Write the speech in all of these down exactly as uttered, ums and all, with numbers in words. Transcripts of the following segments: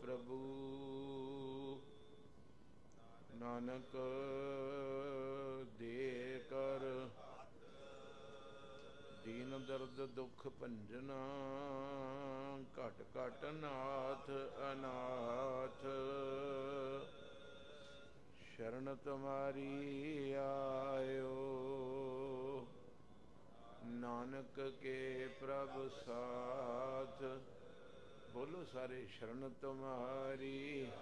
प्रभु। नानक दे कर दीन दर्द दुख भंजना, घट घट नाथ अनाथ। शरण तुम्हारी आयो, नानक के प्रभ साथ। बोलो सारे शरण तुम्हारी,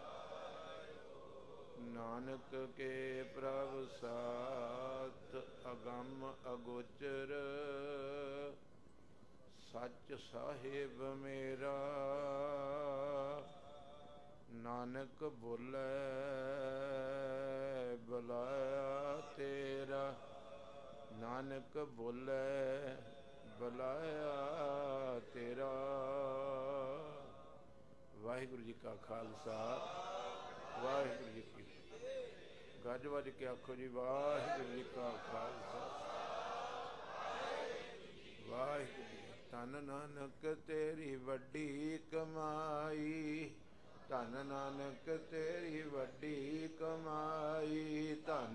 नानक के प्रभ साथ। अगम अगोचर सच साहिब मेरा, नानक बोले बुलाया तेरा। नानक बोले बुलाया तेरा। वाहिगुरु जी का खालसा, वाहिगुरु जी की फतेह। गज वज के आखो जी वाहिगुरु जी का खालसा, वाहिगुरु जी। धन नानक तेरी वड्डी कमाई, धन नानक तेरी वड्डी कमाई। धन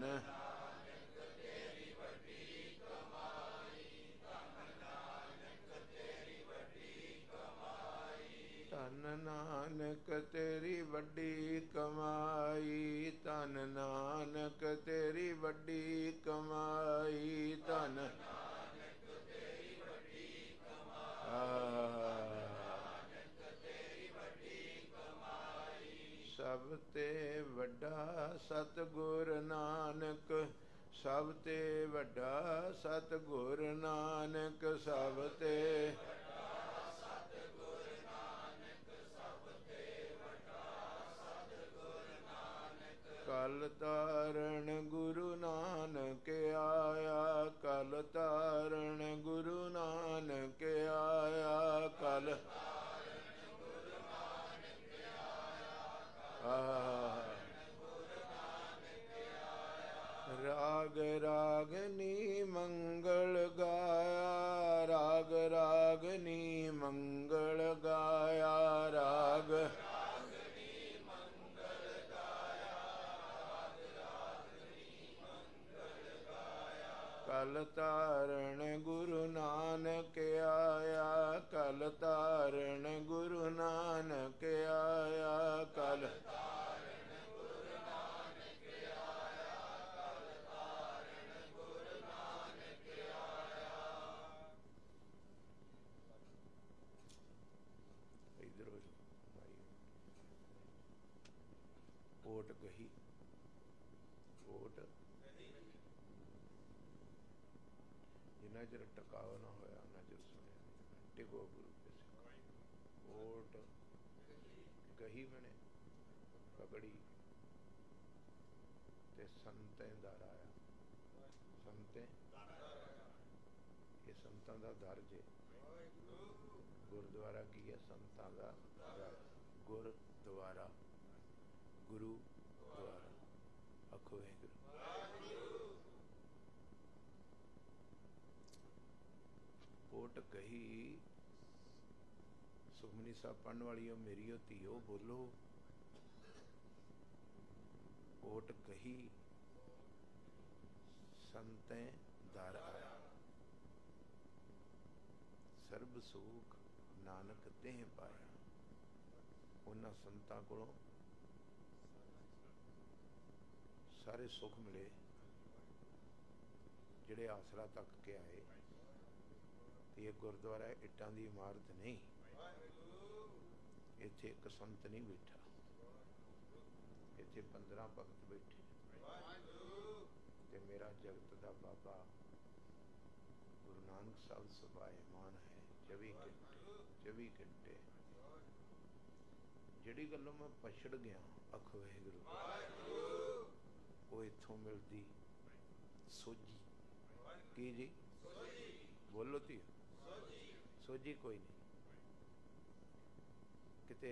धन नानक तेरी वड्डी कमाई, धन नानक तेरी वड्डी कमाई। धन सब ते वड्डा सतगुर नानक, सब ते वड्डा सतगुर नानक। सब ते कल तारण गुरु नानक आया, कल तारण गुरु नानक आया। कल राग रागनी मंगल गाया, राग रागनी मंगल गाया। राग कल तारण गुरु नानक आया, कल तारण गुरु नानक आया। कल इधर हो ओट गही, ओट जिन्ना चर टकाव ना होया उन्ना चर सुनिया। टिको गुरु के सिख। ओट गही बने पगड़ी ते संतें दर आया। संतें ये संतां दा दर जे। गुरुद्वारा की है संतां दा दर। गुरुद्वारा गुरु द्वारा आखो है गुरु। ओट कही सुखमनी साहब पढ़न वाली मेरी धीओ बोलो। ओट कही संतें दर आया, सर्ब सुख नानक तेह पाया। उन्हां संतां कोलों सारे सुख मिले जिहड़े आसरा तक के आए। ये गुरुद्वारा इट्टां दी इमारत नहीं, इत्थे एक संत नहीं बैठा, इत्थे पंद्रह भगत बैठे ते मेरा जगत दा बाबा गुरु नानक साहब सुभाएमान है। चौबी घंटे चौबी घंटे जिहड़ी गल्लों मैं पछड़ गया आखो वाहिगुरू, वो इत्थों मिलदी सोझी। की जी बोलो ती सोझी कोई नहीं। किते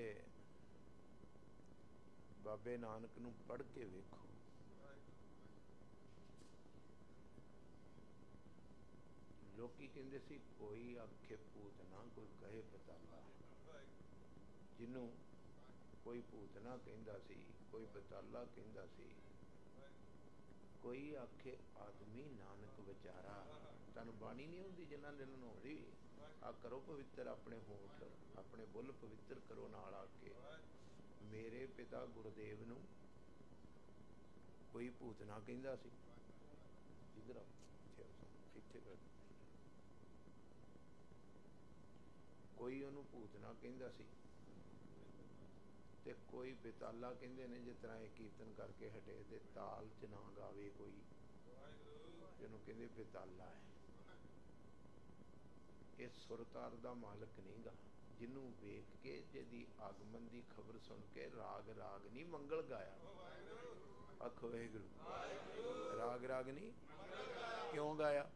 बाबे नानक नूं पढ़ के वेखो, लोकी कहंदे सी कोई आखे पूत ना कोई कहे पताला। जिन्हों कोई भूतना कहता सी, कोई बताला कहता सी, कोई आखे आदमी नानक विचारा। तन बाणी नहीं होंदी जिन्हां ने नहाउंदी, आ करो पवित्र अपने होठ, अपने बुल पवित्र करो नाल आके। मेरे पिता गुरदेव नूं कोई भूतना कहता सी, इधर आओ इत्थे कर, कोई उहनूं भूतना कहता सी ते कोई बेताला कहते ने। जिस तरह कीर्तन करके हटे ते ताल च ना गावे कोई, जिन्हों कहते बेताला है। ये सुरतार दा मालक नहीं गा, जिन्हों वेख के जिहदी आगमन की खबर सुन के राग राग नहीं मंगल गाया। आखो वाहिगुरू, राग राग नहीं क्यों गाया?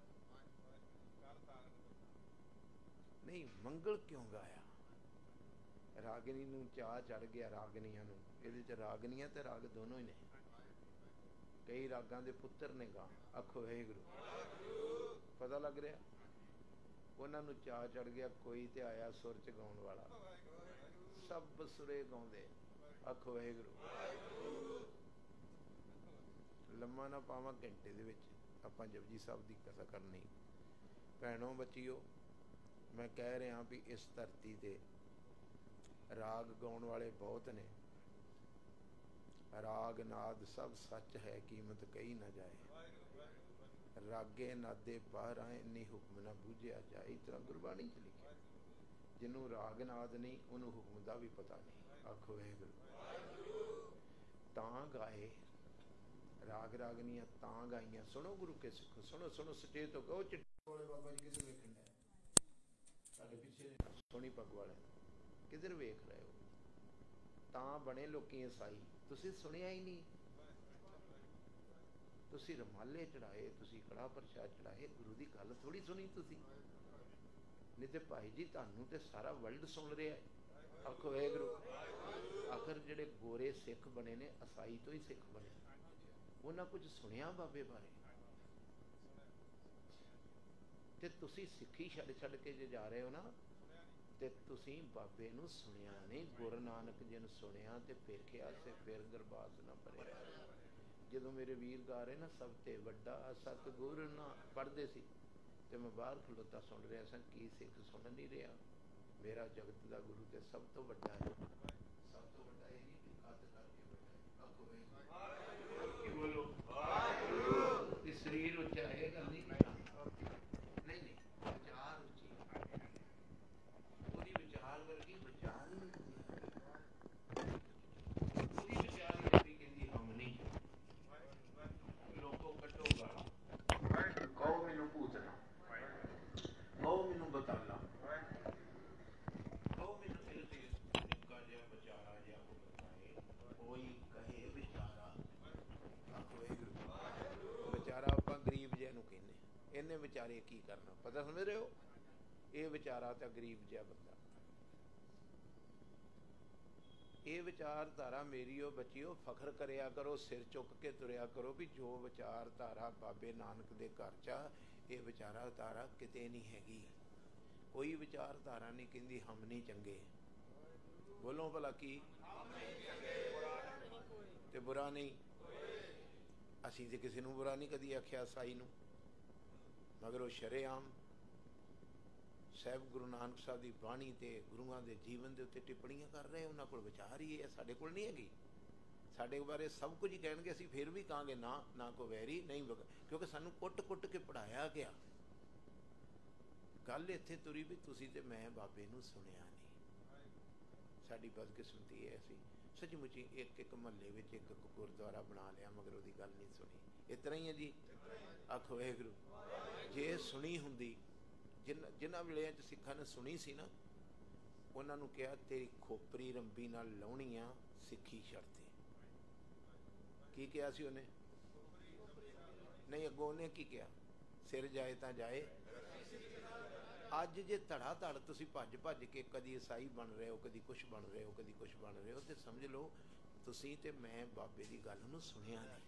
नहीं, मंगल क्यों गाया? रागनी नूं चाह चढ़ गया, रागनियां नूं। इहदे च रागनियां ते राग दोनों ही ने, कई रागां दे पुत्तर ने गा। आखो वाहिगुरू, पता लग रहा? उन्हां नूं चाह चढ़ गया, कोई ते आया सुर च गाउण वाला, सब सुरे गाउंदे। आखो वाहिगुरू। लम्मा ना पावां घंटे दे विच आपां जपजी साहब दी कथा करनी। भैणों बच्चियो, मैं कह रहा भी इस धरती ते राग गाउण वाले बहुत ने। राग नाद सब सच है, कीमत कही ना जाए। रागे नादे बाहर आए, इन्नी हुक्म ना बूझिया जाए। इस तरह गुरबाणी च लिखिया। जिन्हों राग नाद नहीं, उन्होंने हुक्म का भी पता नहीं। आखो वाहिगुरू। तां गाए राग रागनियां, तां गाइयां। सुनो गुरु के सिखो, सुनो सुनो सचेत हो गो। चिट्टे बाबा जी किधर वेखण है? साडे पिछे सोनी पग वाले किधर वेख रहे हो? तां बने लोकी ईसाई, तुसीं सुनिया ही नहीं। तुसीं रमाले चढ़ाए, तुसीं कड़ा प्रशाद चढ़ाए, गुरु की गल थोड़ी सुनी तुसीं। नहीं तो भाई जी तुहानूं ते सारा वर्ल्ड सुन रहा है। आखो वाहिगुरू। आखिर जिहड़े गोरे सिख बने ने, ईसाई तो ही सिख बने, उन्हां कुछ सुनिया बाबे बारे? ते तुसीं सिੱਖੀ छड्ड छड्ड के जे जा रहे हो ना, ते तुसीं बाबे नूं सुनिया नहीं। गुरु नानक जिन सुनिया ते पेखिया ते फिर दरबास ना भरिया। ਜਦੋਂ ਮੇਰੇ ਵੀਰ ਗਾ ਰਹੇ ਨਾ, ਸਭ ਤੇ ਵੱਡਾ ਸਤਿਗੁਰ ਨਾ ਪੜ੍ਹਦੇ ਸੀ, ਤੇ ਮੈਂ ਬਾਹਰ ਖਲੋਤਾ ਸੁਣ ਰਿਹਾ ਸਾਂ। ਕੀ ਸਿੱਖ ਸੁਣ ਨਹੀਂ ਰਿਹਾ? ਮੇਰਾ ਜਗਤ ਦਾ ਗੁਰੂ ਤੇ ਸਭ ਤੋਂ ਵੱਡਾ ਹੈ। ਸਭ ਤੋਂ ਵੱਡਾ ਇਹ ਨਹੀਂ ਕਿ ਕੱਦ ਕਰਕੇ ਵੱਡਾ ਹੈ। ਆਖੋ ਵਾਹਿਗੁਰੂ। ਕੀ ਬੋਲੋ? ਵਾਹਿਗੁਰੂ। ਇਹ ਸਰੀਰ ਉੱਚਾ ਇਹ ਗੱਲ ਨਹੀਂ ਕਹਿਣਾ। ਨਹੀਂ ਨਹੀਂ, ਵਿਚਾਰ ਉੱਚੀ, ਉਹਦੀ ਵਿਚਾਰ ਵਰਗੀ ਵਿਚਾਰ ਹੀ ਨਹੀਂ। ਉਹਦੀ ਵਿਚਾਰ ਜਿਹੜੀ ਕਹਿੰਦੀ ਹਮ ਨਹੀਂ। ਲੋਕੋ ਕੱਢੋ ਗਾਲਾਂ, ਕਹੋ ਮੈਨੂੰ ਭੂਤਨਾ, ਕਹੋ ਮੈਨੂੰ ਬਤਾਲਾ, ਕਹੋ ਮੈਨੂੰ ਮੇਰੇ ਤੇ ਨਿੱਕਾ ਜਿਹਾ ਵਿਚਾਰਾ ਜਿਹਾ ਕੋ ਬਤਾਏ। ਕੋਈ ਕਹੇ ਵਿਚਾਰਾ। ਆਖੋ ਵਾਹਿਗੁਰੂ। ਵਿਚਾਰਾ ਆਪਾਂ ਗਰੀਬ ਜਿਹਾ ਨੂੰ ਕਹਿੰਦੇ, ਇਹਨੇ ਵਿਚਾਰੇ ਕੀ ਕਰਨਾ? ਪਤਾ ਸਮਝ ਰਹੇ ਹੋ? ਇਹ ਵਿਚਾਰਾ ਤਾਂ ਗਰੀਬ ਜਿਹਾ ਬੰਦਾ। ਇਹ ਵਿਚਾਰਧਾਰਾ ਮੇਰੀਓ ਬੱਚਿਓ ਫਖਰ ਕਰਿਆ ਕਰੋ, ਸਿਰ ਚੁੱਕ ਕੇ ਤੁਰਿਆ ਕਰੋ ਵੀ ਜੋ ਵਿਚਾਰਧਾਰਾ ਬਾਬੇ ਨਾਨਕ ਦੇ ਘਰ 'ਚ ਆ, ਇਹ ਵਿਚਾਰਧਾਰਾ ਕਿਤੇ ਨਹੀਂ ਹੈਗੀ। ਕੋਈ ਵਿਚਾਰਧਾਰਾ ਨਹੀਂ ਕਹਿੰਦੀ ਹਮ ਨਹੀਂ ਚੰਗੇ। ਬੋਲੋ ਭਲਾ ਕੀ? ਤੇ ਬੁਰਾ ਨਹੀਂ। ਅਸੀਂ ਤੇ ਕਿਸੇ ਨੂੰ ਬੁਰਾ ਨਹੀਂ ਕਦੀ ਆਖਿਆ, ਸਾਈ ਨੂੰ, ਮਗਰ ਉਹ ਸ਼ਰੇਆਮ ਸਾਹਿਬ ਗੁਰੂ ਨਾਨਕ ਸਾਹਿਬ ਦੀ ਬਾਣੀ ਤੇ ਗੁਰੂਆਂ ਦੇ ਜੀਵਨ ਦੇ ਉੱਤੇ ਟਿੱਪਣੀਆਂ ਕਰ ਰਹੇ। ਉਹਨਾਂ ਕੋਲ ਵਿਚਾਰ ਹੀ ਹੈ, ਸਾਡੇ ਕੋਲ ਨਹੀਂ ਹੈਗੀ। ਸਾਡੇ ਬਾਰੇ ਸਭ ਕੁਝ ਹੀ ਕਹਿਣਗੇ, ਅਸੀਂ ਫਿਰ ਵੀ ਕਹਾਂਗੇ ਨਾ, ਨਾ ਕੋਈ ਵੈਰੀ ਨਹੀਂ, ਕਿਉਂਕਿ ਸਾਨੂੰ ਕੁੱਟ ਕੁੱਟ ਕੇ ਪੜ੍ਹਾਇਆ ਗਿਆ। ਗੱਲ ਇੱਥੇ ਤੁਰੀ ਵੀ ਤੁਸੀਂ ਤੇ ਮੈਂ ਬਾਬੇ ਨੂੰ ਸੁਣਿਆ ਨਹੀਂ। ਸਾਡੀ ਬਦਕਿਸਮਤੀ ਹੈ, ਅਸੀਂ ਸੱਚਮੁੱਚੀ ਇੱਕ ਇੱਕ ਮਹੱਲੇ ਵਿੱਚ ਇੱਕ ਗੁਰਦੁਆਰਾ ਬਣਾ ਲਿਆ, ਮਗਰ ਉਹਦੀ ਗੱਲ ਨਹੀਂ ਸੁਣੀ। ਇਸ ਤਰ੍ਹਾਂ ਹੀ ਹੈ ਜੀ। ਆਖੋ ਵਾਹਿਗੁਰੂ। ਜੇ ਸੁਣੀ ਹੁੰਦੀ, ਜਿਨ੍ਹਾਂ ਜਿਨ੍ਹਾਂ ਵੇਲਿਆਂ 'ਚ ਸਿੱਖਾਂ ਨੇ ਸੁਣੀ ਸੀ ਨਾ, ਉਹਨਾਂ ਨੂੰ ਕਿਹਾ ਤੇਰੀ ਖੋਪਰੀ ਰੰਬੀ ਨਾਲ ਲਾਉਣੀ ਆ, ਸਿੱਖੀ ਛੱਡ ਦੇ। ਕੀ ਕਿਹਾ ਸੀ ਉਹਨੇ? ਨਹੀਂ, ਅੱਗੋਂ ਉਹਨੇ ਕੀ ਕਿਹਾ? ਸਿਰ ਜਾਏ ਤਾਂ ਜਾਏ। ਅੱਜ ਜੇ ਧੜਾ ਧੜ ਤੁਸੀਂ ਭੱਜ ਭੱਜ ਕੇ ਕਦੀ ਈਸਾਈ ਬਣ ਰਹੇ ਹੋ, ਕਦੀ ਕੁਛ ਬਣ ਰਹੇ ਹੋ, ਕਦੀ ਕੁਛ ਬਣ ਰਹੇ ਹੋ, ਤੇ ਸਮਝ ਲਓ ਤੁਸੀਂ ਤੇ ਮੈਂ ਬਾਬੇ ਦੀ ਗੱਲ ਨੂੰ ਸੁਣਿਆ ਨਹੀਂ।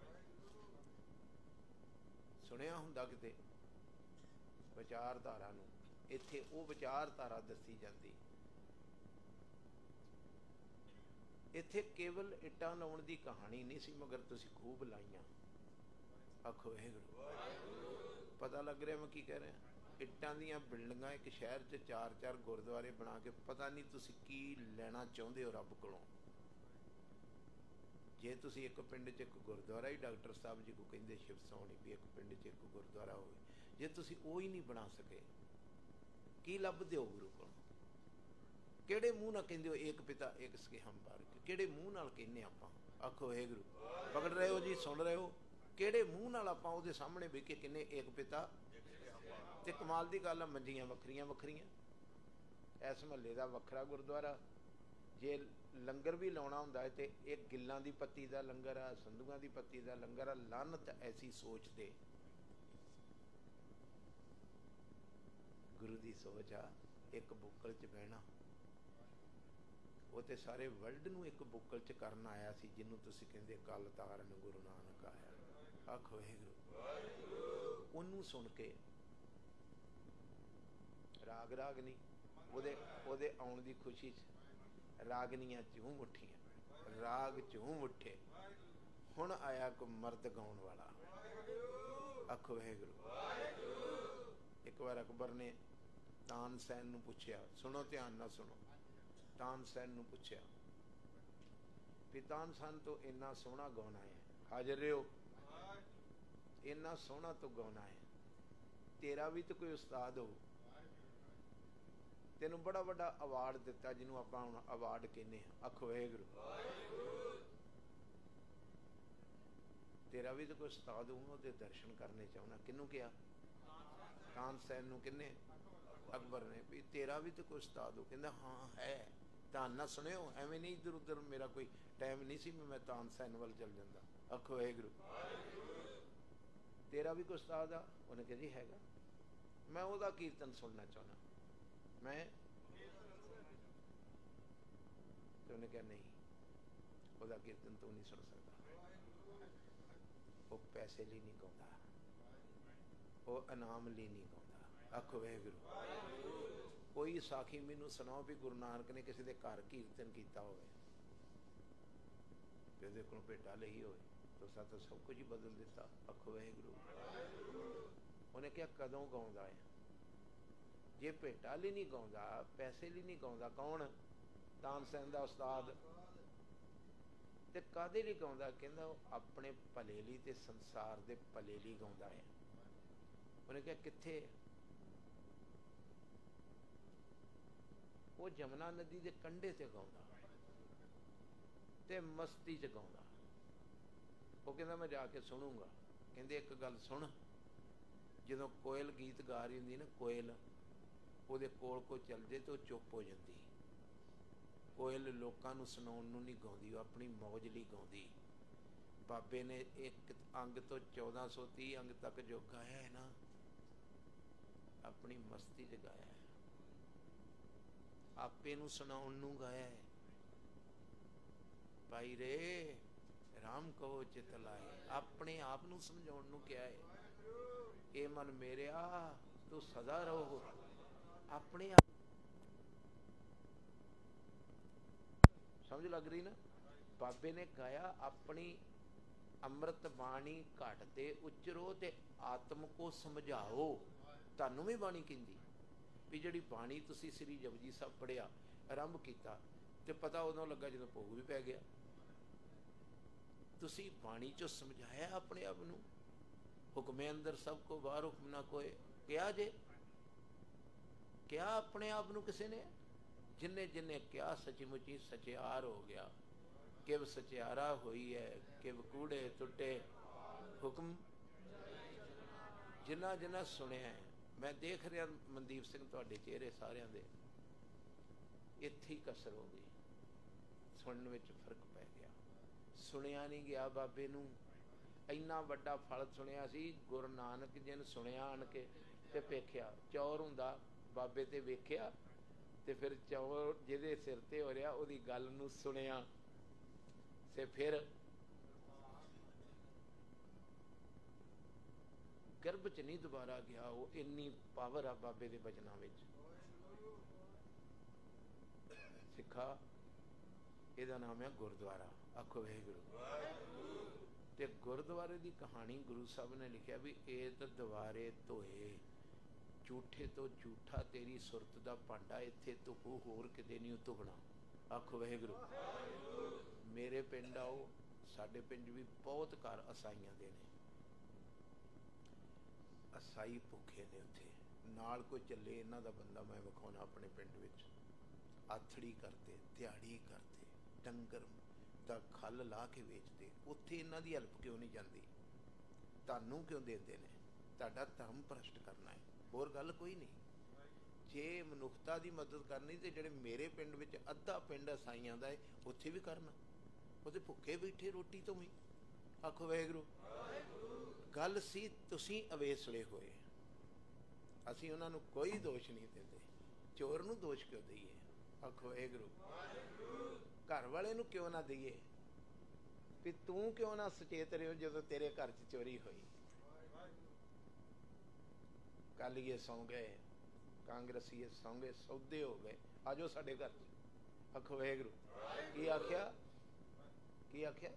ਸੁਣਿਆ ਹੁੰਦਾ ਕਿਤੇ ਵਿਚਾਰਧਾਰਾ ਨੂੰ, ਇੱਥੇ ਉਹ ਵਿਚਾਰਧਾਰਾ ਦੱਸੀ ਜਾਂਦੀ। ਇੱਥੇ ਕੇਵਲ ਇੱਟਾਂ ਲਾਉਣ ਦੀ ਕਹਾਣੀ ਨਹੀਂ ਸੀ, ਮਗਰ ਤੁਸੀਂ ਖੂਬ ਲਾਈਆਂ। ਆਖੋ ਵਾਹਿਗੁਰੂ। ਪਤਾ ਲੱਗ ਰਿਹਾ ਮੈਂ ਕੀ ਕਹਿ ਰਿਹਾ? ਇੱਟਾਂ ਦੀਆਂ ਬਿਲਡਿੰਗਾਂ ਇੱਕ ਸ਼ਹਿਰ 'ਚ ਚਾਰ ਚਾਰ ਗੁਰਦੁਆਰੇ ਬਣਾ ਕੇ ਪਤਾ ਨਹੀਂ ਤੁਸੀਂ ਕੀ ਲੈਣਾ ਚਾਹੁੰਦੇ ਹੋ ਰੱਬ ਕੋਲੋਂ। ਜੇ ਤੁਸੀਂ ਇੱਕ ਪਿੰਡ 'ਚ ਇੱਕ ਗੁਰਦੁਆਰਾ ਹੀ, ਡਾਕਟਰ ਸਾਹਿਬ ਜੀ ਕੋ ਕਹਿੰਦੇ ਸ਼ਿਵ ਸੋਹਣੀ ਵੀ ਇੱਕ ਪਿੰਡ 'ਚ ਇੱਕ ਗੁਰਦੁਆਰਾ ਹੋਵੇ, ਜੇ ਤੁਸੀਂ ਉਹ ਹੀ ਨਹੀਂ ਬਣਾ ਸਕੇ, ਕੀ ਲੱਭਦੇ ਹੋ ਗੁਰੂ ਕੋਲ? ਕਿਹੜੇ ਮੂੰਹ ਨਾਲ ਕਹਿੰਦੇ ਹੋ ਏਕ ਪਿਤਾ ਏਕ ਸਕੇ ਹਮ ਬਾਰਕ? ਕਿਹੜੇ ਮੂੰਹ ਨਾਲ ਕਹਿੰਦੇ ਆਪਾਂ? ਆਖੋ ਵਾਹਿਗੁਰੂ। ਪਕੜ ਰਹੇ ਹੋ ਜੀ, ਸੁਣ ਰਹੇ ਹੋ? ਕਿਹੜੇ ਮੂੰਹ ਨਾਲ ਆਪਾਂ ਉਹਦੇ ਸਾਹਮਣੇ ਵੇਖ ਕੇ ਕਿੰਨੇ ਏਕ ਪਿਤਾ? ਤੇ ਕਮਾਲ ਦੀ ਗੱਲ ਆ, ਮੰਜੀਆਂ ਵੱਖਰੀਆਂ ਵੱਖਰੀਆਂ, ਇਸ ਮਹੱਲੇ ਦਾ ਵੱਖਰਾ ਗੁਰਦੁਆਰਾ। ਜੇ ਲੰਗਰ ਵੀ ਲਾਉਣਾ ਹੁੰਦਾ ਹੈ ਤੇ ਇਹ ਗਿੱਲਾਂ ਦੀ ਪੱਤੀ ਦਾ ਲੰਗਰ ਆ, ਸੰਧੂਆਂ ਦੀ ਪੱਤੀ ਦਾ ਲੰਗਰ ਆ। ਲਾਨਤ ਐਸੀ ਸੋਚ ਦੇ, ਗੁਰੂ ਦੀ ਸੋਚ ਆ ਇੱਕ ਬੁੱਕਲ 'ਚ ਬਹਿਣਾ। ਉਹ ਤੇ ਸਾਰੇ ਵਰਲਡ ਨੂੰ ਇੱਕ ਬੁੱਕਲ 'ਚ ਕਰਨ ਆਇਆ ਸੀ, ਜਿਹਨੂੰ ਤੁਸੀਂ ਕਹਿੰਦੇ ਕਲ ਤਾਰਨ ਗੁਰੂ ਨਾਨਕ ਆਇਆ। ਆਖੋ ਵਾਹਿਗੁਰੂ। ਉਹਨੂੰ ਸੁਣ ਕੇ ਰਾਗ ਰਾਗ ਨਹੀਂ, ਉਹਦੇ ਉਹਦੇ ਆਉਣ ਦੀ ਖੁਸ਼ੀ 'ਚ ਰਾਗਨੀਆਂ ਝੂਮ ਉੱਠੀਆਂ, ਰਾਗ ਝੂਮ ਉੱਠੇ। ਹੁਣ ਆਇਆ ਕੋ ਮਰਦ ਗਾਉਣ ਵਾਲਾ। ਆਖੋ ਵਾਹਿਗੁਰੂ। ਇੱਕ ਵਾਰ ਅਕਬਰ ਨੇ ਤਾਨਸੈਨ ਨੂੰ ਪੁੱਛਿਆ, ਸੁਣੋ ਧਿਆਨ ਨਾਲ ਸੁਣੋ, ਤਾਨਸੈਨ ਨੂੰ ਪੁੱਛਿਆ ਵੀ ਤਾਨਸੈਨ ਤੋਂ ਇੰਨਾ ਸੋਹਣਾ ਗਾਉਣਾ ਹੈ, ਹਾਜ਼ਰ ਰਿਓ, ਇੰਨਾ ਸੋਹਣਾ ਤੋਂ ਗਾਉਣਾ ਹੈ, ਤੇਰਾ ਵੀ ਤਾਂ ਕੋਈ ਉਸਤਾਦ ਹੋ, ਤੈਨੂੰ ਬੜਾ ਵੱਡਾ ਅਵਾਰਡ ਦਿੱਤਾ ਜਿਹਨੂੰ ਆਪਾਂ ਹੁਣ ਅਵਾਰਡ ਕਹਿੰਦੇ ਹਾਂ। ਆਖੋ ਵਾਹਿਗੁਰੂ। ਤੇਰਾ ਵੀ ਤਾਂ ਕੋਈ ਉਸਤਾਦ ਹੋਊ, ਉਹਦੇ ਦਰਸ਼ਨ ਕਰਨੇ ਚਾਹੁੰਦਾ। ਕਿਹਨੂੰ ਕਿਹਾ? ਤਾਨਸੈਨ ਨੂੰ। ਕਿੰਨੇ? ਅਕਬਰ ਨੇ। ਵੀ ਤੇਰਾ ਵੀ ਤਾਂ ਕੋਈ ਉਸਤਾਦ ਹੋ? ਕਹਿੰਦਾ ਹਾਂ ਹੈ। ਧਿਆਨ ਨਾਲ ਸੁਣਿਓ, ਐਵੇਂ ਨਹੀਂ ਇੱਧਰ ਉੱਧਰ, ਮੇਰਾ ਕੋਈ ਟਾਈਮ ਨਹੀਂ ਸੀ ਮੈਂ ਤਾਨਸੈਨ ਵੱਲ ਚੱਲ ਜਾਂਦਾ। ਆਖੋ ਵਾਹਿਗੁਰੂ। ਤੇਰਾ ਵੀ ਕੋਈ ਉਸਤਾਦ ਆ? ਉਹਨੇ ਕਿਹਾ ਜੀ ਹੈਗਾ, ਮੈਂ ਉਹਦਾ ਕੀਰਤਨ ਸੁਣਨਾ ਚਾਹੁੰਦਾ। ਮੈਂ ਤੇ ਉਹਨੇ ਕਿਹਾ ਨਹੀਂ, ਉਹਦਾ ਕੀਰਤਨ ਤੂੰ ਨਹੀਂ ਸੁਣ ਸਕਦਾ, ਉਹ ਪੈਸੇ ਲਈ ਨਹੀਂ ਗਾਉਂਦਾ, ਉਹ ਇਨਾਮ ਲਈ ਨਹੀਂ ਗਾਉਂਦਾ। ਆਖੋ ਵਾਹਿਗੁਰੂ। ਕੋਈ ਸਾਖੀ ਮੈਨੂੰ ਸੁਣਾਓ ਵੀ ਗੁਰੂ ਨਾਨਕ ਨੇ ਕਿਸੇ ਦੇ ਘਰ ਕੀਰਤਨ ਕੀਤਾ ਹੋਵੇ ਤੇ ਉਹਦੇ ਕੋਲੋਂ ਭੇਟਾ ਲਈ ਹੋਵੇ, ਤੁਸੀਂ ਤਾਂ ਸਭ ਕੁਝ ਹੀ ਬਦਲ ਦਿੱਤਾ। ਆਖੋ ਵਾਹਿਗੁਰੂ। ਉਹਨੇ ਕਿਹਾ ਕਦੋਂ ਗਾਉਂਦਾ ਹੈ? ਜੇ ਭੇਟਾ ਲਈ ਨਹੀਂ ਗਾਉਂਦਾ, ਪੈਸੇ ਲਈ ਨਹੀਂ ਗਾਉਂਦਾ, ਕੌਣ? ਤਾਨਸੈਨ ਦਾ ਉਸਤਾਦ। ਤੇ ਕਾਹਦੇ ਲਈ ਗਾਉਂਦਾ? ਕਹਿੰਦਾ ਉਹ ਆਪਣੇ ਭਲੇ ਲਈ ਤੇ ਸੰਸਾਰ ਦੇ ਭਲੇ ਲਈ ਗਾਉਂਦਾ ਹੈ। ਉਹਨੇ ਕਿਹਾ ਕਿੱਥੇ? ਉਹ ਜਮਨਾ ਨਦੀ ਦੇ ਕੰਢੇ ਤੇ ਗਾਉਂਦਾ ਤੇ ਮਸਤੀ 'ਚ ਗਾਉਂਦਾ। ਉਹ ਕਹਿੰਦਾ ਮੈਂ ਜਾ ਕੇ ਸੁਣੂੰਗਾ। ਕਹਿੰਦੇ ਇੱਕ ਗੱਲ ਸੁਣ, ਜਦੋਂ ਕੋਇਲ ਗੀਤ ਗਾ ਰਹੀ ਹੁੰਦੀ ਨਾ, ਕੋਇਲ ਉਹਦੇ ਕੋਲ ਕੋਈ ਚੱਲ ਜੇ ਤੇ ਉਹ ਚੁੱਪ ਹੋ ਜਾਂਦੀ। ਕੋਇਲ ਲੋਕਾਂ ਨੂੰ ਸੁਣਾਉਣ ਨੂੰ ਨਹੀਂ ਗਾਉਂਦੀ, ਉਹ ਆਪਣੀ ਮੌਜ ਲਈ ਗਾਉਂਦੀ। ਬਾਬੇ ਨੇ ਇੱਕ ਅੰਗ ਤੋਂ ਚੌਦਾਂ ਸੌ ਤੀਹ ਅੰਗ ਤੱਕ ਜੋ ਗਾਇਆ ਹੈ ਨਾ, ਆਪਣੀ ਮਸਤੀ 'ਚ ਗਾਇਆ ਹੈ, ਆਪੇ ਨੂੰ ਸੁਣਾਉਣ ਨੂੰ ਗਾਇਆ ਹੈ। ਭਾਈ ਰੇ ਰਾਮ ਕਹੋ ਚਿਤ ਲਾਏ, ਆਪਣੇ ਆਪ ਨੂੰ ਸਮਝਾਉਣ ਨੂੰ ਕਿਹਾ ਹੈ। ਇਹ ਮਨ ਮੇਰਿਆ ਤੂੰ ਸਦਾ ਰਹੋ ਆਪਣੇ ਆਪ। ਸਮਝ ਲੱਗ ਰਹੀ ਨਾ? ਬਾਬੇ ਨੇ ਗਾਇਆ ਆਪਣੀ ਅੰਮ੍ਰਿਤ ਬਾਣੀ ਘਟ ਤੇ ਉਚਰੋ ਤੇ ਆਤਮ ਕੋ ਸਮਝਾਓ। ਤੁਹਾਨੂੰ ਵੀ ਬਾਣੀ ਕਹਿੰਦੀ ਵੀ ਜਿਹੜੀ ਬਾਣੀ ਤੁਸੀਂ ਸ੍ਰੀ ਜਪਜੀ ਸਾਹਿਬ ਪੜ੍ਹਿਆ, ਆਰੰਭ ਕੀਤਾ, ਤੇ ਪਤਾ ਉਦੋਂ ਲੱਗਾ ਜਦੋਂ ਭੋਗ ਵੀ ਪੈ ਗਿਆ। ਤੁਸੀਂ ਬਾਣੀ ਚੋਂ ਸਮਝਾਇਆ ਆਪਣੇ ਆਪ ਨੂੰ। ਹੁਕਮੇ ਅੰਦਰ ਸਭ ਕੋ ਬਾਹਰ ਹੁਕਮ ਨਾ ਕੋਏ, ਕਿਹਾ ਜੇ? ਕਿਹਾ ਆਪਣੇ ਆਪ ਨੂੰ ਕਿਸੇ ਨੇ? ਜਿੰਨੇ ਜਿੰਨੇ ਕਿਹਾ ਸੱਚੀ ਮੁੱਚੀ ਸਚਿਆਰ ਹੋ ਗਿਆ। ਕਿਵ ਸਚਿਆਰਾ ਹੋਈ ਹੈ, ਕਿਵ ਕੂੜੇ ਟੁੱਟੇ ਹੁਕਮ। ਜਿੰਨਾ ਜਿੰਨਾ ਸੁਣਿਆ ਹੈ, ਮੈਂ ਦੇਖ ਰਿਹਾ ਮਨਦੀਪ ਸਿੰਘ ਤੁਹਾਡੇ ਚਿਹਰੇ ਸਾਰਿਆਂ ਦੇ, ਇੱਥੇ ਹੀ ਕਸਰ ਹੋ ਗਈ, ਸੁਣਨ ਵਿੱਚ ਫਰਕ ਪੈ ਗਿਆ। ਸੁਣਿਆ ਨਹੀਂ ਗਿਆ ਬਾਬੇ ਨੂੰ। ਇੰਨਾ ਵੱਡਾ ਫਲ ਸੁਣਿਆ ਸੀ। ਗੁਰੂ ਨਾਨਕ ਜੀ ਨੇ ਸੁਣਿਆ ਆਣ ਕੇ ਤੇ ਵੇਖਿਆ ਚੌਰ ਹੁੰਦਾ ਬਾਬੇ ਤੇ, ਵੇਖਿਆ ਤੇ ਫਿਰ ਚੌਰ ਜਿਹਦੇ ਸਿਰ ਤੇ ਹੋ ਰਿਹਾ ਉਹਦੀ ਗੱਲ ਨੂੰ ਸੁਣਿਆ ਤੇ ਫਿਰ ਗਰਭ ਚ ਨਹੀਂ ਦੁਬਾਰਾ ਗਿਆ। ਉਹ ਇੰਨੀ ਪਾਵਰ ਆ ਬਾਬੇ ਦੇ ਬਚਨਾਂ ਵਿੱਚ। ਸਿੱਖਾ ਇਹਦਾ ਨਾਮ ਹੈ ਗੁਰਦੁਆਰਾ। ਆਖੋ ਵਾਹਿਗੁਰੂ। ਤੇ ਗੁਰਦੁਆਰੇ ਦੀ ਕਹਾਣੀ ਗੁਰੂ ਸਾਹਿਬ ਨੇ ਲਿਖਿਆ ਵੀ ਏਤ ਦੁਆਰੇ ਧੋਏ, ਝੂਠੇ ਤੋਂ ਝੂਠਾ ਤੇਰੀ ਸੁਰਤ ਦਾ ਭਾਂਡਾ ਇੱਥੇ ਧੁਖੂ, ਹੋਰ ਕਿਤੇ ਨਹੀਂ ਧੁਖਣਾ। ਆਖੋ ਵਾਹਿਗੁਰੂ। ਮੇਰੇ ਪਿੰਡ ਆਓ, ਸਾਡੇ ਪਿੰਡ ਵੀ ਬਹੁਤ ਘਰ ਅਸਾਈਆਂ ਦੇ ਨੇ। ਅਸਾਈ ਭੁੱਖੇ ਨੇ ਉੱਥੇ, ਨਾਲ ਕੋਈ ਚੱਲੇ ਇਹਨਾਂ ਦਾ ਬੰਦਾ ਮੈਂ ਵਿਖਾਉਣਾ ਆਪਣੇ ਪਿੰਡ ਵਿੱਚ। ਆਥੜੀ ਕਰਦੇ, ਦਿਹਾੜੀ ਕਰਦੇ, ਡੰਗਰ ਦਾ ਖੱਲ ਲਾ ਕੇ ਵੇਚਦੇ। ਉੱਥੇ ਇਹਨਾਂ ਦੀ ਹੈਲਪ ਕਿਉਂ ਨਹੀਂ ਜਾਂਦੀ? ਤੁਹਾਨੂੰ ਕਿਉਂ ਦਿੰਦੇ ਨੇ? ਤੁਹਾਡਾ ਧਰਮ ਭ੍ਰਸ਼ਟ ਕਰਨਾ ਹੈ, ਹੋਰ ਗੱਲ ਕੋਈ ਨਹੀਂ। ਜੇ ਮਨੁੱਖਤਾ ਦੀ ਮਦਦ ਕਰਨੀ ਤੇ ਜਿਹੜੇ ਮੇਰੇ ਪਿੰਡ ਵਿੱਚ ਅੱਧਾ ਪਿੰਡ ਅਸਾਈਆਂ ਦਾ ਹੈ, ਉੱਥੇ ਵੀ ਕਰਨਾ। ਉਹਦੇ ਭੁੱਖੇ ਬੈਠੇ ਰੋਟੀ ਤੋਂ ਵੀ। ਆਖੋ ਵਾਹਿਗੁਰੂ। ਗੱਲ ਸੀ ਤੁਸੀਂ ਅਵੇਸਲੇ ਹੋਏ। ਅਸੀਂ ਉਹਨਾਂ ਨੂੰ ਕੋਈ ਦੋਸ਼ ਨਹੀਂ ਦਿੰਦੇ। ਚੋਰ ਨੂੰ ਦੋਸ਼ ਕਿਉਂ ਦਈਏ? ਆਖੋ ਵਾਹਿਗੁਰੂ। ਘਰ ਵਾਲੇ ਨੂੰ ਕਿਉਂ ਨਾ ਦਈਏ ਵੀ ਤੂੰ ਕਿਉਂ ਨਾ ਸੁਚੇਤ રહ્યો ਜਦੋਂ ਤੇਰੇ ਘਰ 'ਚ ਚੋਰੀ ਹੋਈ? ਕਾਲੀਏ ਸੌਂ ਗਏ, ਕਾਂਗਰਸੀਏ ਸੌਂ ਗਏ, ਸੌਦੇ ਹੋ ਗਏ, ਆ ਜਾਓ ਸਾਡੇ ਘਰ 'ਚ। ਆਖੋ ਵਾਹਿਗੁਰੂ। ਕੀ ਆਖਿਆ? ਕੀ ਆਖਿਆ?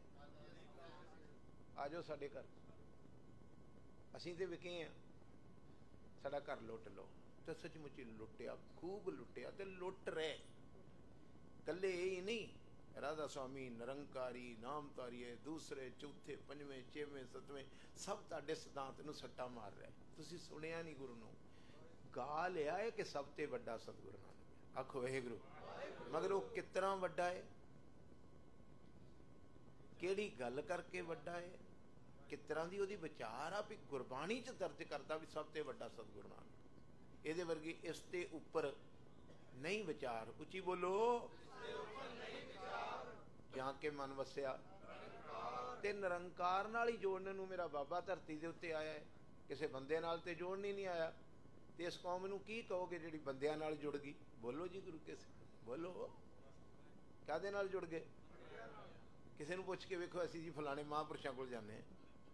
ਆ ਜਾਓ ਸਾਡੇ ਘਰ। ਅਸੀਂ ਤੇ ਵਿਕੇ ਹਾਂ, ਸਾਡਾ ਘਰ ਲੁੱਟ ਲਓ। ਤੇ ਸੱਚਮੁੱਚ ਲੁੱਟਿਆ, ਖੂਬ ਲੁੱਟਿਆ ਤੇ ਲੁੱਟ ਰਹੇ। ਕੱਲੇ ਹੀ ਨਹੀਂ, ਰਾਧਾ ਸਵਾਮੀ, ਨਿਰੰਕਾਰੀ, ਨਾਮਧਾਰੀਏ, ਦੂਸਰੇ, ਚੌਥੇ, ਪੰਜਵੇਂ, ਛੇਵੇਂ, ਸੱਤਵੇਂ, ਸਭ ਤੁਹਾਡੇ ਸਿਧਾਂਤ ਨੂੰ ਸੱਟਾ ਮਾਰ ਰਿਹਾ। ਤੁਸੀਂ ਸੁਣਿਆ ਨਹੀਂ ਗੁਰੂ ਨੂੰ। ਗਾ ਲਿਆ ਹੈ ਕਿ ਸਭ ਤੇ ਵੱਡਾ ਸਤਿਗੁਰੂ ਨਾਨਕ। ਆਖੋ ਵਾਹਿਗੁਰੂ। ਮਗਰ ਉਹ ਕਿਸ ਤਰ੍ਹਾਂ ਵੱਡਾ ਹੈ? ਕਿਹੜੀ ਗੱਲ ਕਰਕੇ ਵੱਡਾ ਹੈ? ਕਿਸ ਤਰ੍ਹਾਂ ਦੀ ਉਹਦੀ ਵਿਚਾਰ ਆ? ਵੀ ਗੁਰਬਾਣੀ 'ਚ ਦਰਜ ਕਰਦਾ ਵੀ ਸਭ ਤੇ ਵੱਡਾ ਸਤਿਗੁਰੂ ਨਾਨਕ। ਇਹਦੇ ਵਰਗੀ ਇਸ ਤੇ ਉੱਪਰ ਨਹੀਂ ਵਿਚਾਰ। ਉੱਚੀ ਬੋਲੋ। ਜਾਂ ਕੇ ਮਨ ਵਸਿਆ ਤੇ ਨਿਰੰਕਾਰ ਨਾਲ ਹੀ ਜੋੜਨ ਨੂੰ ਮੇਰਾ ਬਾਬਾ ਧਰਤੀ ਦੇ ਉੱਤੇ ਆਇਆ ਹੈ, ਕਿਸੇ ਬੰਦੇ ਨਾਲ ਤੇ ਜੋੜਨ ਹੀ ਨਹੀਂ ਆਇਆ। ਤੇ ਇਸ ਕੌਮ ਨੂੰ ਕੀ ਕਹੋਗੇ ਜਿਹੜੀ ਬੰਦਿਆਂ ਨਾਲ ਜੁੜ ਗਈ? ਬੋਲੋ ਜੀ ਗੁਰੂ ਕੇ ਸਿੱਖ ਬੋਲੋ। ਕਾਹਦੇ ਨਾਲ ਜੁੜ ਗਏ? ਕਿਸੇ ਨੂੰ ਪੁੱਛ ਕੇ ਵੇਖੋ, ਅਸੀਂ ਜੀ ਫਲਾਣੇ ਮਹਾਂਪੁਰਸ਼ਾਂ ਕੋਲ ਜਾਂਦੇ ਹਾਂ।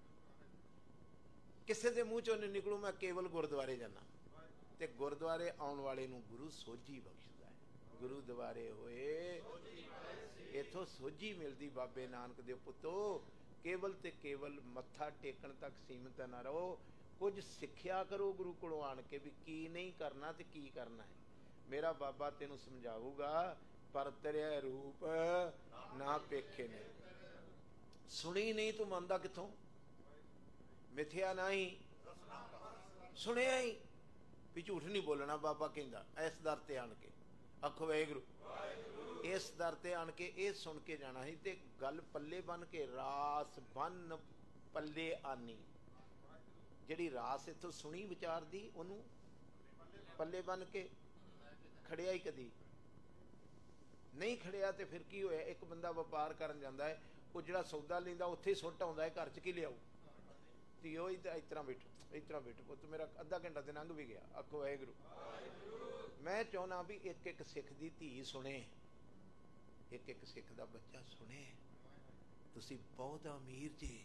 ਕਿਸੇ ਦੇ ਮੂੰਹ ਚੋਂ ਨਹੀਂ ਨਿਕਲੂ ਮੈਂ ਕੇਵਲ ਗੁਰਦੁਆਰੇ ਜਾਣਾ। ਤੇ ਗੁਰਦੁਆਰੇ ਆਉਣ ਵਾਲੇ ਨੂੰ ਗੁਰੂ ਸੋਝੀ ਬਖਸ਼ਦਾ ਹੈ। ਗੁਰੂ ਦੁਆਰੇ ਹੋਏ ਇੱਥੋਂ ਸੋਝੀ ਮਿਲਦੀ। ਬਾਬੇ ਨਾਨਕ ਦੇ ਪੁੱਤੋ, ਕੇਵਲ ਤੇ ਕੇਵਲ ਮੱਥਾ ਟੇਕਣ ਤੱਕ ਸੀਮਿਤ ਨਾ ਰਹੋ। ਕੁਝ ਸਿੱਖਿਆ ਕਰੋ ਗੁਰੂ ਕੋਲੋਂ ਆਣ ਕੇ ਵੀ ਕੀ ਨਹੀਂ ਕਰਨਾ ਤੇ ਕੀ ਕਰਨਾ ਹੈ। ਮੇਰਾ ਬਾਬਾ ਤੈਨੂੰ ਸਮਝਾਊਗਾ। ਪਰ ਤੇਰੇ ਰੂਪ ਨਾ ਪੇਖੇ ਨੇ। ਸੁਣੀ ਨਹੀਂ ਤੂੰ ਮੰਨਦਾ ਕਿੱਥੋਂ? ਮਿਥਿਆ ਨਹੀਂ ਸੁਣਿਆ ਹੀ ਵੀ ਝੂਠ ਨਹੀਂ ਬੋਲਣਾ। ਬਾਬਾ ਕਹਿੰਦਾ ਇਸ ਦਰ ਤੇ ਆਣ ਕੇ। ਆਖੋ ਵਾਹਿਗੁਰੂ। ਇਸ ਦਰ ਤੇ ਆਣ ਕੇ ਇਹ ਸੁਣ ਕੇ ਜਾਣਾ ਸੀ। ਤੇ ਗੱਲ ਪੱਲੇ ਬੰਨ ਕੇ, ਰਾਸ ਬੰਨ ਪੱਲੇ ਆਨੀ। ਜਿਹੜੀ ਰਾਸ ਇੱਥੋਂ ਸੁਣੀ ਵਿਚਾਰ ਦੀ, ਉਹਨੂੰ ਪੱਲੇ ਬੰਨ ਕੇ ਖੜਿਆ ਹੀ ਕਦੀ ਨਹੀਂ ਖੜਿਆ। ਤੇ ਫਿਰ ਕੀ ਹੋਇਆ? ਇੱਕ ਬੰਦਾ ਵਪਾਰ ਕਰਨ ਜਾਂਦਾ ਹੈ, ਉਹ ਜਿਹੜਾ ਸੌਦਾ ਲੈਂਦਾ ਉੱਥੇ ਹੀ ਸੁੱਟ ਆਉਂਦਾ ਹੈ, ਘਰ 'ਚ ਕੀ ਲਿਆਊ? ਤੇ ਉਹ ਇਸ ਤਰ੍ਹਾਂ ਬੈਠੋ, ਇਸ ਤਰ੍ਹਾਂ ਬੈਠੋ। ਪੁੱਤ ਮੇਰਾ ਅੱਧਾ ਘੰਟਾ ਤੇ ਲੰਘ ਵੀ ਗਿਆ। ਆਖੋ ਵਾਹਿਗੁਰੂ। ਮੈਂ ਚਾਹੁੰਦਾ ਵੀ ਇੱਕ ਇੱਕ ਸਿੱਖ ਦੀ ਧੀ ਸੁਣੇ, ਇੱਕ ਇੱਕ ਸਿੱਖ ਦਾ ਬੱਚਾ ਸੁਣੇ। ਤੁਸੀਂ ਬਹੁਤ ਅਮੀਰ ਜੇ।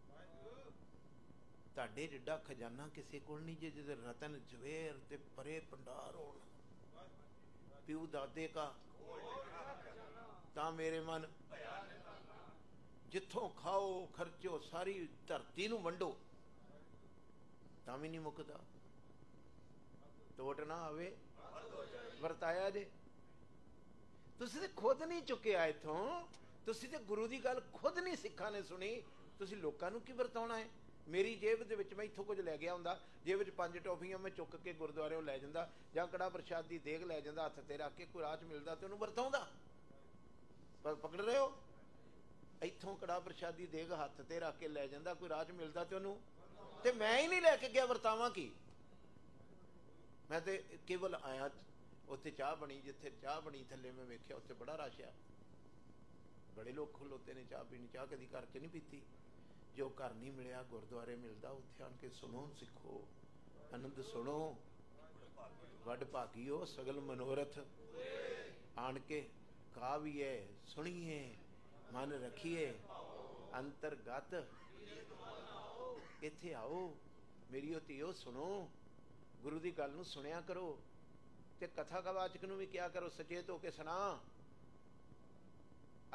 ਤੁਹਾਡੇ ਜਿੱਡਾ ਖਜ਼ਾਨਾ ਕਿਸੇ ਕੋਲ ਨਹੀਂ ਜੇ, ਜਿਹਦੇ ਰਤਨ ਜਵੇਰ ਤੇ ਪਰੇ ਭੰਡਾਰ ਹੋਣ। ਪਿਓ ਦਾਦੇ ਕਾ ਤਾਂ ਮੇਰੇ ਮਨ, ਜਿੱਥੋਂ ਖਾਓ ਖਰਚੋ, ਸਾਰੀ ਧਰਤੀ ਨੂੰ ਵੰਡੋ ਤਾਂ ਵੀ ਨਹੀਂ ਮੁੱਕਦਾ। ਟੋਟ ਨਾ ਆਵੇ ਵਰਤਾਇਆ ਜੇ। ਤੁਸੀਂ ਤੇ ਖੁਦ ਨਹੀਂ ਚੁੱਕਿਆ ਇੱਥੋਂ। ਤੁਸੀਂ ਤੇ ਗੁਰੂ ਦੀ ਗੱਲ ਖੁਦ ਨਹੀਂ ਸਿੱਖਾਂ ਨੇ ਸੁਣੀ। ਤੁਸੀਂ ਲੋਕਾਂ ਨੂੰ ਕੀ ਵਰਤਾਉਣਾ ਹੈ? ਮੇਰੀ ਜੇਬ ਦੇ ਵਿੱਚ ਮੈਂ ਇੱਥੋਂ ਕੁਝ ਲੈ ਗਿਆ ਹੁੰਦਾ, ਜੇਬ ਵਿੱਚ ਪੰਜ ਟੌਫੀਆਂ ਮੈਂ ਚੁੱਕ ਕੇ ਗੁਰਦੁਆਰਿਓਂ ਲੈ ਜਾਂਦਾ, ਜਾਂ ਕੜਾ ਪ੍ਰਸ਼ਾਦ ਦੀ ਦੇਗ ਲੈ ਜਾਂਦਾ, ਹੱਥ ਤੇ ਰੱਖ ਕੇ। ਕੋਈ ਰਾਹ 'ਚ ਮਿਲਦਾ ਤੇ ਉਹਨੂੰ ਵਰਤਾਉਂਦਾ। ਪਰ ਪਕੜ ਰਹੇ ਹੋ? ਇੱਥੋਂ ਕੜਾ ਪ੍ਰਸ਼ਾਦੀ ਦੇਗ ਹੱਥ ਤੇ ਰੱਖ ਕੇ ਲੈ ਜਾਂਦਾ, ਕੋਈ ਰਾਹ 'ਚ ਮਿਲਦਾ ਤੇ ਉਹਨੂੰ। ਤੇ ਮੈਂ ਹੀ ਨਹੀਂ ਲੈ ਕੇ ਗਿਆ, ਵਰਤਾਵਾਂ ਕੀ? ਮੈਂ ਤੇ ਕੇਵਲ ਆਇਆ। ਉੱਥੇ ਚਾਹ ਬਣੀ, ਜਿੱਥੇ ਚਾਹ ਬਣੀ ਥੱਲੇ ਮੈਂ ਵੇਖਿਆ ਉੱਥੇ ਬੜਾ ਰਸ਼ ਆ। ਬੜੇ ਲੋਕ ਖਲੋਤੇ ਨੇ ਚਾਹ ਪੀਣੀ। ਚਾਹ ਕਦੀ ਘਰ 'ਚ ਨਹੀਂ ਪੀਤੀ। ਜੋ ਘਰ ਨਹੀਂ ਮਿਲਿਆ ਗੁਰਦੁਆਰੇ ਮਿਲਦਾ। ਉੱਥੇ ਆਣ ਕੇ ਸੁਣੋ, ਸਿੱਖੋ, ਆਨੰਦ ਸੁਣੋ। ਵੱਡ ਭਾਗੀਓ ਸਗਲ ਮਨੋਰਥ। ਆਣ ਕੇ ਕਾਵੀਏ, ਸੁਣੀਏ, ਮਨ ਰੱਖੀਏ ਅੰਤਰਗਤ। ਇੱਥੇ ਆਓ ਮੇਰੀ ਉਹ ਧੀਓ, ਸੁਣੋ ਗੁਰੂ ਦੀ ਗੱਲ ਨੂੰ ਸੁਣਿਆ ਕਰੋ। ਤੇ ਕਥਾ ਕਵਾਚਕ ਨੂੰ ਵੀ ਕਿਹਾ ਕਰੋ, ਸਚੇਤ ਹੋ ਕੇ ਸੁਣਾ।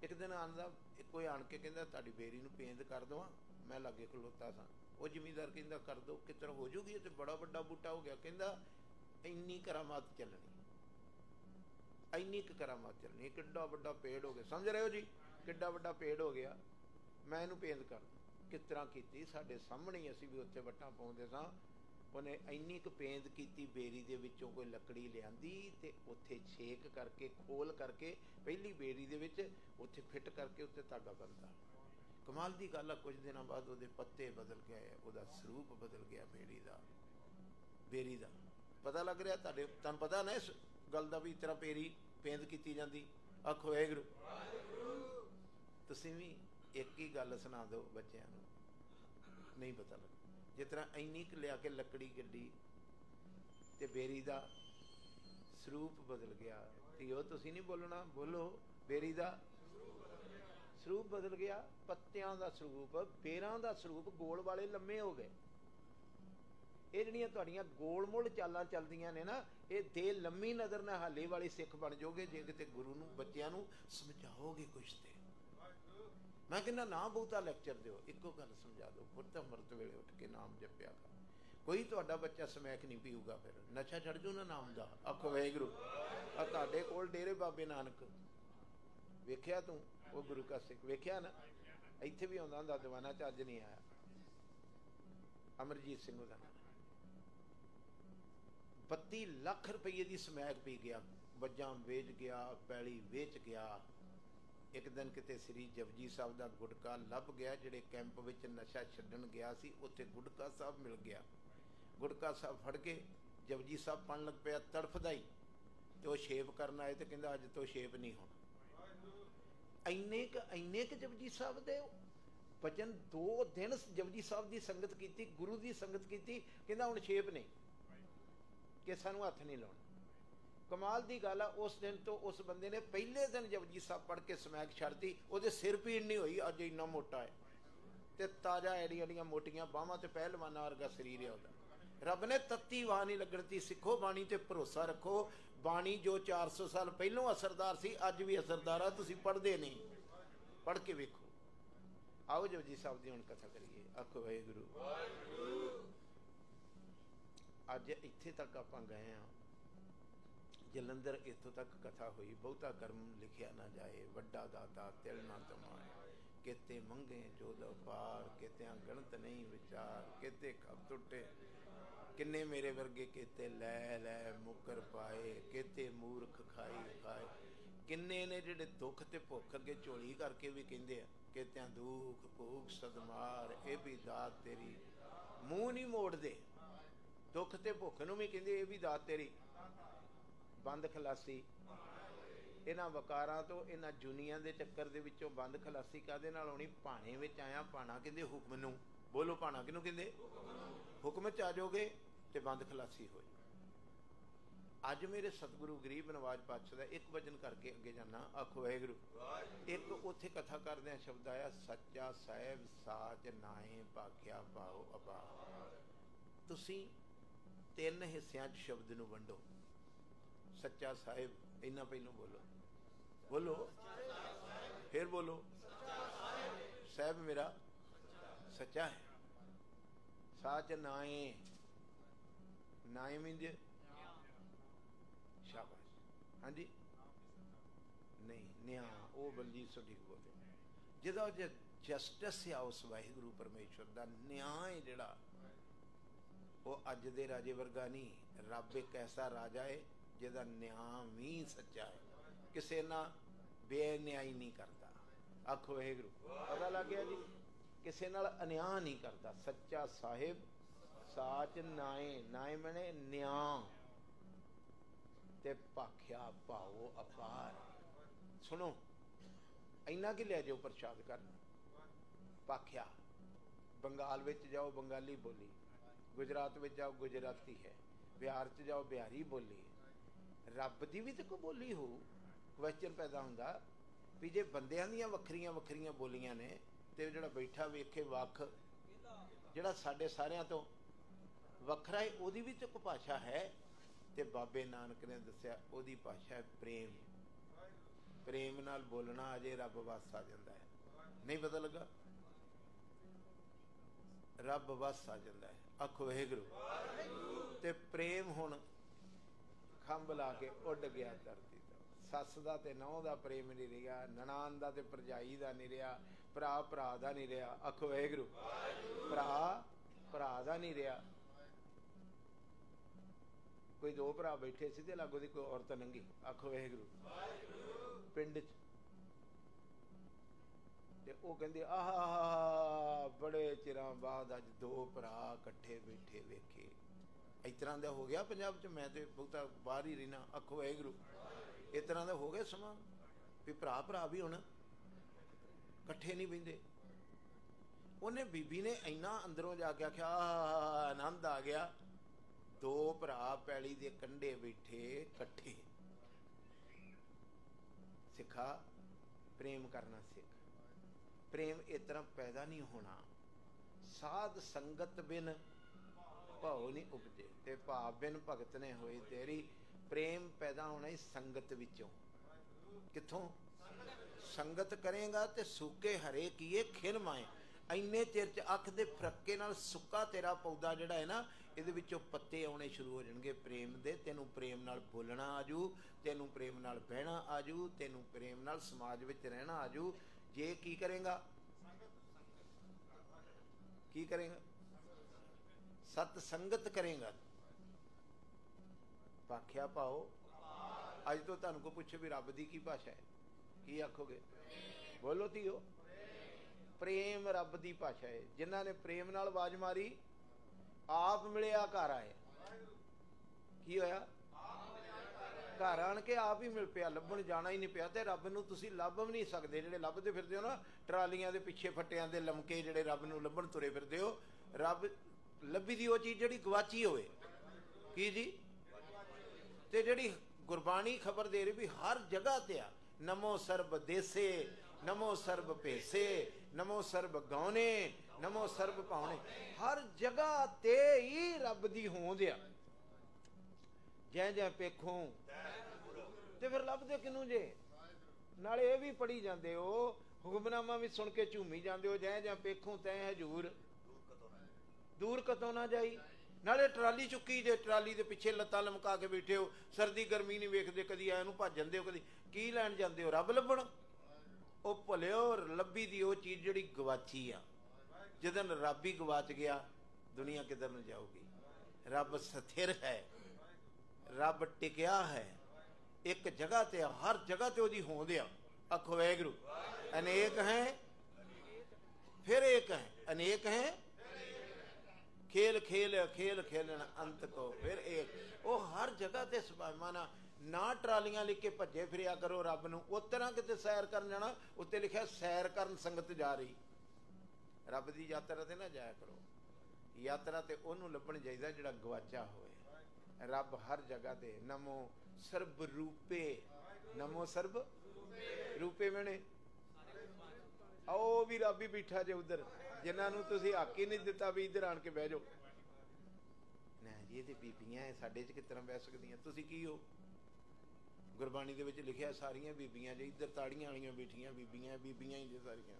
एक दिन आंदा कोई आण के कहता तुहाडी बेरी नूं पेंद कर देवां, मैं लागे खलोता सा। वो जिमीदार कहता कर दो, किस तरह हो जूगी, तो बड़ा वड्डा बूटा हो गया। कहता इन्नी करामात चलनी, इन्नी क करामात चलनी, किड्डा वड्डा पेड़ हो गया, समझ रहे हो जी, किड्डा वड्डा पेड़ हो गया, मैं इहनूं पेंद कर दूं। किस तरह की साडे सामने ही, असीं भी उत्थे वट्टां पाउंदे सां, उन्हें इन्नी क पेंद की बेरी दे विचों कोई लकड़ी लिआंदी ते उत्थे छेक करके खोल करके पहली बेरी दे विच उत्थे फिट करके उत्ते धागा बंधा। कमाल दी गल आ, कुछ दिनों बाद उहदे पत्ते बदल गए, उहदा सरूप बदल गया, बेरी दा बेरी दा पता लग रहा तुहाडे तुहानूं पता ना इस गल दा भी इस तरह बेरी पेंद कीती जांदी। आखो वाहिगुरू। तुसीं भी एक ही गल सुना दो बच्चों नूं, नहीं पता लग, जिस तरह इन्नी क लिया के लकड़ी गड्डी ते बेरी दा सरूप बदल गया। धीओ तुसीं नहीं बोलना, बोलो बेरी दा सरूप बदल गया, पत्तियां दा सरूप, बेरां दा सरूप गोल वाले लम्मे हो गए। ये जिहड़ियां तुहाडीਆਂ गोल मोल चालां चलदियां ने ना, ये दे लम्मी नज़र ना हाले वाले सिख बन जाओगे जे किते गुरु नूं बच्चिआं नूं समझाओगे कुछ ते। मैं कहना ना बहुता लैक्चर दिओ, इक्को गल समझा दो, पुੱਤ अमृत वेले उठ के नाम जपिया कर। कोई तुहाडा बच्चा समैक नहीं पीऊगा, फिर नशा छड़ जू ना नाम दा। आखो वाहिगुरू। आ तुहाडे कोल डेरे बाबे नानक वेख्या तूं, वो गुरु का सिख वेख्या ना, इत्थे भी आउंदा हुंदा दीवाना च, अज नहीं आया, अमरजीत सिंह दा नाम, बत्ती लख रुपये की समैक पी गया, वज्जां वेच गया, पैली वेच गया। एक दिन किते श्री जपजी साहब का गुटका लभ गया, जिहड़े कैंप विच नशा छड्डण गया सी, उत्थे गुटका साहब मिल गया। गुटका साहब फड़ के जपजी साहब पढ़न लग पिया, तड़फदा ही, तो वो शेप करन आए तो कहंदा अज तो शेप नहीं होना। इन्ने क इन्ने क जपजी साहब दे बचन, दो दिन जपजी साहब की संगत की, गुरु की संगत की, कहंदा हुण शेप नहीं, कि सानू हथ नहीं लाउणा। कमाल की गल आ, उस दिन तो उस बंदे ने पहले दिन जपजी साहब पढ़ के समैक छड्डती, उहदे सिर पीड़ नहीं हुई। अज इन्ना मोटा है ते ताजा, एडियां एडियां मोटियां बाहां ते पहलवाना वर्गा शरीर है उहदा। रब ने तत्ती वाह नहीं लगती। सिखो बाणी ते भरोसा रखो, बाणी जो चार सौ साल पहलों असरदार सी, अज भी असरदार आ। तुसीं पढ़दे नहीं, पढ़ के वेखो। आओ जपजी साहब की हुण कथा करिए। आखो वाहिगुरू। अज इत्थे तक आपां गए हाँ, जलंधर इत्थों तक कथा हुई। बहुता कर्म लिखिया ना जाए, वड्डा दाता तिल ना तमाए, केते मंगे जोद पार, केतियां गणत नहीं विचार, केते कब टुटे, किन्ने मेरे वर्गे केते लै लै मुकर पाए, केते मूर्ख खाई खाए, किन्ने ने जिहड़े दुख ते भुख अगे झोली करके भी कहिंदे आ, केतियां दुख भूख सदमार, ये भी दात तेरी, मूँह नहीं मोड़दे। दुख ते भुख नूं भी कहिंदे ये भी दात तेरी। बंद खलासी इन्हां वकारां तो, इन्हां जुनिया के चक्कर दे विचों बंद खलासी काहदे नाल होनी? भाणे विच आया, भाणा कहंदे हुक्म नूं। बोलो भाणा किहनूं कहंदे? हुक्म च आ जाओगे तो बंद खलासी हो जाए। अज मेरे सतगुरु गरीब नवाज पातशाह का एक वचन करके अगे जाना। आखो वाहिगुरू। एक उत्थे कथा करदे शब्द आया, सच्चा साहिब साच नाए भाग्या पाओ अपार। तुसीं तीन हिस्सिਆਂ च शब्द नूं वंडो। सच्चा साहिब, इन्ना पहलों बोलो, बोलो फिर बोलो। साहिब मेरा सच्चा है, साच नाए, नाए मींस शाबाश, हाँ जी, नहीं न्या, वो बलजीत सो ठीक बोले। जिहदा जस्टिस आ उस वाहिगुरू परमेश्वर का न्याय जिहड़ा, वो अज दे राजे वर्गा नहीं। रब एक ऐसा राजा है जिहदा न्याय भी सच्चा है, किसी ना बेन्यायी नहीं करता। आखो वाहिगुरू। पता लग गया जी, किसी नाल अन्याय नहीं करता। सच्चा साहिब साच नाए, नाए मैंने न्याय ते भाख्या भाओ अपार। सुनो, इन्ना कि ले जाओ प्रसाद करना। भाख्या, बंगाल विच जाओ बंगाली बोली, गुजरात में जाओ गुजराती है, बिहार च जाओ बिहारी बोली। रब की भी तो कोई बोली हो। क्वेश्चन पैदा होंदा भी जे बंदियां दियां वखरियां वखरियां बोलियां ने, तो जिहड़ा बैठा वेखे वख, जिहड़ा साडे सारियां तो वखरा है, ओदी भी तो कोई भाषा है। तो बाबे नानक ने दस्सिया ओदी भाषा है प्रेम। प्रेम नाल बोलना अजे रब वस आ जाता है। नहीं पता लगा? रब वस आ जाता है। आखो वाहिगुरू। ते प्रेम हुण खंभ ला के उड गया धरती तो। सस दा ते नौं दा प्रेम नहीं रहा, ननान दा ते भरजाई दा नहीं रहा, भरा भरा दा नहीं रहा। आखो वाहिगुरू। भरा भरा दा नहीं रहा। कोई दो भरा बैठे सी ते लागो दी कोई औरत नंगी। आखो वाहिगुरू। पिंड च ते ओ कहंदे आह बड़े चिरां बाद अज दो भरा इकट्ठे बैठे वेखे। इस तरह का हो गया पंजाब च। मैं तो बहुता बाहर ही रहना। आखो वाहिगुरू। इस तरह का हो गया समा भी भरा भरा भी हुण इकट्ठे नहीं बहिंदे। उन्हें बीबी ने इन्ना अंदरों जाके आख्या आनंद आ गया, दो भरा पैली दे कंढे बैठे इकट्ठे। सिखा प्रेम करना सिख। प्रेम इस तरह पैदा नहीं होना। साध संगत बिन भाव नहीं उपजे ते भाव बिन भगत ने होई तेरी। प्रेम पैदा होना ही संगत विचों। किथों? संगत करेगा ते सूके हरे किए खिल माए। इन्ने चिर च अख दे फरक्के नाल सुक्का तेरा पौधा जिहड़ा है ना, इहदे विचों पत्ते आउणे शुरू हो जाणगे प्रेम दे। तैनूं प्रेम नाल बोलना आजू, तैनूं प्रेम नाल बहना आजू, तैनूं प्रेम नाल समाज विच रहना आजू। जे की करेगा? की करेगा? सत संगत करेगा। भाख्या पाओ। अज तो तुहानूं कोई पुछे भी रब दी की भाषा है, की आखोगे? बोलो धीओ। प्रेम रब दी भाषा है। जिन्हां ने प्रेम नाल आवाज मारी आप मिलिया घर आए। की होया? घर आण के आप ही मिल पिया, लभण जाना ही नहीं पिया। ते रब नूं तुसीं लभ भी नहीं सकदे। जिहड़े लभदे फिरदे हो ना ट्रालियां दे पिछे फट्टियां दे लमके, जिहड़े रब नूं लभण तुरे फिरदे हो, रब लभी दी वो चीज़ जिहड़ी गवाची होवे। की जी? ते जिहड़ी गुरबाणी खबर दे रही भी हर जगह ते आ। नमो सर्ब देसे, नमो सर्ब भेसे, नमो सर्ब गौने, नमो सर्ब भावने। हर जगह ते ही रब दी होंद आ। जै जै पेखों ते फिर लभदे किनू जे? नाले ये भी पढ़ी जाते हो, हुक्मनामा भी सुन के झूमी जाते हो। जै जै पेखों तै हजूर दूर कतों ना जाई। नाले ट्राली चुकी जे, ट्राली दे पिछे लत्तां लमका के बैठे हो, सर्दी गर्मी नहीं वेखदे, कदी आए नूं भज जांदे हो, कदी की लैण जांदे हो? रब लभण। ओ भलिओ लभी दी वो चीज़ जिहड़ी गवाची आ। जिदन रब ही गवाच गया दुनिया किधर न जाऊगी। रब स्थिर है, रब टिकिया है एक जगह ते, हर जगह ते ओदी होंद आ। आखो वाहिगुरू। अनेक हैं फिर एक हैं, अनेक हैं खेल खेल खेल खेलन अंत को फिर एक। वो हर जगह ते सभावाना। ना ट्रालियां लिख के भजे फिरिया करो रब नूं। उस तरह किते सैर करन जाना, उत्ते लिखिया सैर करन संगत जा रही। रब दी यात्रा ते ना जाया करो। यात्रा ते ओनूं लभण चाहीदा जिहड़ा गवाचा होए। रब हर जगह ते। नमो सर्ब रूपे, नमो सर्ब रूपे मैंने आओ भी रब ही बैठा जे उधर, जिन्होंने तुसीं हक ही नहीं दिता भी इधर आन के बह जाओ। ना जी ये बीबियां है, साडे च किस तरह बह सकदियां? तुसीं की हो? गुरबाणी दे विच लिखिया सारियां बीबियां जे इधर ताड़ियां वालियां बैठियां बीबियां बीबियां ही जे सारियां।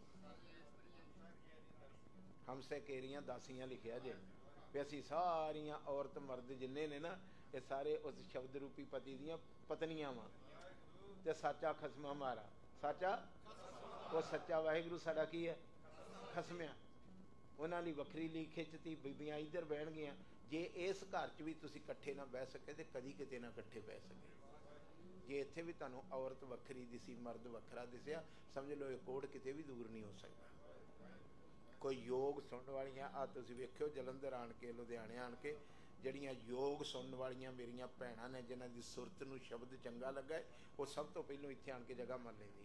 हमसे केरियां दासियां लिखिया जे भी असीं सारियां औरत मर्द जिन्ने ने ना, ये सारे उस शब्द रूपी पति दियां पत्नियां वां। ते सच्चा खसम हमारा, सच्चा वो सच्चा वाहिगुरू साडा की है? खसमिया। उन्हां दी वखरी ली खिंचती, बीबियां इधर बहन गईयां। जे इस घर च भी तुसीं इकट्ठे ना बह सके ते कदी किते ना इकट्ठे बह सके। जे इत्थे भी तुहानूं औरत वखरी दिसी, मर्द वखरा दिसिया, समझ लो ये कोड़ किते भी दूर नहीं हो सकता। कोई योग सुनने वालियां आ तुसीं वेखिओ जलंधर आण के, लुधियाणे आण के, ਜਿਹੜੀਆਂ योग सुनने वालियां मेरियां भैणां ने, जिन्हां दी सुरत नूं शब्द चंगा लगा है, वो सब तो पहलों इत्थे आण के जगह मन लैंदियां।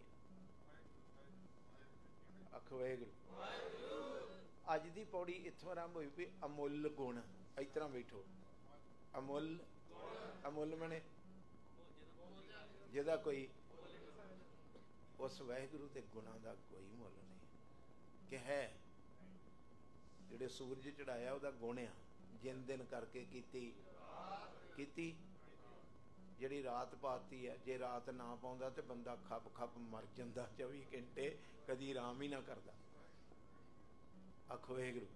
आखो वाहिगुरू। अज दी पौड़ी इत्थों आरंभ होई भी अमुल गुण। इस तरह बैठो। अमुल, अमुल मने जिहदा कोई, उस वाहिगुरू दे गुणां दा कोई मुल नहीं। कि है जिहड़े सूरज चढ़ाया उहदा गुण आ, जिन दिन करके कीती कीती ਜਿਹੜੀ ਰਾਤ ਪਾਤੀ ਹੈ, ਜੇ ਰਾਤ ਨਾ ਪਾਉਂਦਾ ਤੇ ਬੰਦਾ ਖੱਪ ਖੱਪ ਮਰ ਜਾਂਦਾ ਚੌਵੀ ਘੰਟੇ, ਕਦੀ ਆਰਾਮ ਹੀ ਨਾ ਕਰਦਾ। ਆਖੋ ਵਾਹਿਗੁਰੂ।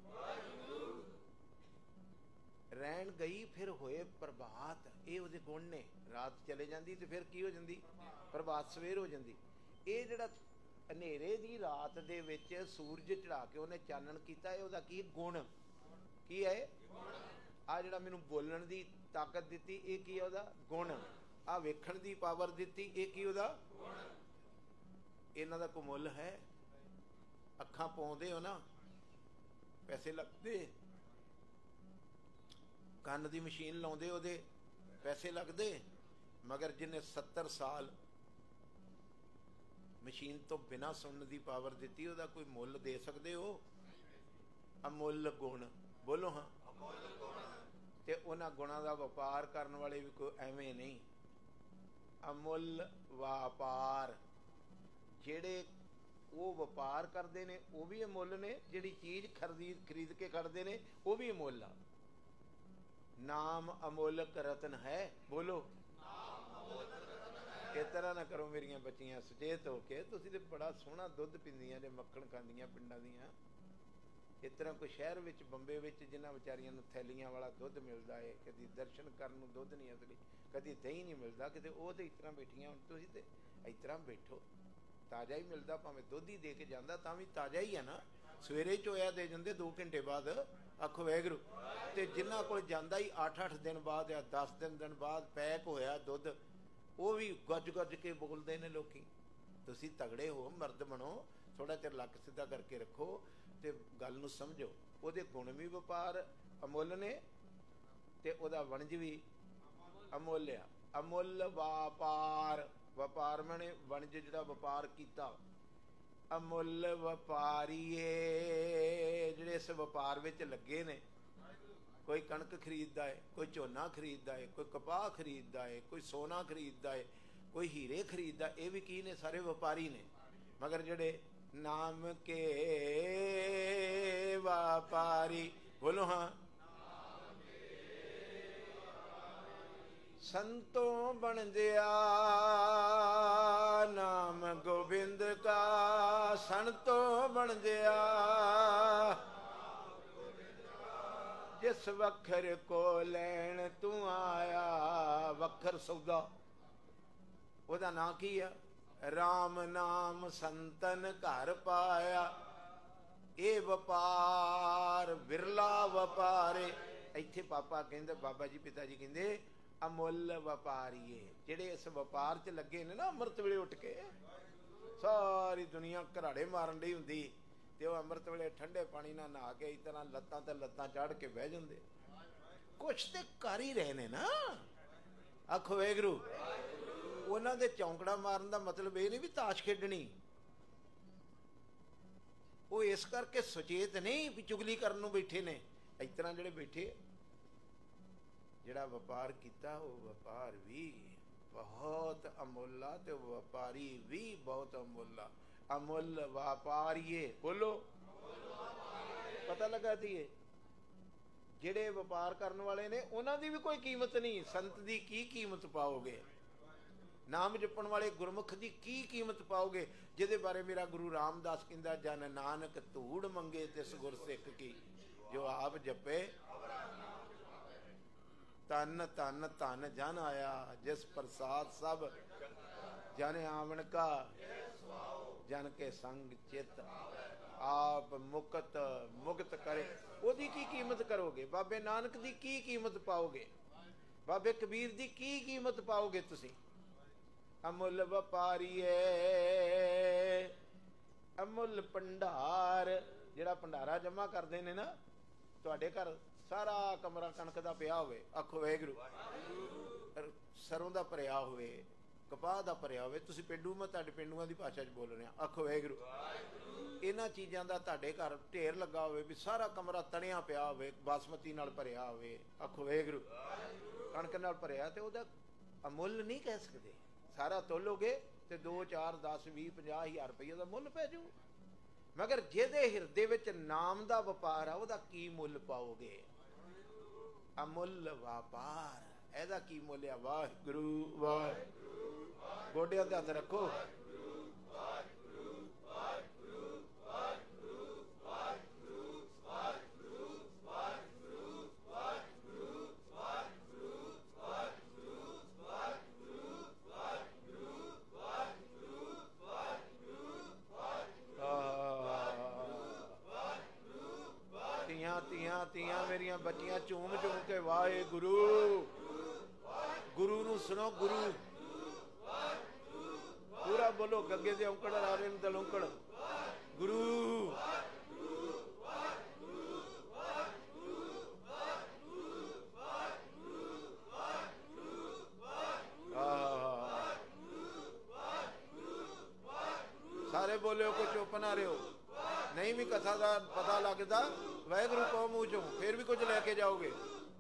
ਰਹਿਣ ਗਈ ਫਿਰ ਹੋਏ ਪ੍ਰਭਾਤ, ਇਹ ਉਹਦੇ ਗੁਣ ਨੇ। ਰਾਤ ਚਲੇ ਜਾਂਦੀ ਤੇ ਫਿਰ ਕੀ ਹੋ ਜਾਂਦੀ? ਪ੍ਰਭਾਤ, ਸਵੇਰ ਹੋ ਜਾਂਦੀ। ਇਹ ਜਿਹੜਾ ਹਨੇਰੇ ਦੀ ਰਾਤ ਦੇ ਵਿੱਚ ਸੂਰਜ ਚੜਾ ਕੇ ਉਹਨੇ ਚਾਨਣ ਕੀਤਾ, ਇਹ ਉਹਦਾ ਕੀ ਗੁਣ? ਕੀ ਹੈ? ਆ ਜਿਹੜਾ ਮੈਨੂੰ ਬੋਲਣ ਦੀ ਤਾਕਤ ਦਿੱਤੀ, ਇਹ ਕੀ ਹੈ ਉਹਦਾ ਗੁਣ? ਆ ਵੇਖਣ ਦੀ ਪਾਵਰ ਦਿੱਤੀ, ਇਹ ਕੀ ਉਹਦਾ ਗੁਣ? ਇਹਨਾਂ ਦਾ ਕੋਈ ਮੁੱਲ ਹੈ? ਅੱਖਾਂ ਪਾਉਂਦੇ ਹੋ ਨਾ, ਪੈਸੇ ਲੱਗਦੇ। ਕੰਨ ਦੀ ਮਸ਼ੀਨ ਲਾਉਂਦੇ, ਉਹਦੇ ਪੈਸੇ ਲੱਗਦੇ। ਮਗਰ ਜਿਹਨੇ ਸੱਤਰ ਸਾਲ ਮਸ਼ੀਨ ਤੋਂ ਬਿਨਾਂ ਸੁਣਨ ਦੀ ਪਾਵਰ ਦਿੱਤੀ, ਉਹਦਾ ਕੋਈ ਮੁੱਲ ਦੇ ਸਕਦੇ ਹੋ? ਅਮੁੱਲ ਗੁਣ, ਬੋਲੋ ਹਾਂ। ਤੇ ਉਹਨਾਂ ਗੁਣਾਂ ਦਾ ਵਪਾਰ ਕਰਨ ਵਾਲੇ ਵੀ ਕੋਈ ਐਵੇਂ ਨਹੀਂ। ਅਮੁੱਲ ਵਪਾਰ, ਜਿਹੜੇ ਉਹ ਵਪਾਰ ਕਰਦੇ ਨੇ ਉਹ ਵੀ ਅਮੁੱਲ ਨੇ, ਜਿਹੜੀ ਚੀਜ਼ ਖਰੀਦ ਖਰੀਦ ਕੇ ਖੜਦੇ ਨੇ ਉਹ ਵੀ ਅਮੁੱਲ ਆ। ਨਾਮ ਅਮੁੱਲਕ ਰਤਨ ਹੈ, ਬੋਲੋ। ਇਸ ਤਰ੍ਹਾਂ ਨਾ ਕਰੋ ਮੇਰੀਆਂ ਬੱਚੀਆਂ, ਸੁਚੇਤ ਹੋ ਕੇ। ਤੁਸੀਂ ਤੇ ਬੜਾ ਸੋਹਣਾ ਦੁੱਧ ਪੀਂਦੀਆਂ ਜੇ, ਮੱਖਣ ਖਾਂਦੀਆਂ ਪਿੰਡਾਂ ਦੀਆਂ। ਇਸ ਤਰ੍ਹਾਂ ਕੋਈ ਸ਼ਹਿਰ ਵਿੱਚ, ਬੰਬੇ ਵਿੱਚ, ਜਿਨ੍ਹਾਂ ਵਿਚਾਰੀਆਂ ਨੂੰ ਥੈਲੀਆਂ ਵਾਲਾ ਦੁੱਧ ਮਿਲਦਾ ਹੈ, ਕਦੀ ਦਰਸ਼ਨ ਕਰਨ ਨੂੰ ਦੁੱਧ ਨਹੀਂ ਅਸਲੀ, ਕਦੀ ਦਹੀਂ ਨਹੀਂ ਮਿਲਦਾ ਕਿਤੇ, ਉਹ ਤੇ ਇਸ ਤਰ੍ਹਾਂ ਬੈਠੀਆਂ। ਹੁਣ ਤੁਸੀਂ ਤੇ ਇਸ ਤਰ੍ਹਾਂ ਬੈਠੋ, ਤਾਜ਼ਾ ਹੀ ਮਿਲਦਾ, ਭਾਵੇਂ ਦੁੱਧ ਹੀ ਦੇ ਕੇ ਜਾਂਦਾ ਤਾਂ ਵੀ ਤਾਜ਼ਾ ਹੀ ਹੈ ਨਾ। ਸਵੇਰੇ ਚੋਇਆ ਦੇ ਜਾਂਦੇ ਦੋ ਘੰਟੇ ਬਾਅਦ। ਆਖੋ ਵਾਹਿਗੁਰੂ। ਤੇ ਜਿਨ੍ਹਾਂ ਕੋਲ ਜਾਂਦਾ ਹੀ ਅੱਠ ਅੱਠ ਦਿਨ ਬਾਅਦ ਜਾਂ ਦਸ ਦਿਨ ਦਿਨ ਬਾਅਦ ਪੈਕ ਹੋਇਆ ਦੁੱਧ, ਉਹ ਵੀ ਗੱਜ ਗੱਜ ਕੇ ਬੋਲਦੇ ਨੇ ਲੋਕੀ। ਤੁਸੀਂ ਤਗੜੇ ਹੋ, ਮਰਦ ਬਣੋ, ਥੋੜਾ ਚਿਰ ਲੱਕ ਸਿੱਧਾ ਕਰਕੇ ਰੱਖੋ ਤੇ ਗੱਲ ਨੂੰ ਸਮਝੋ। ਉਹਦੇ ਗੁਣ ਵੀ ਵਪਾਰ ਅਮੁੱਲ ਨੇ ਤੇ ਉਹਦਾ ਵਣਜ ਵੀ ਅਮੁੱਲ ਆ। ਅਮੁੱਲ ਵਪਾਰ, ਵਪਾਰ ਮਾਣੇ ਵਣਜ, ਜਿਹੜਾ ਵਪਾਰ ਕੀਤਾ। ਅਮੁੱਲ ਵਪਾਰੀਏ, ਜਿਹੜੇ ਇਸ ਵਪਾਰ ਵਿੱਚ ਲੱਗੇ ਨੇ। ਕੋਈ ਕਣਕ ਖਰੀਦਦਾ ਹੈ, ਕੋਈ ਝੋਨਾ ਖਰੀਦਦਾ ਹੈ, ਕੋਈ ਕਪਾਹ ਖਰੀਦਦਾ ਹੈ, ਕੋਈ ਸੋਨਾ ਖਰੀਦਦਾ ਹੈ, ਕੋਈ ਹੀਰੇ ਖਰੀਦਦਾ। ਇਹ ਵੀ ਕੀ ਨੇ? ਸਾਰੇ ਵਪਾਰੀ ਨੇ। ਮਗਰ ਜਿਹੜੇ ਨਾਮ ਕੇ ਵਪਾਰੀ, ਬੋਲੋ ਹਾਂ। ਸੰਤੋਂ ਬਣਦਿਆ ਨਾਮ ਗੋਬਿੰਦ ਕਾ, ਸੰਤੋਂ ਬਣਦਿਆ ਜਿਸ ਵਖਰ ਕੋ ਲੈਣ ਤੂੰ ਆਇਆ। ਵਖਰ ਸੌਦਾ, ਉਹਦਾ ਨਾਂ ਕੀ ਆ? ਰਾਮ ਨਾਮ ਸੰਤਨ ਘਰ ਪਾਇਆ। ਇਹ ਵਪਾਰ ਵਿਰਲਾ ਵਪਾਰੇ। ਇੱਥੇ ਪਾਪਾ ਕਹਿੰਦੇ, ਬਾਬਾ ਜੀ ਪਿਤਾ ਜੀ ਕਹਿੰਦੇ ਅਮੁੱਲ ਵਪਾਰੀਏ। ਜਿਹੜੇ ਇਸ ਵਪਾਰ 'ਚ ਲੱਗੇ ਨੇ ਨਾ, ਅੰਮ੍ਰਿਤ ਵੇਲੇ ਉੱਠ ਕੇ ਸਾਰੀ ਦੁਨੀਆ ਘਰਾੜੇ ਮਾਰਨ ਡਈ ਹੁੰਦੀ, ਤੇ ਉਹ ਅੰਮ੍ਰਿਤ ਵੇਲੇ ਠੰਡੇ ਪਾਣੀ ਨਾਲ ਨਹਾ ਕੇ ਇਸ ਤਰ੍ਹਾਂ ਲੱਤਾਂ ਤੇ ਲੱਤਾਂ ਚੜ੍ਹ ਕੇ ਬਹਿ ਜਾਂਦੇ। ਕੁਛ ਤੇ ਕਰ ਹੀ ਰਹੇ ਨੇ ਨਾ। ਆਖੋ ਵਾਹਿਗੁਰੂ। ਉਹਨਾਂ ਦੇ ਚੌਂਕੜਾ ਮਾਰਨ ਦਾ ਮਤਲਬ ਇਹ ਨਹੀਂ ਵੀ ਤਾਸ਼ ਖੇਡਣੀ। ਉਹ ਇਸ ਕਰਕੇ ਸੁਚੇਤ ਨਹੀਂ ਵੀ ਚੁਗਲੀ ਕਰਨ ਨੂੰ ਬੈਠੇ ਨੇ। ਇਸ ਤਰ੍ਹਾਂ ਜਿਹੜੇ ਬੈਠੇ, ਜਿਹੜਾ ਵਪਾਰ ਕੀਤਾ, ਉਹ ਵਪਾਰ ਵੀ ਬਹੁਤ ਅਮੁੱਲ ਆ ਤੇ ਵਪਾਰੀ ਵੀ ਬਹੁਤ ਅਮੁੱਲ ਆ। ਅਮੁੱਲ ਵਪਾਰੀਏ, ਬੋਲੋ। ਪਤਾ ਲੱਗਾ ਧੀਏ, ਜਿਹੜੇ ਵਪਾਰ ਕਰਨ ਵਾਲੇ ਨੇ ਉਹਨਾਂ ਦੀ ਵੀ ਕੋਈ ਕੀਮਤ ਨਹੀਂ। ਸੰਤ ਦੀ ਕੀ ਕੀਮਤ ਪਾਓਗੇ? ਨਾਮ ਜਪਣ ਵਾਲੇ ਗੁਰਮੁਖ ਦੀ ਕੀ ਕੀਮਤ ਪਾਓਗੇ? ਜਿਹਦੇ ਬਾਰੇ ਮੇਰਾ ਗੁਰੂ ਰਾਮਦਾਸ ਕਹਿੰਦਾ, ਜਨ ਨਾਨਕ ਧੂੜ ਮੰਗੇ ਤਿਸ ਗੁਰ ਸਿੱਖ ਕੀ, ਜੋ ਆਪ ਜਪੇ ਧਨ ਧਨ ਧਨ ਜਨ ਆਇਆ। ਜਿਸ ਪ੍ਰਸਾਦ ਸਭ ਜਨ ਆਵਣ ਕਾ, ਜਨ ਕੇ ਸੰਗ ਚਿਤ ਆਪ ਮੁਕਤ ਮੁਕਤ ਕਰੇ। ਉਹਦੀ ਕੀ ਕੀਮਤ ਕਰੋਗੇ? ਬਾਬੇ ਨਾਨਕ ਦੀ ਕੀ ਕੀਮਤ ਪਾਓਗੇ? ਬਾਬੇ ਕਬੀਰ ਦੀ ਕੀ ਕੀਮਤ ਪਾਓਗੇ ਤੁਸੀਂ? ਅਮੁੱਲ ਵਪਾਰੀਏ, ਅਮੁੱਲ ਭੰਡਾਰ। ਜਿਹੜਾ ਭੰਡਾਰਾ ਜਮਾ ਕਰਦੇ ਨੇ ਨਾ, ਤੁਹਾਡੇ ਘਰ ਸਾਰਾ ਕਮਰਾ ਕਣਕ ਦਾ ਪਿਆ ਹੋਵੇ, ਆਖੋ ਵਾਹਿਗੁਰੂ, ਸਰੋਂ ਦਾ ਭਰਿਆ ਹੋਵੇ, ਕਪਾਹ ਦਾ ਭਰਿਆ ਹੋਵੇ, ਤੁਸੀਂ ਪੇਂਡੂ, ਮੈਂ ਤੁਹਾਡੇ ਪੇਂਡੂਆਂ ਦੀ ਭਾਸ਼ਾ 'ਚ ਬੋਲ ਰਿਹਾ, ਆਖੋ ਵਾਹਿਗੁਰੂ। ਇਹਨਾਂ ਚੀਜ਼ਾਂ ਦਾ ਤੁਹਾਡੇ ਘਰ ਢੇਰ ਲੱਗਾ ਹੋਵੇ, ਵੀ ਸਾਰਾ ਕਮਰਾ ਤਣਿਆ ਪਿਆ ਹੋਵੇ, ਬਾਸਮਤੀ ਨਾਲ ਭਰਿਆ ਹੋਵੇ, ਆਖੋ ਵਾਹਿਗੁਰੂ, ਕਣਕ ਨਾਲ ਭਰਿਆ, ਤੇ ਉਹਦਾ ਅਮੁੱਲ ਨਹੀਂ ਕਹਿ ਸਕਦੇ। ਸਾਰਾ ਤੋਲੋਗੇ ਤੇ ਦੋ ਚਾਰ ਦਸ ਵੀਹ ਪੰਜਾਹ ਹਜ਼ਾਰ ਰੁਪਈਏ ਦਾ ਮੁੱਲ ਪੈ ਜਾਊ। ਮਗਰ ਜਿਹਦੇ ਹਿਰਦੇ ਵਿੱਚ ਨਾਮ ਦਾ ਵਪਾਰ ਆ, ਉਹਦਾ ਕੀ ਮੁੱਲ ਪਾਓਗੇ? ਅਮੁੱਲ ਵਪਾਰ। ਇਹਦਾ ਕੀ ਮੁੱਲ ਆ? ਵਾਹਿਗੁਰੂ ਵਾਹਿਗੁਰੂ। ਗੋਡਿਆਂ ਤੇ ਹੱਥ ਰੱਖੋ। ਧੀਆਂ ਧੀਆਂ ਮੇਰੀਆਂ ਬੱਚੀਆਂ ਝੂਮ ਝੂਮ ਕੇ ਵਾਹਿਗੁਰੂ। ਗੁਰੂ ਨੂੰ ਸੁਣੋ, ਗੁਰੂ ਪੂਰਾ ਬੋਲੋ। ਗੱਗੇ ਦੇ ਔਂਕੜ ਆ ਰਹੇ ਨੇ, ਦਲੌਂਕੜ। ਗੁਰੂ ਸਾਰੇ ਬੋਲਿਓ, ਕੋਈ ਚੁੱਪ ਨਾ ਰਿਓ। ਨਹੀਂ ਵੀ ਕਥਾ ਦਾ ਪਤਾ ਲੱਗਦਾ, ਵਾਹਿਗੁਰੂ ਕਹੋ ਮੂੰਹ ਚੋਂ, ਫਿਰ ਵੀ ਕੁਝ ਲੈ ਕੇ ਜਾਓਗੇ।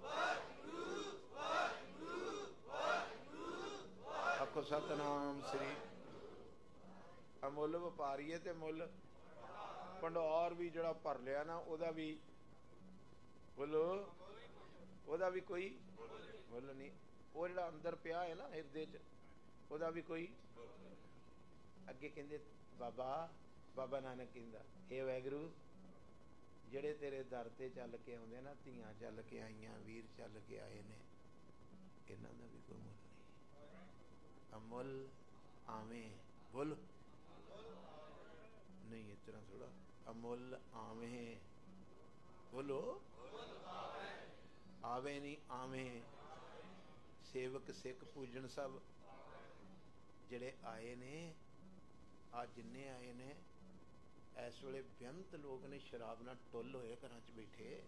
ਆਖੋ ਸਤਨਾਮ ਸ੍ਰੀ। ਅਮੁੱਲ ਵਪਾਰੀਏ ਤੇ ਮੁੱਲ ਭੰਡਾਰ ਵੀ ਜਿਹੜਾ ਭਰ ਲਿਆ ਨਾ, ਉਹਦਾ ਵੀ ਬੋਲੋ, ਉਹਦਾ ਵੀ ਕੋਈ ਮੁੱਲ ਨਹੀਂ। ਉਹ ਜਿਹੜਾ ਅੰਦਰ ਪਿਆ ਹੈ ਨਾ ਹਿਰਦੇ ਚ, ਉਹਦਾ ਵੀ ਕੋਈ। ਅੱਗੇ ਕਹਿੰਦੇ ਬਾਬਾ ਬਾਬਾ ਨਾਨਕ ਕਹਿੰਦਾ, ਇਹ ਵਾਹਿਗੁਰੂ ਜਿਹੜੇ ਤੇਰੇ ਦਰ ਤੇ ਚੱਲ ਕੇ ਆਉਂਦੇ ਨਾ, ਧੀਆਂ ਚੱਲ ਕੇ ਆਈਆਂ, ਵੀਰ ਚੱਲ ਕੇ ਆਏ ਨੇ, ਇਹਨਾਂ ਦਾ ਵੀ ਕੋਈ ਮੁੱਲ ਨਹੀਂ। ਅਮੁੱਲ ਆਵੇਂ ਬੋਲ। ਨਹੀਂ ਇਸ ਤਰ੍ਹਾਂ ਥੋੜਾ, ਅਮੁੱਲ ਆਵੇਂ ਬੋਲੋ। ਆਵੇ ਨਹੀਂ ਆਵੇਂ। ਸੇਵਕ ਸਿੱਖ ਪੂਜਣ ਸਭ ਜਿਹੜੇ ਆਏ ਨੇ, ਆ ਜਿੰਨੇ ਆਏ ਨੇ, ਇਸ ਵੇਲੇ ਬੇਅੰਤ ਲੋਕ ਨੇ ਸ਼ਰਾਬ ਨਾਲ ਟੁੱਲ ਹੋਏ ਘਰਾਂ ਚ ਬੈਠੇ।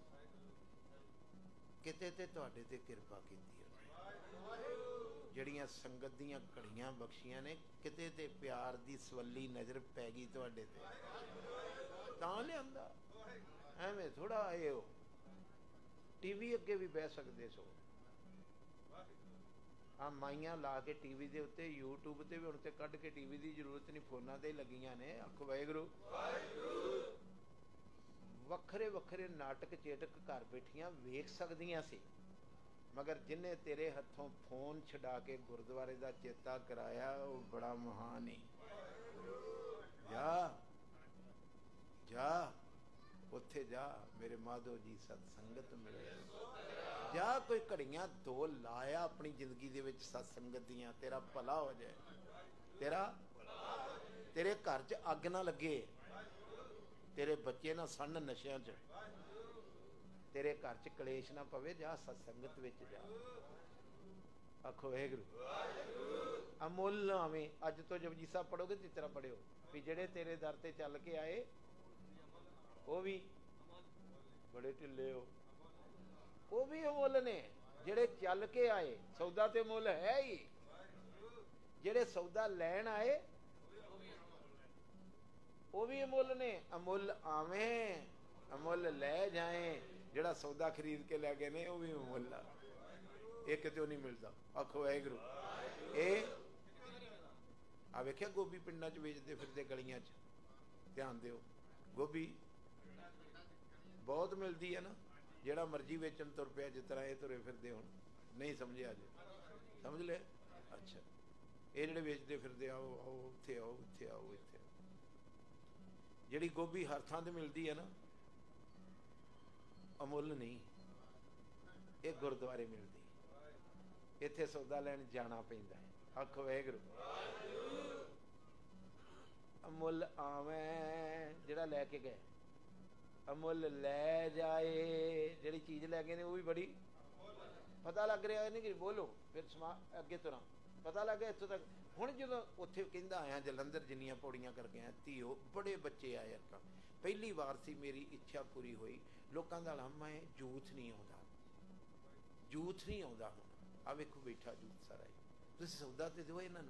ਕਿਤੇ ਤੇ ਤੁਹਾਡੇ ਤੇ ਕਿਰਪਾ ਕੀਤੀ ਹੈ। ਜਿਹੜੀਆਂ ਸੰਗਤ ਦੀਆਂ ਘੜੀਆਂ ਬਖਸ਼ੀਆਂ ਨੇ, ਕਿਤੇ ਤੇ ਪਿਆਰ ਦੀ ਸਵੱਲੀ ਨਜ਼ਰ ਪੈ ਗਈ ਤੁਹਾਡੇ ਤੇ, ਤਾਂ ਲਿਆਂਦਾ। ਐਵੇਂ ਥੋੜਾ ਆਏ ਹੋ। ਟੀਵੀ ਅੱਗੇ ਵੀ ਬਹਿ ਸਕਦੇ ਸੋ। ਆ ਮਾਈਆਂ ਲਾ ਕੇ ਟੀਵੀ ਦੇ ਉੱਤੇ, ਯੂਟਿਊਬ ਤੇ ਵੀ ਹੁਣ ਤੇ ਕੱਢ ਕੇ ਟੀਵੀ ਦੀ ਜ਼ਰੂਰਤ ਨਹੀਂ, ਫੋਨਾਂ ਤੇ ਲੱਗੀਆਂ ਨੇ। ਆਖੋ ਵਾਹਿਗੁਰੂ। ਵੱਖਰੇ ਵੱਖਰੇ ਨਾਟਕ ਚੇਟਕ ਘਰ ਬੈਠੀਆਂ ਵੇਖ ਸਕਦੀਆਂ ਸੀ, ਮਗਰ ਜਿਹਨੇ ਤੇਰੇ ਹੱਥੋਂ ਫੋਨ ਛਡਾ ਕੇ ਗੁਰਦੁਆਰੇ ਦਾ ਚੇਤਾ ਕਰਾਇਆ, ਉਹ ਬੜਾ ਮਹਾਨ ਹੀ। ਜਾ ਜਾ ਉੱਥੇ ਜਾ, ਮੇਰੇ ਮਾਧੋ ਜੀ ਸਤਸੰਗਤ ਮਿਲੇ। ਜਾ ਕੋਈ ਘੜੀਆਂ ਦੋ ਲਾਇਆ ਆਪਣੀ ਜ਼ਿੰਦਗੀ ਦੇ ਵਿੱਚ ਸਤਸੰਗਤ ਦੀਆਂ, ਤੇਰਾ ਭਲਾ ਹੋ ਜਾਏ। ਤੇਰਾ ਤੇਰੇ ਘਰ ਚ ਅੱਗ ਨਾ ਲੱਗੇ, ਤੇਰੇ ਬੱਚੇ ਨਾ ਸੜਨ ਨਸ਼ਿਆਂ ਚ, ਤੇਰੇ ਘਰ ਚ ਕਲੇਸ਼ ਨਾ ਪਵੇ। ਜਾ ਸਤਸੰਗਤ ਵਿੱਚ ਜਾ। ਆਖੋ ਵਾਹਿਗੁਰੂ। ਅਮੁੱਲ ਆਵੇਂ। ਅੱਜ ਤੋਂ ਜਪਜੀ ਸਾਹਿਬ ਪੜੋਗੇ ਜਿਸ ਤਰ੍ਹਾਂ ਪੜਿਓ, ਵੀ ਜਿਹੜੇ ਤੇਰੇ ਦਰ ਤੇ ਚੱਲ ਕੇ ਆਏ, ਉਹ ਵੀ ਬੜੇ ਢਿੱਲੇ ਹੋ, ਉਹ ਵੀ ਅਮੁੱਲ ਨੇ। ਜਿਹੜੇ ਚੱਲ ਕੇ ਆਏ, ਸੌਦਾ ਤੇ ਮੁੱਲ ਹੈ ਹੀ। ਜਿਹੜੇ ਸੌਦਾ ਲੈਣ ਆਏ, ਉਹ ਵੀ ਅਮੁੱਲ ਨੇ। ਅਮੁੱਲ ਆਵੇਂ, ਅਮੁੱਲ ਲੈ ਜਾਏ। ਜਿਹੜਾ ਸੌਦਾ ਖਰੀਦ ਕੇ ਲੈ ਗਏ ਨੇ, ਉਹ ਵੀ ਅਮੁੱਲ ਆ। ਇਹ ਕਿਤੇ ਨਹੀਂ ਮਿਲਦਾ। ਆਖੋ ਵਾਹਿਗੁਰੂ। ਇਹ ਆ ਵੇਖਿਆ ਗੋਭੀ ਪਿੰਡਾਂ ਚ ਵੇਚਦੇ ਫਿਰਦੇ, ਗਲੀਆਂ ਚ, ਧਿਆਨ ਦਿਓ। ਗੋਭੀ ਬਹੁਤ ਮਿਲਦੀ ਹੈ ਨਾ। ਜਿਹੜਾ ਮਰਜ਼ੀ ਵੇਚਣ ਤੁਰ ਪਿਆ, ਜਿਸ ਤਰ੍ਹਾਂ ਇਹ ਤੁਰੇ ਫਿਰਦੇ ਹੁਣ। ਨਹੀਂ ਸਮਝਿਆ ਜੇ? ਸਮਝ ਲਿਆ? ਅੱਛਾ। ਇਹ ਜਿਹੜੇ ਵੇਚਦੇ ਫਿਰਦੇ, ਆਓ ਆਓ ਉੱਥੇ ਆਓ, ਇੱਥੇ ਆਓ, ਇੱਥੇ। ਜਿਹੜੀ ਗੋਭੀ ਹਰ ਥਾਂ ਤੇ ਮਿਲਦੀ ਹੈ ਨਾ, ਅਮੁੱਲ ਨਹੀਂ। ਇਹ ਗੁਰਦੁਆਰੇ ਮਿਲਦੀ। ਇੱਥੇ ਸੌਦਾ ਲੈਣ ਜਾਣਾ ਪੈਂਦਾ ਹੈ। ਆਖੋ ਵਾਹਿਗੁਰੂ। ਅਮੁੱਲ ਆਵੇਂ। ਜਿਹੜਾ ਲੈ ਕੇ ਗਏ, ਅਮੁੱਲ ਲੈ ਜਾਏ। ਜਿਹੜੀ ਚੀਜ਼ ਲੈ ਗਏ ਨੇ, ਉਹ ਵੀ ਬੜੀ। ਪਤਾ ਲੱਗ ਰਿਹਾ ਨਹੀਂ ਕਿ ਬੋਲੋ, ਫਿਰ ਸਮਾ ਅੱਗੇ ਤੁਰਾਂ। ਪਤਾ ਲੱਗ ਗਿਆ ਇੱਥੋਂ ਤੱਕ। ਹੁਣ ਜਦੋਂ ਉੱਥੇ ਕਹਿੰਦਾ ਆਇਆ ਜਲੰਧਰ, ਜਿੰਨੀਆਂ ਪੌੜੀਆਂ ਕਰਕੇ ਆਇਆ, ਧੀਓ ਬੜੇ ਬੱਚੇ ਆਏ ਅਰਕਾਂ। ਪਹਿਲੀ ਵਾਰ ਸੀ ਮੇਰੀ ਇੱਛਾ ਪੂਰੀ ਹੋਈ। ਲੋਕਾਂ ਦਾ ਲਾਮਾ ਹੈ, ਜੂਥ ਨਹੀਂ ਆਉਂਦਾ, ਜੂਥ ਨਹੀਂ ਆਉਂਦਾ। ਹੁਣ ਆ ਵੇਖੋ ਬੈਠਾ ਜੂਥ ਸਾਰਾ। ਤੁਸੀਂ ਸੌਦਾ ਤੇ ਦਿਓ ਇਹਨਾਂ ਨੂੰ।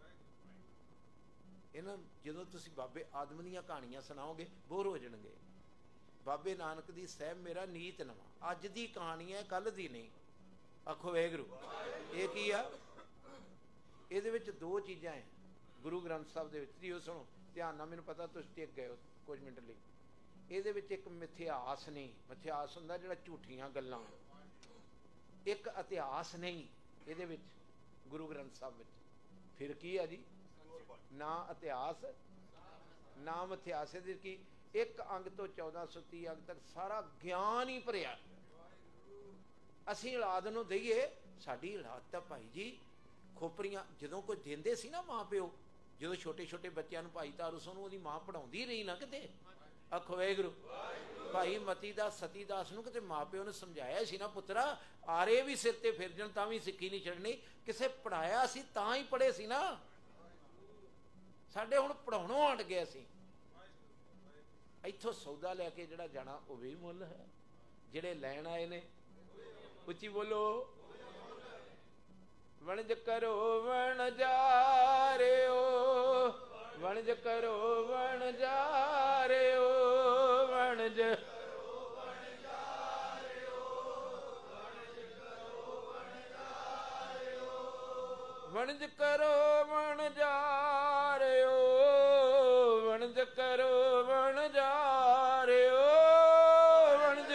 ਇਹਨਾਂ ਜਦੋਂ ਤੁਸੀਂ ਬਾਬੇ ਆਦਮ ਦੀਆਂ ਕਹਾਣੀਆਂ ਸੁਣਾਓਗੇ, ਬੋਰ ਹੋ ਜਾਣਗੇ। ਬਾਬੇ ਨਾਨਕ ਦੀ ਸਾਹਿਬ ਮੇਰਾ ਨੀਤ ਨਵਾਂ। ਅੱਜ ਦੀ ਕਹਾਣੀ ਹੈ, ਕੱਲ ਦੀ ਨਹੀਂ। ਆਖੋ ਵਾਹਿਗੁਰੂ। ਇਹ ਕੀ ਆ? ਇਹਦੇ ਵਿੱਚ ਦੋ ਚੀਜ਼ਾਂ ਹੈ ਗੁਰੂ ਗ੍ਰੰਥ ਸਾਹਿਬ ਦੇ ਵਿੱਚ। ਜੀ ਉਹ ਸੁਣੋ ਧਿਆਨ ਨਾਲ। ਮੈਨੂੰ ਪਤਾ ਤੁਸੀਂ ਟਿਕ ਗਏ ਹੋ ਕੁਝ ਮਿੰਟ ਲਈ। ਇਹਦੇ ਵਿੱਚ ਇੱਕ ਮਿਥਿਆਸ ਨਹੀਂ। ਮਿਥਿਆਸ ਹੁੰਦਾ ਜਿਹੜਾ ਝੂਠੀਆਂ ਗੱਲਾਂ। एक इतिहास नहीं ਇਹਦੇ ਵਿੱਚ ਗੁਰੂ ਗ੍ਰੰਥ ਸਾਹਿਬ ਵਿੱਚ। ਫਿਰ ਕੀ ਆ ਜੀ, ਨਾ ਇਤਿਹਾਸ ਨਾ ਮਿਥਿਆਸ। ਇਹਦੇ ਕੀ ਇੱਕ ਅੰਗ ਤੋਂ ਚੌਦਾਂ ਸੌ ਤੀਹ ਅੰਗ ਤੱਕ ਸਾਰਾ ਗਿਆਨ ਹੀ ਭਰਿਆ। ਅਸੀਂ ਔਲਾਦ ਨੂੰ ਦਈਏ, ਸਾਡੀ ਔਲਾਦ ਤਾਂ ਭਾਈ ਜੀ ਖੋਪਰੀਆਂ ਜਦੋਂ ਕੋਈ ਦਿੰਦੇ ਸੀ ਨਾ ਮਾਂ ਪਿਓ, ਜਦੋਂ ਛੋਟੇ ਛੋਟੇ ਬੱਚਿਆਂ ਨੂੰ ਭਾਈ ਤਾਰੂ ਸੋਨੂੰ ਉਹਦੀ ਮਾਂ ਪੜਾਉਂਦੀ ਰਹੀ ਨਾ ਕਿਤੇ, ਆਖੋ ਵਾਹਿਗੁਰੂ। ਭਾਈ ਮਤੀ ਦਾਸ ਸਤੀ ਦਾਸ ਨੂੰ ਕਿਤੇ ਮਾਂ ਪਿਓ ਨੇ ਸਮਝਾਇਆ ਸੀ ਨਾ, ਪੁੱਤਰਾ ਆਰੇ ਵੀ ਸਿਰ ਤੇ ਫਿਰ ਜਾਣ ਤਾਂ ਵੀ ਸਿੱਖੀ ਨਹੀਂ ਛੱਡਣੀ। ਕਿਸੇ ਪੜਾਇਆ ਸੀ ਤਾਂ ਹੀ ਪੜ੍ਹੇ ਸੀ ਨਾ। ਸਾਡੇ ਹੁਣ ਪੜਾਉਣੋਂ ਹਟ ਗਏ ਅਸੀਂ। ਇੱਥੋਂ ਸੌਦਾ ਲੈ ਕੇ ਜਿਹੜਾ ਜਾਣਾ ਉਹ ਵੀ ਮੁੱਲ ਹੈ। ਜਿਹੜੇ ਲੈਣ ਆਏ ਨੇ ਉੱਚੀ ਬੋਲੋ, ਵਣਜ ਕਰੋ ਵਣਜਾਰਿਓ, ਵਣਜ ਕਰੋ ਵਣਜਾਰਿਓ, ਵਣਜ ਵਣਜ ਕਰੋ ਵਣਜਾਰਿਓ, ਵਣਜ ਕਰੋ ਵਣਜਾਰਿਓ, ਵਣਜ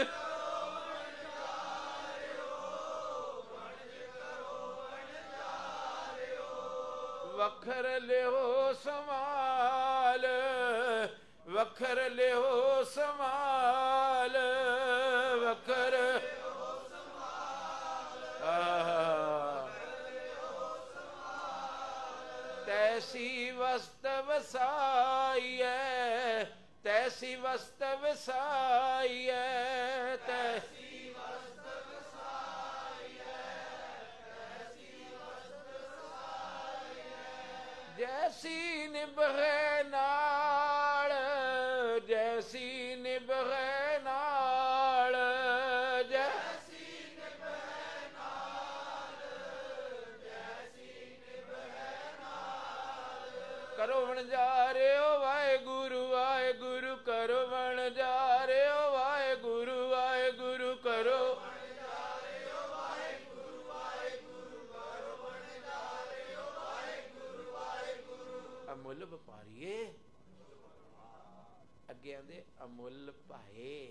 ਵਖਰ ਲਿਓ ਸਮਾਲ, ਵਖਰ ਲਿਓ ਸਮਾਲ, ਵਖਰ ਤੈਸੀ ਵਸਤ ਵਸਾਈਐ, ਤੈਸੀ ਵਸਤ ਵਸਾਈਐ, ਤੈਸੀ ਵਸਤ ਵਸਾਈਐ, ਤੈਸੀ ਵਸਤ ਵਸਾਈਐ। ਜੈਸੀ ਨਿਭੈ ਨਾਲ, ਜੈਸੀ ਨਿਭੈ ਨਾਲ, ਜੈਸੀ ਨਿਭੈ ਨਾਲ, ਜੈਸੀ ਨਿਭੈ ਨਾਲ। ਕਰੋ ਵਣਜਾਰਿਓ ਵਾਹਿਗੁਰੂ ਵਾਹਿਗੁਰੂ, ਕਰੋ ਵਣਜਾਰਿਓ ਵਾਹਿਗੁਰੂ ਵਾਹਿਗੁਰੂ, ਕਰੋ ਵਣਜਾਰਿਓ ਵਾਹਿਗੁਰੂ ਵਾਹਿਗੁਰੂ, ਕਰੋ ਵਣਜਾਰਿਓ ਵਾਹਿਗੁਰੂ ਵਾਹਿਗੁਰੂ। ਅਮੁੱਲ ਵਪਾਰੀਏ, ਅੱਗੇ ਆਂਦੇ ਅਮੁੱਲ ਭਾਏ,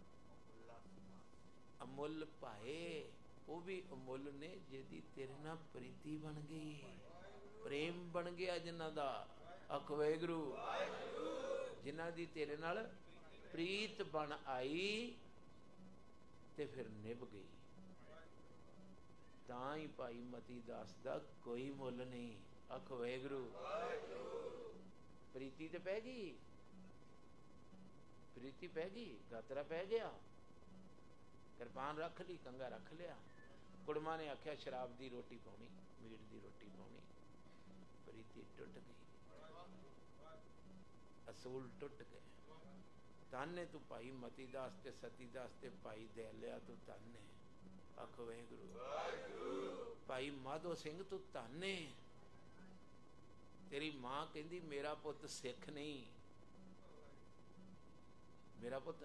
ਅਮੁੱਲ ਭਾਏ। ਉਹ ਵੀ ਅਮੁੱਲ ਨੇ ਜਿਹਦੀ ਤੇਰੇ ਨਾਲ ਪ੍ਰੀਤੀ ਬਣ ਗਈ, ਪ੍ਰੇਮ ਬਣ ਗਿਆ ਜਿਨ੍ਹਾਂ ਦਾ, ਆਖੋ ਵਾਹਿਗੁਰੂ। ਜਿਨ੍ਹਾਂ ਦੀ ਤੇਰੇ ਨਾਲ ਪ੍ਰੀਤ ਬਣ ਆਈ ਤੇ ਫਿਰ ਨਿਭ ਗਈ, ਤਾਂ ਹੀ ਭਾਈ ਮਤੀ ਦਾਸ ਦਾ ਕੋਈ ਮੁੱਲ ਨਹੀਂ, ਆਖੋ ਵਾਹਿਗੁਰੂ। ਪ੍ਰੀਤੀ ਤੇ ਪੈ ਗਈ, ਪ੍ਰੀਤੀ ਪੈ ਗਈ, ਗਾਤਰਾ ਪੈ ਗਿਆ, ਕਿਰਪਾਨ ਰੱਖ ਲਈ, ਕੰਗਾ ਰੱਖ ਲਿਆ। ਕੁੜਮਾ ਨੇ ਆਖਿਆ ਸ਼ਰਾਬ ਦੀ ਰੋਟੀ ਪਾਉਣੀ, ਮੀਟ ਦੀ ਰੋਟੀ ਪਾਉਣੀ, ਪ੍ਰੀਤੀ ਟੁੱਟ ਗਈ, ਅਸੂਲ ਟੁੱਟ ਗਏ। ਧੰਨ ਤੂੰ ਭਾਈ ਮਤੀ ਦਾਸ ਤੇ ਸਤੀ ਦਾਸ ਤੇ ਭਾਈ ਦੇ ਲਿਆ, ਤੂੰ ਧੰਨ ਹੈ, ਆਖੋ ਵਾਹਿਗੁਰੂ। ਭਾਈ ਮਾਧੋ ਸਿੰਘ ਤੂੰ ਧੰਨ ਹੈ। ਤੇਰੀ ਮਾਂ ਕਹਿੰਦੀ ਮੇਰਾ ਪੁੱਤ ਸਿੱਖ ਨਹੀਂ, ਮੇਰਾ ਪੁੱਤ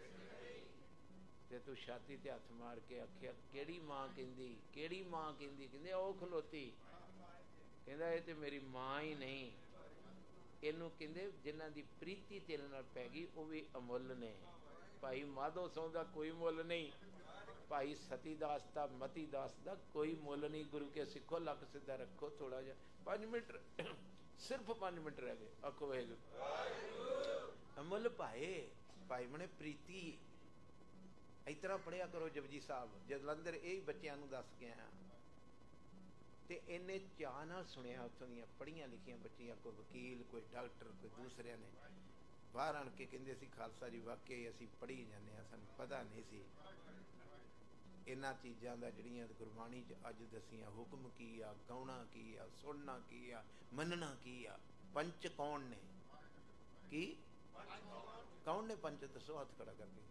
ਤੇ ਤੂੰ ਛਾਤੀ ਤੇ ਹੱਥ ਮਾਰ ਕੇ ਆਖਿਆ ਕਿਹੜੀ ਮਾਂ ਕਹਿੰਦੀ, ਕਿਹੜੀ ਮਾਂ ਕਹਿੰਦੀ? ਕਹਿੰਦੇ ਉਹ ਖਲੋਤੀ। ਕਹਿੰਦਾ ਇਹ ਤੇ ਮੇਰੀ ਮਾਂ ਹੀ ਨਹੀਂ, ਇਹਨੂੰ ਕਹਿੰਦੇ ਜਿਨ੍ਹਾਂ ਦੀ ਪ੍ਰੀਤੀ ਤੇਰੇ ਨਾਲ ਪੈ ਗਈ ਉਹ ਵੀ ਅਮੁੱਲ ਨੇ। ਭਾਈ ਮਾਧੋ ਸਿੰਘ ਦਾ ਕੋਈ ਮੁੱਲ ਨਹੀਂ, ਭਾਈ ਸਤੀ ਦਾਸ ਦਾ ਮਤੀ ਦਾਸ ਦਾ ਕੋਈ ਮੁੱਲ ਨਹੀਂ। ਗੁਰੂ ਕੇ ਸਿੱਖੋ, ਲੱਕ ਸਿੱਧਾ ਰੱਖੋ। ਥੋੜਾ ਜਿਹਾ ਪੰਜ ਮਿੰਟ, ਸਿਰਫ ਪੰਜ ਮਿੰਟ ਰਹਿ ਗਏ, ਆਖੋ ਵਾਹਿਗੁਰੂ। ਅਮੁੱਲ ਭਾਏ, ਭਾਈ ਮਨੇ ਪ੍ਰੀਤੀ। ਇਸ ਤਰ੍ਹਾਂ ਪੜ੍ਹਿਆ ਕਰੋ ਜਪਜੀ ਸਾਹਿਬ। ਜਲੰਧਰ ਇਹ ਬੱਚਿਆਂ ਨੂੰ ਦੱਸ ਕੇ ਆਇਆ ਤੇ ਇੰਨੇ ਚਾਅ ਨਾਲ ਸੁਣਿਆ। ਉੱਥੋਂ ਦੀਆਂ ਪੜ੍ਹੀਆਂ ਲਿਖੀਆਂ ਬੱਚੀਆਂ, ਕੋਈ ਵਕੀਲ, ਕੋਈ ਡਾਕਟਰ, ਕੋਈ ਦੂਸਰਿਆਂ ਨੇ ਬਾਹਰ ਆਣ ਕੇ ਕਹਿੰਦੇ ਸੀ ਖਾਲਸਾ ਜੀ ਵਾਕਈ ਅਸੀਂ ਪੜ੍ਹੀ ਜਾਂਦੇ ਹਾਂ, ਸਾਨੂੰ ਪਤਾ ਨਹੀਂ ਸੀ ਇਹਨਾਂ ਚੀਜ਼ਾਂ ਦਾ ਜਿਹੜੀਆਂ ਗੁਰਬਾਣੀ 'ਚ ਅੱਜ ਦਸੀਆਂ। ਹੁਕਮ ਕੀ ਆ, ਗਾਉਣਾ ਕੀ ਆ, ਸੁਣਨਾ ਕੀ ਆ, ਮੰਨਣਾ ਕੀ ਆ। ਪੰਚ ਕੌਣ ਨੇ? ਕੀ ਕੌਣ ਨੇ ਪੰਚ? ਦੱਸੋ, ਹੱਥ ਖੜਾ ਕਰਕੇ।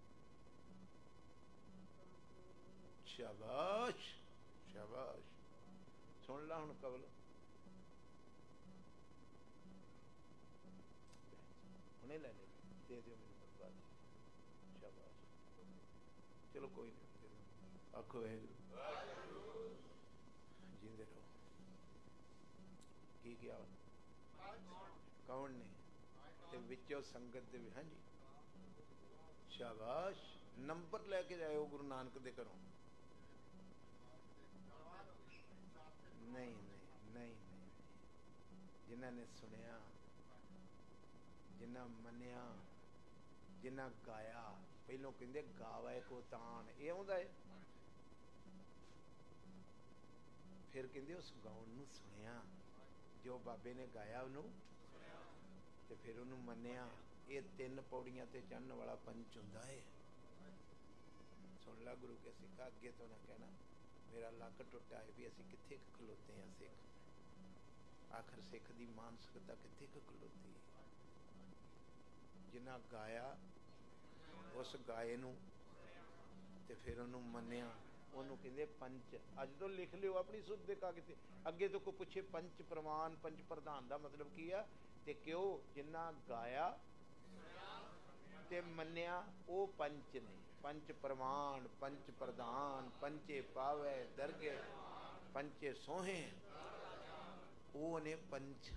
ਸ਼ਾਬਾਸ਼ ਸ਼ਾਬਾਸ਼। ਸੁਣ ਲਾ ਹੁਣ ਕਵਲ, ਹੁਣੇ ਲੈ ਲੈ, ਦੇ ਦਿਓ ਮੈਨੂੰ ਬਰਬਾਦ। ਸ਼ਾਬਾਸ਼, ਚਲੋ ਕੋਈ ਨਹੀਂ। ਆਖੋ ਵਾਹਿਗੁਰੂ, ਜਿੰਦੇ ਰਹੋ। ਕੀ ਕਿਹਾ? ਕੌਣ ਨੇ? ਤੇ ਵਿੱਚੋਂ ਸੰਗਤ ਦੇ ਵੀ। ਹਾਂਜੀ ਸ਼ਾਬਾਸ਼। ਨੰਬਰ ਲੈ ਕੇ ਜਾਇਓ ਗੁਰੂ ਨਾਨਕ ਦੇ ਘਰੋਂ। जिन्हां ने सुनिया, जिन्हां मन्निया, जिन्हां गाया। पहलों कहंदे गावे को तान, ये आउंदा है। फिर कहंदे उस गाउण नूं सुनिया, जो बाबे ने गाया उन्होंने, ते फिर उन्होंने मन्निया। ये तीन पौड़ियां ते चढ़न वाला पंच हुंदा है। सुन ला गुरु के सिखा, अगे तो ना कहना मेरा लक टुटा है भी असीं कित्थे खलोते हैं। सिख आखिर सिख दी मानसिकता कित्थे खलोती। जिन्हां गाया उस गाए नूं ते फिर उन्होंने मन्निया, ਉਹਨੂੰ ਕਹਿੰਦੇ ਪੰਚ। ਅੱਜ ਤੋਂ ਲਿਖ ਲਿਓ ਆਪਣੀ ਸੁਧ ਦੇ ਕਾਗਜ਼ ਤੇ। ਅੱਗੇ ਤੋਂ ਕੋਈ ਪੁੱਛੇ ਪੰਚ ਪ੍ਰਮਾਨ ਪੰਚ ਪ੍ਰਧਾਨ ਦਾ ਮਤਲਬ ਕੀ ਆ, ਤੇ ਕਿਉਂ ਜਿੰਨਾ ਗਾਇਆ ਤੇ ਮੰਨਿਆ ਉਹ ਪੰਚ ਨੇ। ਪੰਚ ਪ੍ਰਮਾਨ ਪੰਚ ਪ੍ਰਧਾਨ ਪੰਚੇ ਪਾਵੇ ਦਰਗੇ ਪੰਚੇ ਸੋਹੇ, ਉਹ ਨੇ ਪੰਚ।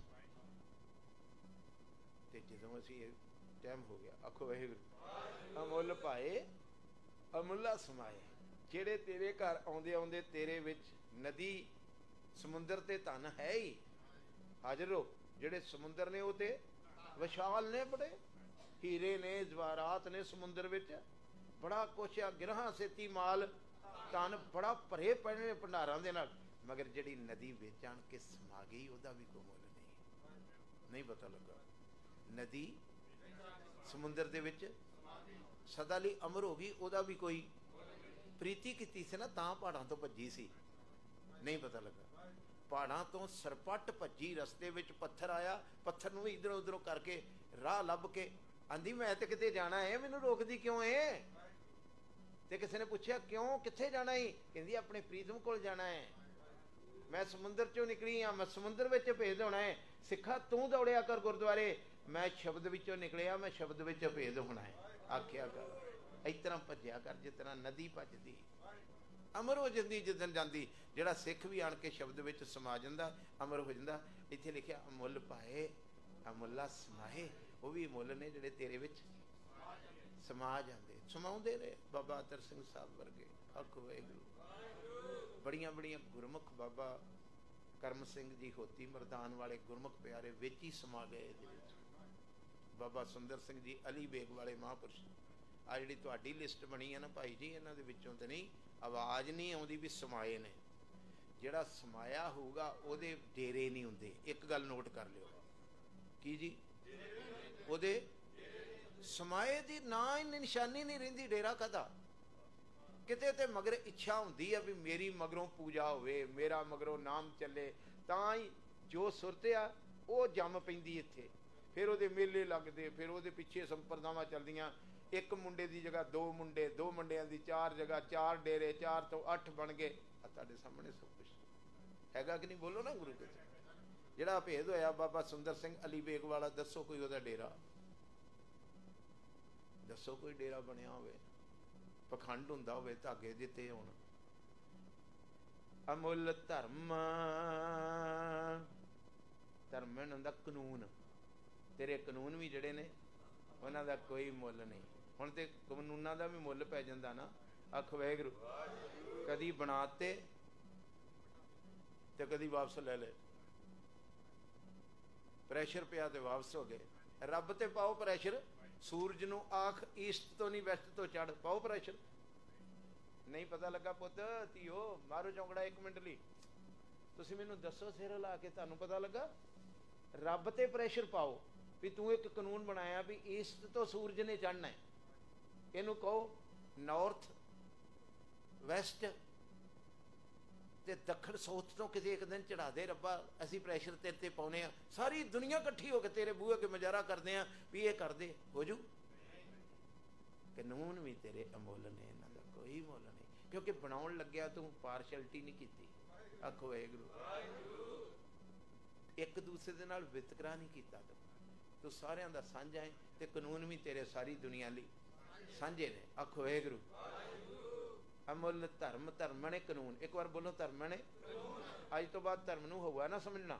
ਤੇ ਜਦੋਂ ਅਸੀਂ ਟਾਈਮ ਹੋ ਗਿਆ, ਆਖੋ ਵਾਹਿਗੁਰੂ। ਅਮੁੱਲ ਪਾਏ ਅਮੁੱਲਾ ਸਮਾਏ। ਜਿਹੜੇ ਤੇਰੇ ਘਰ ਆਉਂਦੇ ਆਉਂਦੇ ਤੇਰੇ ਵਿੱਚ ਨਦੀ ਸਮੁੰਦਰ ਤੇ ਧਨ ਹੈ ਹੀ ਹਾਜ਼ਰ ਹੋ। ਜਿਹੜੇ ਸਮੁੰਦਰ ਨੇ ਉਹ ਤੇ ਵਿਸ਼ਾਲ ਨੇ, ਬੜੇ ਹੀਰੇ ਨੇ ਜਵਾਹਰਾਤ ਨੇ ਸਮੁੰਦਰ ਵਿੱਚ, ਬੜਾ ਕੁਛ ਆ। ਗਿਰਹਾਂ ਸੇਤੀ ਮਾਲ ਧਨ ਬੜਾ ਭਰੇ ਪਏ ਨੇ ਭੰਡਾਰਾਂ ਦੇ ਨਾਲ। ਮਗਰ ਜਿਹੜੀ ਨਦੀ ਵਿੱਚ ਆਣ ਕੇ ਸਮਾ ਗਈ ਉਹਦਾ ਵੀ ਕੋਈ ਮੁੱਲ ਨਹੀਂ। ਨਹੀਂ ਪਤਾ ਲੱਗਾ ਨਦੀ ਸਮੁੰਦਰ ਦੇ ਵਿੱਚ ਸਦਾ ਲਈ ਅਮਰ ਹੋ ਗਈ, ਉਹਦਾ ਵੀ ਕੋਈ ਪ੍ਰੀਤੀ ਕੀਤੀ ਸੀ ਨਾ, ਤਾਂ ਪਹਾੜਾਂ ਤੋਂ ਭੱਜੀ ਸੀ। ਨਹੀਂ ਪਤਾ ਲੱਗਾ ਪਹਾੜਾਂ ਤੋਂ ਸਰਪੱਟ ਭੱਜੀ, ਰਸਤੇ ਵਿੱਚ ਪੱਥਰ ਆਇਆ, ਪੱਥਰ ਨੂੰ ਵੀ ਇਧਰੋਂ ਉਧਰੋਂ ਕਰਕੇ ਰਾਹ ਲੱਭ ਕੇ ਆਂਦੀ ਮੈਂ ਤੇ ਕਿਤੇ ਜਾਣਾ ਹੈ, ਮੈਨੂੰ ਰੋਕਦੀ ਕਿਉਂ ਏ? ਤੇ ਕਿਸੇ ਨੇ ਪੁੱਛਿਆ ਕਿਉਂ, ਕਿੱਥੇ ਜਾਣਾ ਹੈ? ਕਹਿੰਦੀ ਆਪਣੇ ਪ੍ਰੀਤਮ ਕੋਲ ਜਾਣਾ ਹੈ। ਮੈਂ ਸਮੁੰਦਰ ਚੋਂ ਨਿਕਲੀ ਹਾਂ, ਮੈਂ ਸਮੁੰਦਰ ਵਿੱਚ ਭੇਦ ਹੋਣਾ ਹੈ। ਸਿੱਖਾ ਤੂੰ ਦੌੜਿਆ ਕਰ ਗੁਰਦੁਆਰੇ, ਮੈਂ ਸ਼ਬਦ ਵਿੱਚੋਂ ਨਿਕਲਿਆ, ਮੈਂ ਸ਼ਬਦ ਵਿੱਚ ਭੇਦ ਹੋਣਾ ਹੈ। ਆਖਿਆ ਕਰ ਇਸ ਤਰ੍ਹਾਂ ਭੱਜਿਆ ਕਰ ਜਿਸ ਤਰ੍ਹਾਂ ਨਦੀ ਭੱਜਦੀ, ਅਮਰ ਹੋ ਜਾਂਦੀ ਜਿੱਦਣ ਜਾਂਦੀ। ਜਿਹੜਾ ਸਿੱਖ ਵੀ ਆਣ ਕੇ ਸ਼ਬਦ ਵਿੱਚ ਸਮਾ ਜਾਂਦਾ ਅਮਰ ਹੋ ਜਾਂਦਾ। ਇੱਥੇ ਲਿਖਿਆ ਅਮੁੱਲ ਪਾਏ ਅਮੁੱਲਾ ਸਮਾਏ। ਉਹ ਵੀ ਮੁੱਲ ਨੇ ਜਿਹੜੇ ਤੇਰੇ ਵਿੱਚ ਸਮਾ ਜਾਂਦੇ, ਸਮਾਉਂਦੇ ਰਹੇ। ਬਾਬਾ ਅਤਰ ਸਿੰਘ ਸਾਹਿਬ ਵਰਗੇ, ਆਖੋ ਵਾਹਿਗੁਰੂ। ਬੜੀਆਂ ਬੜੀਆਂ ਗੁਰਮੁਖ ਬਾਬਾ ਕਰਮ ਸਿੰਘ ਜੀ ਹੋਤੀ ਮਰਦਾਨ ਵਾਲੇ ਗੁਰਮੁਖ ਪਿਆਰੇ ਵਿੱਚ ਹੀ ਸਮਾ ਗਏ ਇਹਦੇ ਵਿੱਚ। ਬਾਬਾ ਸੁੰਦਰ ਸਿੰਘ ਜੀ ਅਲੀ ਬੇਗ ਵਾਲੇ ਮਹਾਂਪੁਰਸ਼। ਆ ਜਿਹੜੀ ਤੁਹਾਡੀ ਲਿਸਟ ਬਣੀ ਹੈ ਨਾ ਭਾਈ ਜੀ, ਇਹਨਾਂ ਦੇ ਵਿੱਚੋਂ ਤਾਂ ਨਹੀਂ ਆਵਾਜ਼ ਨਹੀਂ ਆਉਂਦੀ ਵੀ ਸਮਾਏ ਨੇ। ਜਿਹੜਾ ਸਮਾਇਆ ਹੋਊਗਾ ਉਹਦੇ ਡੇਰੇ ਨਹੀਂ ਹੁੰਦੇ। ਇੱਕ ਗੱਲ ਨੋਟ ਕਰ ਲਿਓ, ਕੀ ਜੀ? ਉਹਦੇ ਸਮਾਏ ਦੀ ਨਾ ਹੀ ਨਿਸ਼ਾਨੀ ਨਹੀਂ ਰਹਿੰਦੀ। ਡੇਰਾ ਕਦਾ ਕਿਤੇ ਤੇ ਮਗਰ ਇੱਛਾ ਹੁੰਦੀ ਆ ਵੀ ਮੇਰੀ ਮਗਰੋਂ ਪੂਜਾ ਹੋਵੇ, ਮੇਰਾ ਮਗਰੋਂ ਨਾਮ ਚੱਲੇ, ਤਾਂ ਹੀ ਜੋ ਸੁਰਤ ਆ ਉਹ ਜੰਮ ਪੈਂਦੀ ਇੱਥੇ। ਫਿਰ ਉਹਦੇ ਮੇਲੇ ਲੱਗਦੇ, ਫਿਰ ਉਹਦੇ ਪਿੱਛੇ ਸੰਪਰਦਾਵਾਂ ਚੱਲਦੀਆਂ। ਇੱਕ ਮੁੰਡੇ ਦੀ ਜਗ੍ਹਾ ਦੋ ਮੁੰਡੇ, ਦੋ ਮੁੰਡਿਆਂ ਦੀ ਚਾਰ ਜਗ੍ਹਾ, ਚਾਰ ਡੇਰੇ, ਚਾਰ ਤੋਂ ਅੱਠ ਬਣ ਗਏ। ਆ ਤੁਹਾਡੇ ਸਾਹਮਣੇ ਸਭ ਕੁਛ ਹੈਗਾ ਕਿ ਨਹੀਂ? ਬੋਲੋ ਨਾ ਗੁਰੂ ਕੇ। ਜਿਹੜਾ ਭੇਦ ਹੋਇਆ ਬਾਬਾ ਸੁੰਦਰ ਸਿੰਘ ਅਲੀ ਬੇਗ ਵਾਲਾ, ਦੱਸੋ ਕੋਈ ਉਹਦਾ ਡੇਰਾ, ਦੱਸੋ ਕੋਈ ਡੇਰਾ ਬਣਿਆ ਹੋਵੇ, ਪਖੰਡ ਹੁੰਦਾ ਹੋਵੇ, ਧਾਗੇ ਦਿੱਤੇ ਹੋਣ। ਅਮੁੱਲ ਧਰਮ, ਧਰਮ ਹੁੰਦਾ ਕਾਨੂੰਨ। ਤੇਰੇ ਕਾਨੂੰਨ ਵੀ ਜਿਹੜੇ ਨੇ ਉਹਨਾਂ ਦਾ ਕੋਈ ਮੁੱਲ ਨਹੀਂ। ਹੁਣ ਤੇ ਕਾਨੂੰਨਾਂ ਦਾ ਵੀ ਮੁੱਲ ਪੈ ਜਾਂਦਾ ਨਾ। ਆਖ ਵਾਹਿਗੁਰੂ। ਕਦੀ ਬਣਾਤੇ ਤੇ ਕਦੀ ਵਾਪਸ ਲੈ ਲਏ। ਪ੍ਰੈਸ਼ਰ ਪਿਆ ਤੇ ਵਾਪਸ ਹੋ ਗਏ। ਰੱਬ ਤੇ ਪਾਓ ਪ੍ਰੈਸ਼ਰ। ਸੂਰਜ ਨੂੰ ਆਖ ਈਸਟ ਤੋਂ ਨਹੀਂ ਵੈਸਟ ਤੋਂ ਚੜ, ਪਾਓ ਪ੍ਰੈਸ਼ਰ। ਨਹੀਂ ਪਤਾ ਲੱਗਾ ਪੁੱਤ ਧੀਓ, ਮਾਰੋ ਚੌਂਕੜਾ ਇੱਕ ਮਿੰਟ ਲਈ। ਤੁਸੀਂ ਮੈਨੂੰ ਦੱਸੋ ਸਿਰ ਲਾ ਕੇ, ਤੁਹਾਨੂੰ ਪਤਾ ਲੱਗਾ? ਰੱਬ ਤੇ ਪ੍ਰੈਸ਼ਰ ਪਾਓ ਵੀ ਤੂੰ ਇੱਕ ਕਾਨੂੰਨ ਬਣਾਇਆ ਵੀ ਈਸਟ ਤੋਂ ਸੂਰਜ ਨੇ ਚੜ੍ਹਨਾ ਹੈ। ਇਹਨੂੰ ਕਹੋ ਨਾਰਥ ਵੈਸਟ ਤੇ ਦੱਖਣ ਸਾਊਥ ਤੋਂ ਕਿਤੇ ਇੱਕ ਦਿਨ ਚੜਾ ਦੇ ਰੱਬਾ। ਅਸੀਂ ਪ੍ਰੈਸ਼ਰ ਤੇਰੇ ਤੇ ਪਾਉਨੇ ਆ, ਸਾਰੀ ਦੁਨੀਆ ਇਕੱਠੀ ਹੋ ਕੇ ਤੇਰੇ ਬੂਹੇ ਅੱਗੇ ਮੁਜ਼ਾਹਰਾ ਕਰਦੇ ਆ ਵੀ ਇਹ ਕਰਦੇ ਹੋ ਜੂ। ਕਾਨੂੰਨ ਵੀ ਤੇਰੇ ਅਮੁੱਲ ਨੇ, ਇਹਨਾਂ ਦਾ ਕੋਈ ਮੁੱਲ ਨਹੀਂ। ਕਿਉਂਕਿ ਬਣਾਉਣ ਲੱਗਿਆ ਤੂੰ ਪਾਰਸ਼ੈਲਿਟੀ ਨਹੀਂ ਕੀਤੀ। ਆਖੋ ਵਾਹਿਗੁਰੂ। ਇੱਕ ਦੂਸਰੇ ਦੇ ਨਾਲ ਵਿਤਕਰਾ ਨਹੀਂ ਕੀਤਾ। ਤੂੰ ਤੂੰ ਸਾਰਿਆਂ ਦਾ ਸਾਂਝਾ ਹੈ ਤੇ ਕਾਨੂੰਨ ਵੀ ਤੇਰੇ ਸਾਰੀ ਦੁਨੀਆ ਲਈ ਸਾਂਝੇ ਨੇ। ਆਖੋ ਵਾਹਿਗੁਰੂ। ਅਮੁੱਲ ਧਰਮ, ਧਰਮ ਨੇ ਕਾਨੂੰਨ। ਇੱਕ ਵਾਰ ਬੋਲੋ ਧਰਮ ਨੇ। ਅੱਜ ਤੋਂ ਬਾਅਦ ਧਰਮ ਨੂੰ ਹੋਊਗਾ ਨਾ ਸਮਝਣਾ।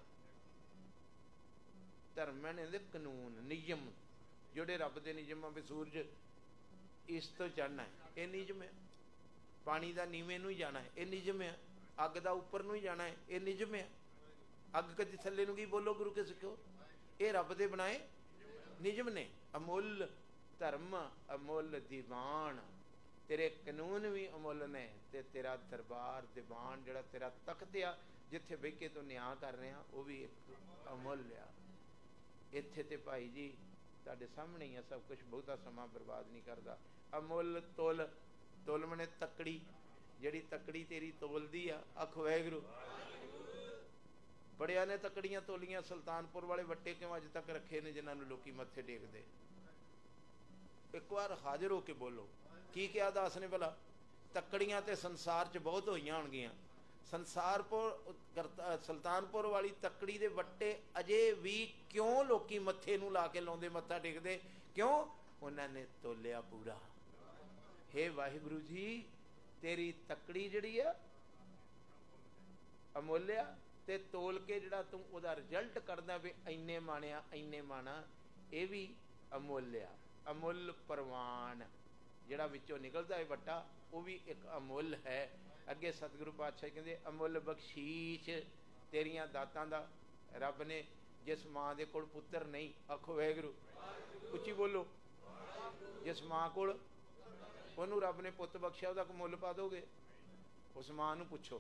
ਧਰਮ ਨੇ ਦੇ ਕਾਨੂੰਨ, ਨਿਯਮ, ਜਿਹੜੇ ਰੱਬ ਦੇ ਨਿਯਮ ਆ ਵੀ ਸੂਰਜ ਇਸ ਤੋਂ ਚੜ੍ਹਨਾ ਹੈ, ਇਹ ਨਿਯਮ ਹੈ। ਪਾਣੀ ਦਾ ਨੀਵੇਂ ਨੂੰ ਹੀ ਜਾਣਾ ਹੈ, ਇਹ ਨਿਯਮ ਹੈ। ਅੱਗ ਦਾ ਉੱਪਰ ਨੂੰ ਹੀ ਜਾਣਾ ਹੈ, ਇਹ ਨਿਯਮ ਹੈ। अग कदी थल्ले नूं की बोलो गुरु के सिखो, ये रब दे बनाए निजम ने। अमुल धर्म अमुल दीवान, तेरे कानून भी अमुल ने, ते तेरा दरबार दीवान जिहड़ा तेरा तख्त आ जिथे बह के तू न्याय कर रहे हैं वह भी एक अमुल आ। इत्थे ते भाई जी तुहाडे सामने ही है सब कुछ, बहुता समा बर्बाद नहीं करता। अमुल तुल, तुल मने तकड़ी, जिहड़ी तकड़ी तेरी तोलदी आ, आख वाहिगुरू। बड़िया ने तकड़ियां तोलियां, सुल्तानपुर वाले वट्टे क्यों अज तक रखे ने जिन्हां नूं लोकी मत्थे टेकदे। एक बार हाजिर हो के बोलो की क्या दास ने भला। तकड़ियां ते संसार च बहुत होईयां होणगियां, संसारपुर सुल्तानपुर वाली तकड़ी दे वट्टे अजे भी क्यों लोकी मत्थे नूं ला के लाउंदे, मत्था टेकदे क्यों? उन्होंने तोलिया पूरा। हे वाहिगुरू जी तेरी तकड़ी जिहड़ी आ अमोलिया, ते तोल के जिहड़ा तू उहदा रिजल्ट करदा भी इन्ने माणिया इन्ने माणा, ये भी अमोलिया। अमुल परवान जिहड़ा विचों निकलदा है वट्टा, वो भी एक अमुल है। अगे सतगुरु पातशाह कहते अमुल बख्शीश तेरिया दातां दा। रब ने जिस माँ दे कोल पुत्र नहीं, आखो वाहिगुरू, उच्ची बोलो, जिस माँ कोल उहनूं रब ने पुत बख्शिया उहदा मुल पा दोगे? उस माँ नूं पुछो,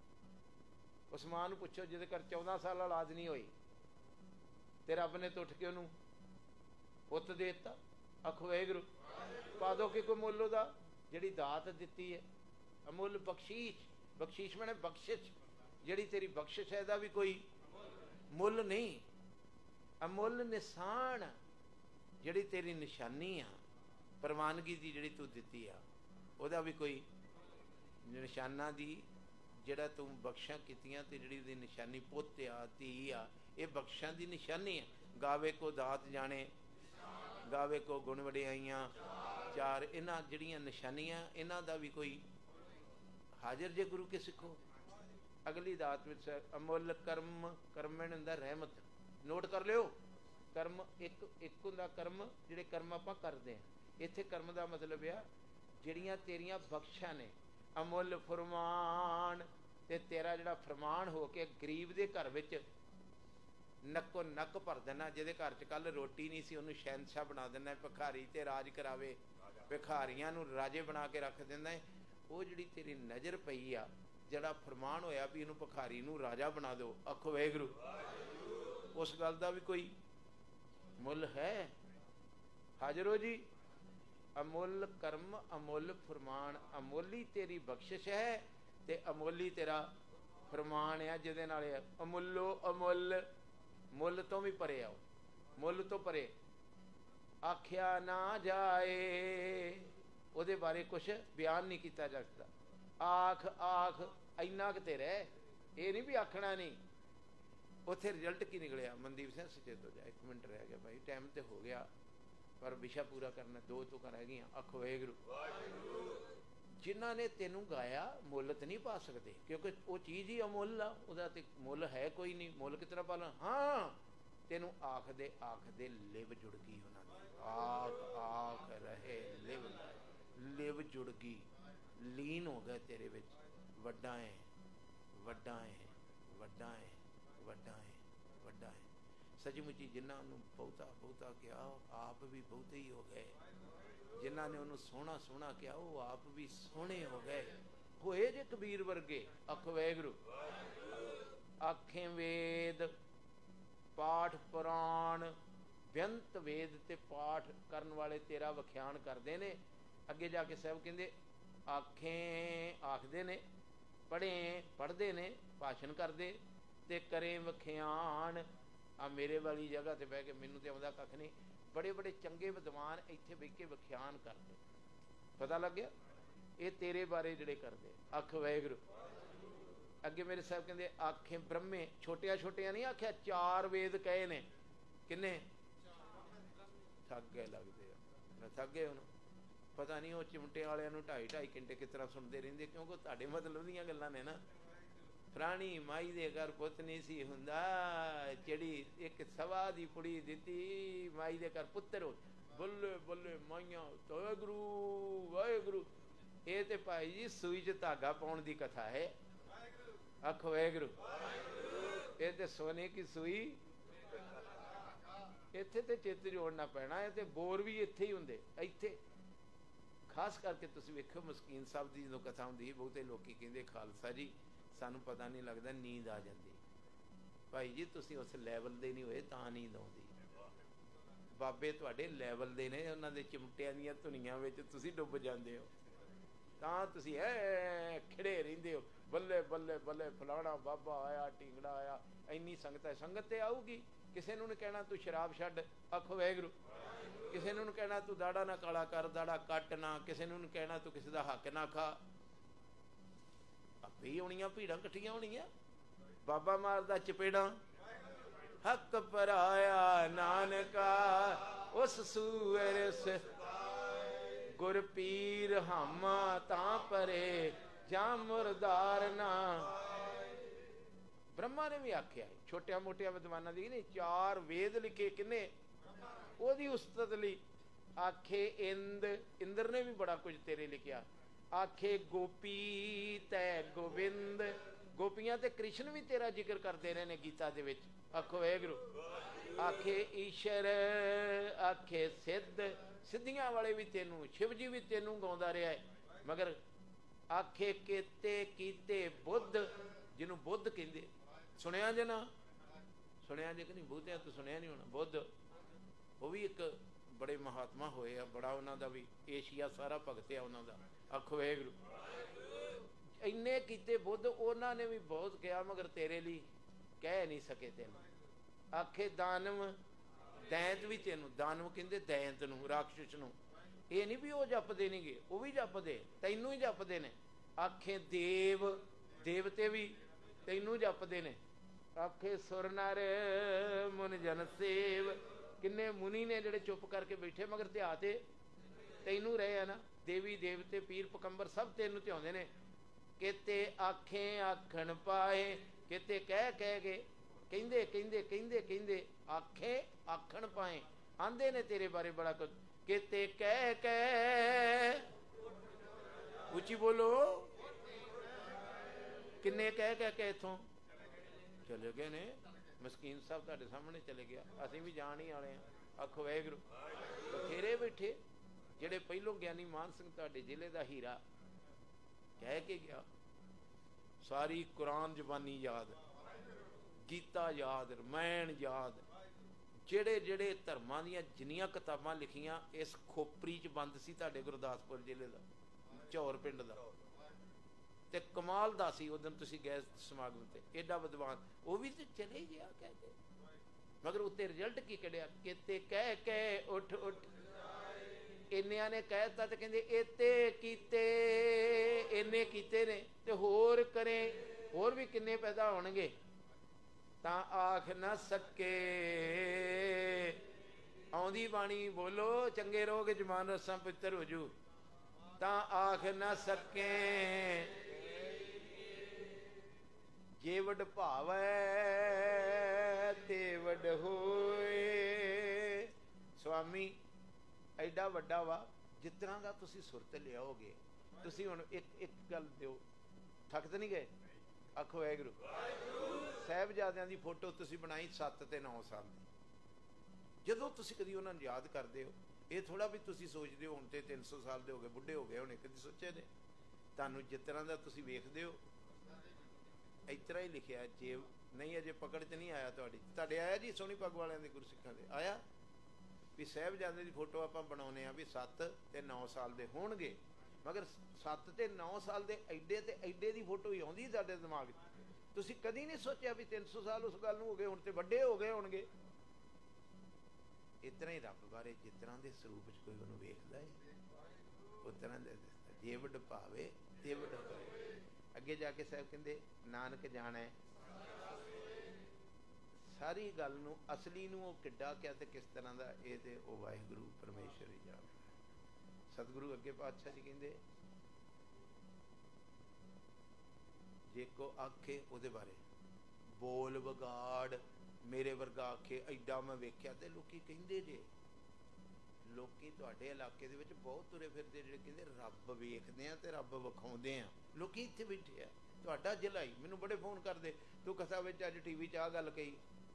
उस माँ नूं पुछो जिहदे घर चौदह साल औलाद नहीं होई, ते रब ने तो उठ के उहनूं पुत दे दिता। आखो वाहिगुरू, पा दो कि कोई मुल उहदा जिहड़ी दात दिती है। अमुल बख्शीश, बख्शीश मैंने बख्शिश, जिहड़ी तेरी बख्शिश है इहदा भी कोई मुल नहीं। अमुल निशान, जिहड़ी तेरी निशानी आ प्रवानगी दी जिहड़ी तू दिती आ, उहदा भी कोई निशाना दी जिहड़ा तू बख्शा कीतियां ते जिहड़ी उहदी निशानी पुत आ धी आ, ये बख्शां दी निशानी है। गावे को दात जाने, गावे को गुण वडियाइयां चार, इन्हां जिहड़ियां निशानियां इन्हां दा भी कोई हाजिर जे गुरु के सिखो। अगली दात विच अमुल कर्म, कर्मण हुंदा रहमत, नोट कर लियो। कर्म एक एक हुंदा कर्म जिहड़े कर्म आपां करदे हां, इत्थे कर्म दा मतलब आ जिहड़ियां तेरियां बख्शां ने। अमुल फरमान, ते तेरा जिहड़ा फरमान हो के गरीब दे घर विच नक्को नक भर देना। जिहदे घर च कल रोटी नहीं सी उहनूं शहनशाह बना देना, भिखारी ते राज करावे, भिखारियां नूं राजे बना के रख देना है। वो जिहड़ी तेरी नज़र पई आ, जिहड़ा फरमान होया भी इहनूं भिखारी नूं राजा बना दो, आखो वाहिगुरू, उस गल दा भी कोई मुल है? हाजिर हो जी। अमुल कर्म अमुल फरमान, अमोली तेरी बख्शिश है ते अमोली तेरा फरमान है जिहदे नाल अमुलो अमुल, मुल तो भी परे आओ, मुल तो परे आख्या ना जाए, उहदे बारे कुछ बयान नहीं किया जा सकता। आख आख इन्ना कि तेरा ये नहीं भी आखना नहीं। उत्थे रिजल्ट की निकलिया? मनदीप सिंह सचेत हो जाए, एक मिनट रह गया भाई, टाइम तो हो गया पर विषय पूरा करना, दो तो रह गई। आखो वाहिगुरू, जिन्हों ने तेनों गाया मुल तो नहीं पा सकते क्योंकि वो चीज़ ही अमुल आ, उहदा ते मुल है कोई नहीं। मुल कितना पाला? हाँ तेनों आखदे आखदे लिव जुड़ गई, उन्होंने आख आख रहे लिव लिव जुड़ गई, लीन हो गए तेरे विच। वड्डा है वड्डा है वड्डा है वड्डा है वड्डा है। सचमुची जिन्होंने बहुता बहुता किया आप भी बहुते ही हो गए, जिन्हों ने उन्होंने सोहना सोहना किया वो आप भी सोहने हो गए, होए जे कबीर वर्गे। आखो वाहिगुरू। आखें वेद पाठ पुराण, बेअंत वेद ते पाठ करन वाले तेरा वख्यान करते हैं। अगे जाके साहब कहते आखें आखते ने, पढ़े पढ़ते ने, भाषण करते ते करें वख्यान। आ मेरे वाली जगह ते बह के मैनू तो आउंदा कख नहीं, बड़े बड़े चंगे विद्वान इत्थे बह के वख्यान करते, पता लग गया ये तेरे बारे जिहड़े करते। आख वाहिगुरू। अगे मेरे साहब कहते आखें ब्रह्मे, छोटिया छोटिया नहीं आख्या, चार वेद कहे ने, किन्ने? थक गए लगते थक गए हूँ, पता नहीं वो चिमटे वाले ढाई ढाई घंटे किस तरह सुनते रहते, क्योंकि तुहाडे मतलब दीयां गल्लां ने ना। फलानी माई दे घर पुत नहीं सी हुंदा, चिड़ी एक सवा दी पुड़ी दिती, माई दे घर पुत्तर हो, बल्ले बल्ले माइयां, वाहिगुरू वाहिगुरू। ये तो भाई जी सूई च धागा पाउण दी कथा है। आखो वाहिगुरू। ਇਹ ਤੇ ਸੋਨੇ ਕੀ ਸੂਈ, ਇੱਥੇ ਤੇ ਚਿੱਤ ਜੋੜਨਾ ਪੈਣਾ। ਇਹ ਤੇ ਬੋਰ ਵੀ ਇੱਥੇ ਹੀ ਹੁੰਦੇ। ਇੱਥੇ ਖਾਸ ਕਰਕੇ ਤੁਸੀਂ ਵੇਖੋ ਮਸਕੀਨ ਸਾਹਿਬ ਦੀ ਜਦੋਂ ਕਥਾ ਹੁੰਦੀ, ਬਹੁਤੇ ਲੋਕੀ ਕਹਿੰਦੇ ਖਾਲਸਾ ਜੀ ਸਾਨੂੰ ਪਤਾ ਨਹੀਂ ਲੱਗਦਾ, ਨੀਂਦ ਆ ਜਾਂਦੀ। ਭਾਈ ਜੀ ਤੁਸੀਂ ਉਸ ਲੈਵਲ ਦੇ ਨਹੀਂ ਹੋਏ ਤਾਂ ਨੀਂਦ ਆਉਂਦੀ। ਬਾਬੇ ਤੁਹਾਡੇ ਲੈਵਲ ਦੇ ਨੇ, ਉਹਨਾਂ ਦੇ ਚਿਮਟਿਆਂ ਦੀਆਂ ਧੁਨੀਆਂ ਵਿੱਚ ਤੁਸੀਂ ਡੁੱਬ ਜਾਂਦੇ ਹੋ, ਤਾਂ ਤੁਸੀਂ ਐ ਖਿੜੇ ਰਹਿੰਦੇ ਹੋ, ਬੱਲੇ ਬੱਲੇ ਬੱਲੇ ਫਲਾਣਾ ਬਾਬਾ ਆਇਆ, ਢੀਂਗੜਾ ਆਇਆ। ਇੰਨੀ ਸੰਗਤ ਹੈ, ਸੰਗਤ ਤੇ ਆਊਗੀ। ਕਿਸੇ ਨੂੰ ਨਹੀਂ ਕਹਿਣਾ ਤੂੰ ਸ਼ਰਾਬ ਛੱਡ, ਆਖੋ ਵਾਹਿਗੁਰੂ। ਕਿਸੇ ਨੂੰ ਨਹੀਂ ਕਹਿਣਾ ਤੂੰ ਦਾੜਾ ਨਾ ਕਾਲਾ ਕਰ, ਦਾੜਾ ਕੱਟ ਨਾ। ਕਿਸੇ ਨੂੰ ਨਹੀਂ ਕਹਿਣਾ ਤੂੰ ਕਿਸੇ ਦਾ ਹੱਕ ਨਾ ਖਾ। ਆਪੇ ਹੀ ਆਉਣੀਆਂ ਭੀੜਾਂ ਇਕੱਠੀਆਂ ਹੋਣੀਆਂ। ਬਾਬਾ ਮਾਰਦਾ ਚਪੇੜਾਂ, ਹੱਕ ਪਰਾਇਆ ਨਾਨਕਾ ਉਸ ਸੂਰ ਗੁਰ ਪੀਰ ਹਾਮਾ ਤਾਂ ਪਰੇ ਜਾਂ ਮੁਰਦਾਰ ਨਾ। ਬ੍ਰਹਮਾ ਨੇ ਵੀ ਆਖਿਆ, ਛੋਟਿਆਂ ਮੋਟਿਆਂ ਵਿਦਵਾਨਾਂ ਦੀ ਨਹੀਂ, ਚਾਰ ਵੇਦ ਲਿਖੇ ਕਿੰਨੇ, ਉਹਦੀ ਉਸਤਤ ਲਈ ਆਖੇ ਇੰਦ, ਇੰਦਰ ਨੇ ਵੀ ਬੜਾ ਕੁਝ ਤੇਰੇ ਲਿਖਿਆ। ਆਖੇ ਗੋਪੀ ਤੈ ਗੋਬਿੰਦ, ਗੋਪੀਆਂ ਤੇ ਕ੍ਰਿਸ਼ਨ ਵੀ ਤੇਰਾ ਜ਼ਿਕਰ ਕਰਦੇ ਰਹੇ ਨੇ ਗੀਤਾ ਦੇ ਵਿੱਚ, ਆਖੋ ਵਾਹਿਗੁਰੂ। ਆਖੇ ਈਸ਼ਰ, ਆਖੇ ਸਿੱਧ, ਸਿੱਧੀਆਂ ਵਾਲੇ ਵੀ ਤੈਨੂੰ, ਸ਼ਿਵ ਜੀ ਵੀ ਤੈਨੂੰ ਗਾਉਂਦਾ ਰਿਹਾ ਹੈ। ਮਗਰ ਆਖੇ ਕੀਤੇ ਕੀਤੇ ਬੁੱਧ, ਜਿਹਨੂੰ ਬੁੱਧ ਕਹਿੰਦੇ, ਸੁਣਿਆ ਜੇ ਨਾ ਸੁਣਿਆ ਜੇ ਕਿ ਨਹੀਂ? ਬਹੁਤਿਆਂ ਤੋਂ ਸੁਣਿਆ ਨਹੀਂ ਹੋਣਾ। ਬੁੱਧ ਉਹ ਵੀ ਇੱਕ ਬੜੇ ਮਹਾਤਮਾ ਹੋਏ ਆ, ਬੜਾ ਉਹਨਾਂ ਦਾ ਵੀ ਏਸ਼ੀਆ ਸਾਰਾ ਭਗਤ ਆ ਉਹਨਾਂ ਦਾ, ਆਖੋ ਵਾਹਿਗੁਰੂ। ਇੰਨੇ ਕੀਤੇ ਬੁੱਧ, ਉਹਨਾਂ ਨੇ ਵੀ ਬਹੁਤ ਕਿਹਾ, ਮਗਰ ਤੇਰੇ ਲਈ ਕਹਿ ਨਹੀਂ ਸਕੇ ਤੈਨੂੰ। ਆਖੇ ਦਾਨਵ, ਦੈਂਤ ਵੀ ਤੈਨੂੰ, ਦਾਨਵ ਕਹਿੰਦੇ ਦੈਂਤ ਨੂੰ, ਰਾਖਸ਼ ਨੂੰ। ਇਹ ਨਹੀਂ ਵੀ ਉਹ ਜਪਦੇ ਨਹੀਂ ਗੇ, ਉਹ ਵੀ ਜਪਦੇ, ਤੈਨੂੰ ਹੀ ਜਪਦੇ ਨੇ। ਆਖੇ ਦੇਵ, ਦੇਵਤੇ ਵੀ ਤੈਨੂੰ ਜਪਦੇ ਨੇ। ਆਖੇ ਸੁਰ ਨਰ ਮੁਨ ਜਨ ਸੇਵ, ਕਿੰਨੇ ਮੁਨੀ ਨੇ ਜਿਹੜੇ ਚੁੱਪ ਕਰਕੇ ਬੈਠੇ, ਮਗਰ ਧਿਆ ਤੇ ਤੈਨੂੰ ਰਹੇ ਆ ਨਾ। ਦੇਵੀ ਦੇਵਤੇ ਪੀਰ ਪਕੰਬਰ ਸਭ ਤੈਨੂੰ ਧਿਆਉਂਦੇ ਨੇ। ਕਿਤੇ ਆਖੇ ਆਖਣ ਪਾਏ, ਕਿਤੇ ਕਹਿ ਕਹਿ ਕੇ, ਕਹਿੰਦੇ ਕਹਿੰਦੇ ਕਹਿੰਦੇ ਕਹਿੰਦੇ ਆਖੇ ਆਖਣ ਪਾਏ, ਆਂਦੇ ਨੇ ਤੇਰੇ ਬਾਰੇ ਬੜਾ ਕੁਝ। ਕਿਤੇ ਕਹਿ ਕਹਿ, ਉੱਚੀ ਬੋਲੋ, ਕਿੰਨੇ ਕਹਿ ਕਹਿ ਕੇ ਇੱਥੋਂ ਚਲੇ ਗਏ ਨੇ। ਮਸਕੀਨ ਸਾਹਿਬ ਤੁਹਾਡੇ ਸਾਹਮਣੇ ਚਲੇ ਗਿਆ, ਅਸੀਂ ਵੀ ਜਾਣ ਹੀ ਵਾਲੇ ਹਾਂ, ਆਖੋ ਵਾਹਿਗੁਰੂ। ਬਥੇਰੇ ਬੈਠੇ, ਜਿਹੜੇ ਪਹਿਲੋਂ ਗਿਆਨੀ ਮਾਨ ਸਿੰਘ ਤੁਹਾਡੇ ਜ਼ਿਲ੍ਹੇ ਦਾ ਹੀਰਾ ਕਹਿ ਕੇ ਗਿਆ, ਸਾਰੀ ਕੁਰਾਨ ਜ਼ਬਾਨੀ ਯਾਦ, ਗੀਤਾ ਯਾਦ, ਰਮਾਇਣ ਯਾਦ, ਜਿਹੜੇ ਜਿਹੜੇ ਧਰਮਾਂ ਦੀਆਂ ਜਿੰਨੀਆਂ ਕਿਤਾਬਾਂ ਲਿਖੀਆਂ ਇਸ ਖੋਪਰੀ 'ਚ ਬੰਦ ਸੀ ਤੁਹਾਡੇ ਗੁਰਦਾਸਪੁਰ ਜ਼ਿਲ੍ਹੇ ਦਾ, ਝੌਰ ਪਿੰਡ ਦਾ। ਤੇ ਕਮਾਲ ਦਾ ਸੀ। ਉਦੋਂ ਤੁਸੀਂ ਗਏ ਸਮਾਗਮ ਤੇ, ਏਡਾ ਵਿਦਵਾਨ, ਉਹ ਵੀ ਤੇ ਚਲੇ ਗਿਆ ਕਹਿ ਕੇ, ਮਗਰ ਉੱਤੇ ਰਿਜ਼ਲਟ ਕੀ ਕੱਢਿਆ? ਕਿਤੇ ਕਹਿ ਕੇ ਉੱਠ ਉੱਠ, ਇੰਨਿਆਂ ਨੇ ਕਹਿਤਾ ਤੇ ਕਹਿੰਦੇ ਇਤੇ ਕੀਤੇ, ਇੰਨੇ ਕੀਤੇ ਨੇ ਤੇ ਹੋਰ ਕਰੇ, ਹੋਰ ਵੀ ਕਿੰਨੇ ਪੈਦਾ ਹੋਣਗੇ। ਤਾਂ ਆਖ ਨਾ ਸਕੇ, ਆਉਂਦੀ ਬਾਣੀ ਬੋਲੋ, ਚੰਗੇ ਰਹੋਗੇ, ਜਮਾਨ ਰਸਾਂ ਪਿੱਤਰ ਹੋ ਜੂ। ਤਾਂ ਆਖ ਨਾ ਸਕੇ, ਜੇ ਵੱਡ ਭਾਵੈ ਤੇ ਵੱਡ ਹੋਏ। ਸਵਾਮੀ ਐਡਾ ਵੱਡਾ ਵਾ, ਜਿਸ ਤਰ੍ਹਾਂ ਦਾ ਤੁਸੀਂ ਸੁਰਤ ਲਿਆਓਗੇ। ਤੁਸੀਂ ਹੁਣ ਇੱਕ ਇੱਕ ਗੱਲ ਦਿਓ, ਥੱਕ ਤਾਂ ਨਹੀਂ ਗਏ? ਆਖੋ ਵਾਹਿਗੁਰੂ। ਸਾਹਿਬਜ਼ਾਦਿਆਂ ਦੀ ਫੋਟੋ ਤੁਸੀਂ ਬਣਾਈ ਸੱਤ ਤੇ ਨੌ ਸਾਲ ਦੀ, ਜਦੋਂ ਤੁਸੀਂ ਕਦੀ ਉਹਨਾਂ ਨੂੰ ਯਾਦ ਕਰਦੇ ਹੋ, ਇਹ ਥੋੜਾ ਵੀ ਤੁਸੀਂ ਸੋਚਦੇ ਹੋ ਹੁਣ ਤੇ ਤਿੰਨ ਸੌ ਸਾਲ ਦੇ ਹੋ ਗਏ, ਬੁੱਢੇ ਹੋ ਗਏ ਹੋਣੇ, ਕਦੀ ਸੋਚਿਆ ਨੇ? ਤੁਹਾਨੂੰ ਜਿਸ ਤਰ੍ਹਾਂ ਦਾ ਤੁਸੀਂ ਵੇਖਦੇ ਹੋ ਇਸ ਤਰ੍ਹਾਂ ਹੀ ਲਿਖਿਆ। ਜੇ ਨਹੀਂ ਅਜੇ ਪਕੜ 'ਚ ਨਹੀਂ ਆਇਆ ਤੁਹਾਡੀ, ਤੁਹਾਡੇ ਆਇਆ ਜੀ ਸੋਹਣੀ ਪੱਗ ਵਾਲਿਆਂ ਦੇ ਗੁਰਸਿੱਖਾਂ ਦੇ ਆਇਆ ਵੀ ਸਾਹਿਬਜ਼ਾਦੇ ਦੀ ਫੋਟੋ ਆਪਾਂ ਬਣਾਉਂਦੇ ਹਾਂ ਵੀ ਸੱਤ ਤੇ ਨੌ ਸਾਲ ਦੇ ਹੋਣਗੇ, ਮਗਰ ਸੱਤ ਤੇ ਨੌ ਸਾਲ ਦੇ ਐਡੇ ਤੇ ਐਡੇ ਦੀ ਫੋਟੋ ਹੀ ਆਉਂਦੀ ਸਾਡੇ ਦਿਮਾਗ 'ਚ। ਤੁਸੀਂ ਕਦੀ ਨਹੀਂ ਸੋਚਿਆ ਵੀ ਤਿੰਨ ਸੌ ਸਾਲ ਉਸ ਗੱਲ ਨੂੰ ਹੋ ਗਏ, ਹੁਣ ਤੇ ਵੱਡੇ ਹੋ ਗਏ ਹੋਣਗੇ। ਇਸ ਤਰ੍ਹਾਂ ਹੀ ਰੱਬ ਬਾਰੇ ਜਿਸ ਤਰ੍ਹਾਂ ਦੇ ਸਰੂਪ 'ਚ ਕੋਈ ਉਹਨੂੰ ਵੇਖਦਾ ਹੈ, ਉਸ ਤਰ੍ਹਾਂ ਦੇ ਜੇ ਵੱਡ ਭਾਵੇ ਤੇ ਵੱਡ ਹੋਵੇ। ਅੱਗੇ ਜਾ ਕੇ ਸਾਹਿਬ ਕਹਿੰਦੇ ਨਾਨਕ ਜਾਣੈ ਸਾਰੀ ਗੱਲ ਨੂੰ, ਅਸਲੀ ਨੂੰ ਉਹ ਕਿੱਡਾ ਕਿਆ ਤੇ ਕਿਸ ਤਰ੍ਹਾਂ ਦਾ, ਇਹ ਤੇ ਉਹ ਵਾਹਿਗੁਰੂ ਪਰਮੇਸ਼ਰ ਹੀ ਜਾਣਦਾ। ਸਤਿਗੁਰੂ ਅੱਗੇ ਪਾਤਸ਼ਾਹ ਜੀ ਕਹਿੰਦੇ ਜੇ ਕੋ ਆਖੇ ਉਹਦੇ ਬਾਰੇ, ਬੋਲ ਵਿਗਾੜ ਮੇਰੇ ਵਰਗਾ ਆਖੇ ਐਡਾ ਮੈਂ ਵੇਖਿਆ। ਤੇ ਲੋਕੀ ਕਹਿੰਦੇ ਜੇ, ਲੋਕੀ ਤੁਹਾਡੇ ਇਲਾਕੇ ਦੇ ਵਿੱਚ ਬਹੁਤ ਤੁਰੇ ਫਿਰਦੇ ਜਿਹੜੇ ਕਹਿੰਦੇ ਰੱਬ ਵੇਖਦੇ ਆ ਤੇ ਰੱਬ ਵਿਖਾਉਂਦੇ ਆ। ਲੋਕੀ ਇੱਥੇ ਬੈਠੇ ਆ, ਤੁਹਾਡਾ ਜ਼ਿਲ੍ਹਾ ਹੀ। ਮੈਨੂੰ ਬੜੇ ਫੋਨ ਕਰਦੇ, ਤੂੰ ਕਥਾ ਵਿੱਚ ਅੱਜ ਟੀ ਵੀ 'ਚ ਆਹ ਗੱਲ ਕਹੀ।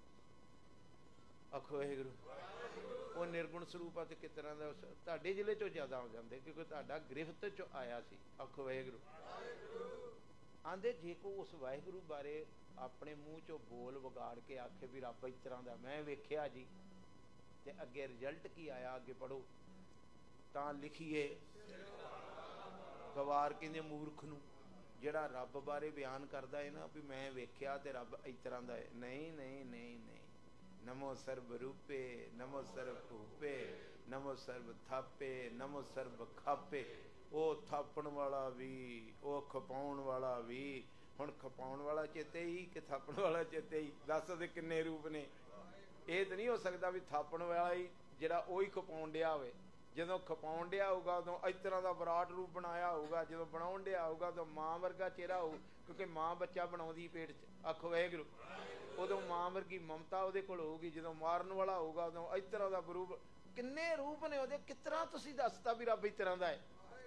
ਆਖੋ ਵਾਹਿਗੁਰੂ। ਉਹ ਨਿਰਗੁਣ ਸਰੂਪ ਆ ਤੇ ਕਿਸ ਤਰ੍ਹਾਂ ਦਾ ਤੁਹਾਡੇ ਜ਼ਿਲ੍ਹੇ 'ਚੋਂ ਜ਼ਿਆਦਾ ਹੋ ਜਾਂਦੇ, ਕਿਉਂਕਿ ਤੁਹਾਡਾ ਗ੍ਰਿਫਤ 'ਚੋਂ ਆਇਆ ਸੀ। ਆਖੋ ਵਾਹਿਗੁਰੂ। ਆਂਦੇ ਜੇ ਕੋ ਉਸ ਵਾਹਿਗੁਰੂ ਬਾਰੇ ਆਪਣੇ ਮੂੰਹ 'ਚੋਂ ਬੋਲ ਵਿਗਾੜ ਕੇ ਆਖੇ ਵੀ ਰੱਬ ਇਸ ਤਰ੍ਹਾਂ ਦਾ ਮੈਂ ਵੇਖਿਆ ਜੀ, ਤੇ ਅੱਗੇ ਰਿਜ਼ਲਟ ਕੀ ਆਇਆ ਅੱਗੇ ਪੜ੍ਹੋ ਤਾਂ ਲਿਖੀਏ। ਗਵਾਰ ਕਹਿੰਦੇ ਮੂਰਖ ਨੂੰ, ਜਿਹੜਾ ਰੱਬ ਬਾਰੇ ਬਿਆਨ ਕਰਦਾ ਹੈ ਨਾ ਵੀ ਮੈਂ ਵੇਖਿਆ ਤੇ ਰੱਬ ਇਸ ਤਰ੍ਹਾਂ ਦਾ ਹੈ। ਨਹੀਂ ਨਹੀਂ ਨਹੀਂ ਨਹੀਂ। ਨਮੋ ਸਰਬ ਰੂਪੇ, ਨਮੋ ਸਰਬ ਭੂਪੇ, ਨਮੋ ਸਰਬ ਥਾਪੇ, ਨਮੋ ਸਰਬ ਖਾਪੇ। ਉਹ ਥਾਪਣ ਵਾਲਾ ਵੀ, ਉਹ ਖਪਾਉਣ ਵਾਲਾ ਵੀ। ਹੁਣ ਖਪਾਉਣ ਵਾਲਾ ਚੇਤੇ ਹੀ ਕਿ ਥਾਪਣ ਵਾਲਾ ਚੇਤੇ ਹੀ? ਦੱਸ ਉਹਦੇ ਕਿੰਨੇ ਰੂਪ ਨੇ? ਇਹ ਤਾਂ ਨਹੀਂ ਹੋ ਸਕਦਾ ਵੀ ਥਾਪਣ ਵਾਲਾ ਹੀ ਜਿਹੜਾ ਉਹ ਹੀ ਖਪਾਉਣ ਡਿਆ ਹੋਵੇ। ਜਦੋਂ ਖਪਾਉਣ ਡਿਆ ਹੋਊਗਾ ਉਦੋਂ ਇਸ ਤਰ੍ਹਾਂ ਦਾ ਵਿਰਾਟ ਰੂਪ ਬਣਾਇਆ ਹੋਊਗਾ, ਜਦੋਂ ਬਣਾਉਣ ਡਿਆ ਹੋਊਗਾ ਉਦੋਂ ਮਾਂ ਵਰਗਾ ਚਿਹਰਾ ਹੋਊ, ਕਿਉਂਕਿ ਮਾਂ ਬੱਚਾ ਬਣਾਉਂਦੀ ਪੇਟ 'ਚ। ਆਖੋ ਵਾਹਿਗੁਰੂ। ਉਦੋਂ ਮਾਂ ਵਰਗੀ ਮਮਤਾ ਉਹਦੇ ਕੋਲ ਹੋਊਗੀ। ਜਦੋਂ ਮਾਰਨ ਵਾਲਾ ਹੋਊਗਾ ਉਦੋਂ ਇਸ ਤਰ੍ਹਾਂ ਦਾ ਰੂਪ। ਕਿੰਨੇ ਰੂਪ ਨੇ ਉਹਦੇ, ਕਿਸ ਤਰ੍ਹਾਂ ਤੁਸੀਂ ਦੱਸਤਾ ਵੀ ਰੱਬ ਇਸ ਤਰ੍ਹਾਂ ਦਾ ਹੈ?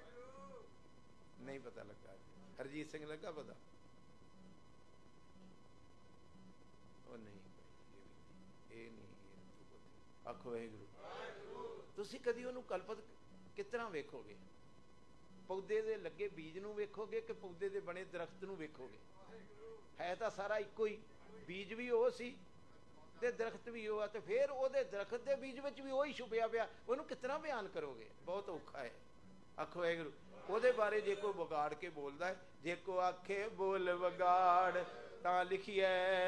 ਨਹੀਂ ਪਤਾ ਲੱਗਾ। ਹਰਜੀਤ ਸਿੰਘ ਲੱਗਾ ਪਤਾ? ਉਹ ਨਹੀਂ, ਇਹ ਨਹੀਂ। ਆਖੋ ਵਾਹਿਗੁਰੂ। ਤੁਸੀਂ ਕਦੀ ਉਹਨੂੰ ਕਲਪਤ ਕਿਸ ਤਰ੍ਹਾਂ ਵੇਖੋਗੇ? ਪੌਦੇ ਦੇ ਲੱਗੇ ਬੀਜ ਨੂੰ ਵੇਖੋਗੇ ਕਿ ਪੌਦੇ ਦੇ ਬਣੇ ਦਰਖਤ ਨੂੰ ਵੇਖੋਗੇ? ਹੈ ਤਾਂ ਸਾਰਾ ਇੱਕੋ ਹੀ। ਬੀਜ ਵੀ ਉਹ ਸੀ ਤੇ ਦਰਖਤ ਵੀ ਉਹ ਆ, ਤੇ ਫਿਰ ਉਹਦੇ ਦਰਖਤ ਦੇ ਬੀਜ ਵਿੱਚ ਵੀ ਉਹੀ ਛੁਪਿਆ ਪਿਆ। ਉਹਨੂੰ ਕਿਸ ਤਰ੍ਹਾਂ ਬਿਆਨ ਕਰੋਗੇ? ਬਹੁਤ ਔਖਾ ਹੈ। ਆਖੋ ਵਾਹਿਗੁਰੂ। ਉਹਦੇ ਬਾਰੇ ਜੇ ਕੋਈ ਵਿਗਾੜ ਕੇ ਬੋਲਦਾ ਹੈ, ਜੇ ਕੋ ਆਖੇ ਬੋਲ ਵਿਗਾੜ ਤਾਂ ਲਿਖੀਏ।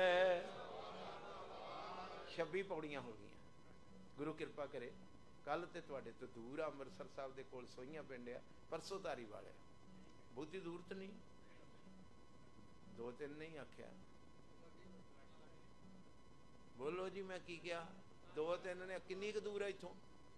ਛੱਬੀ ਪੌੜੀਆਂ ਹੋ ਗਈਆਂ। ਗੁਰੂ ਕਿਰਪਾ ਕਰੇ। ਕੱਲ ਤੇ ਤੁਹਾਡੇ ਤੋਂ ਦੂਰ ਆ, ਅੰਮ੍ਰਿਤਸਰ ਸਾਹਿਬ ਦੇ ਕੋਲ ਸੋਈਆਂ ਪਿੰਡ ਆ, ਪਰਸੋਂ ਧਾਰੀ ਵਾਲਿਆ। ਬਹੁਤੀ ਦੂਰ ਤਾਂ ਨਹੀਂ, ਦੋ ਤਿੰਨ ਨਹੀਂ ਆਖਿਆ। ਬੋਲੋ ਜੀ, ਮੈਂ ਕੀ ਕਿਹਾ? ਦੋ ਤਿੰਨ ਨੇ। ਕਿੰਨੀ ਕੁ ਦੂਰ ਹੈ ਇੱਥੋਂ?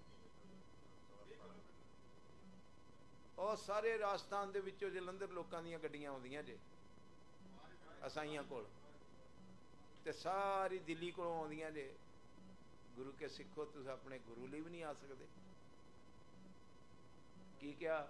ਉਹ ਸਾਰੇ ਰਾਜਸਥਾਨ ਦੇ ਵਿੱਚੋਂ ਜਲੰਧਰ ਲੋਕਾਂ ਦੀਆਂ ਗੱਡੀਆਂ ਆਉਂਦੀਆਂ ਜੇ ਅਸਾਈਆਂ ਕੋਲ, ਤੇ ਸਾਰੀ ਦਿੱਲੀ ਕੋਲੋਂ ਆਉਂਦੀਆਂ ਜੇ। ਗੁਰੂ ਕੇ ਸਿੱਖੋ, ਤੁਸੀਂ ਆਪਣੇ ਗੁਰੂ ਲਈ ਵੀ ਨਹੀਂ ਆ ਸਕਦੇ। ਕੀ ਕਿਹਾ?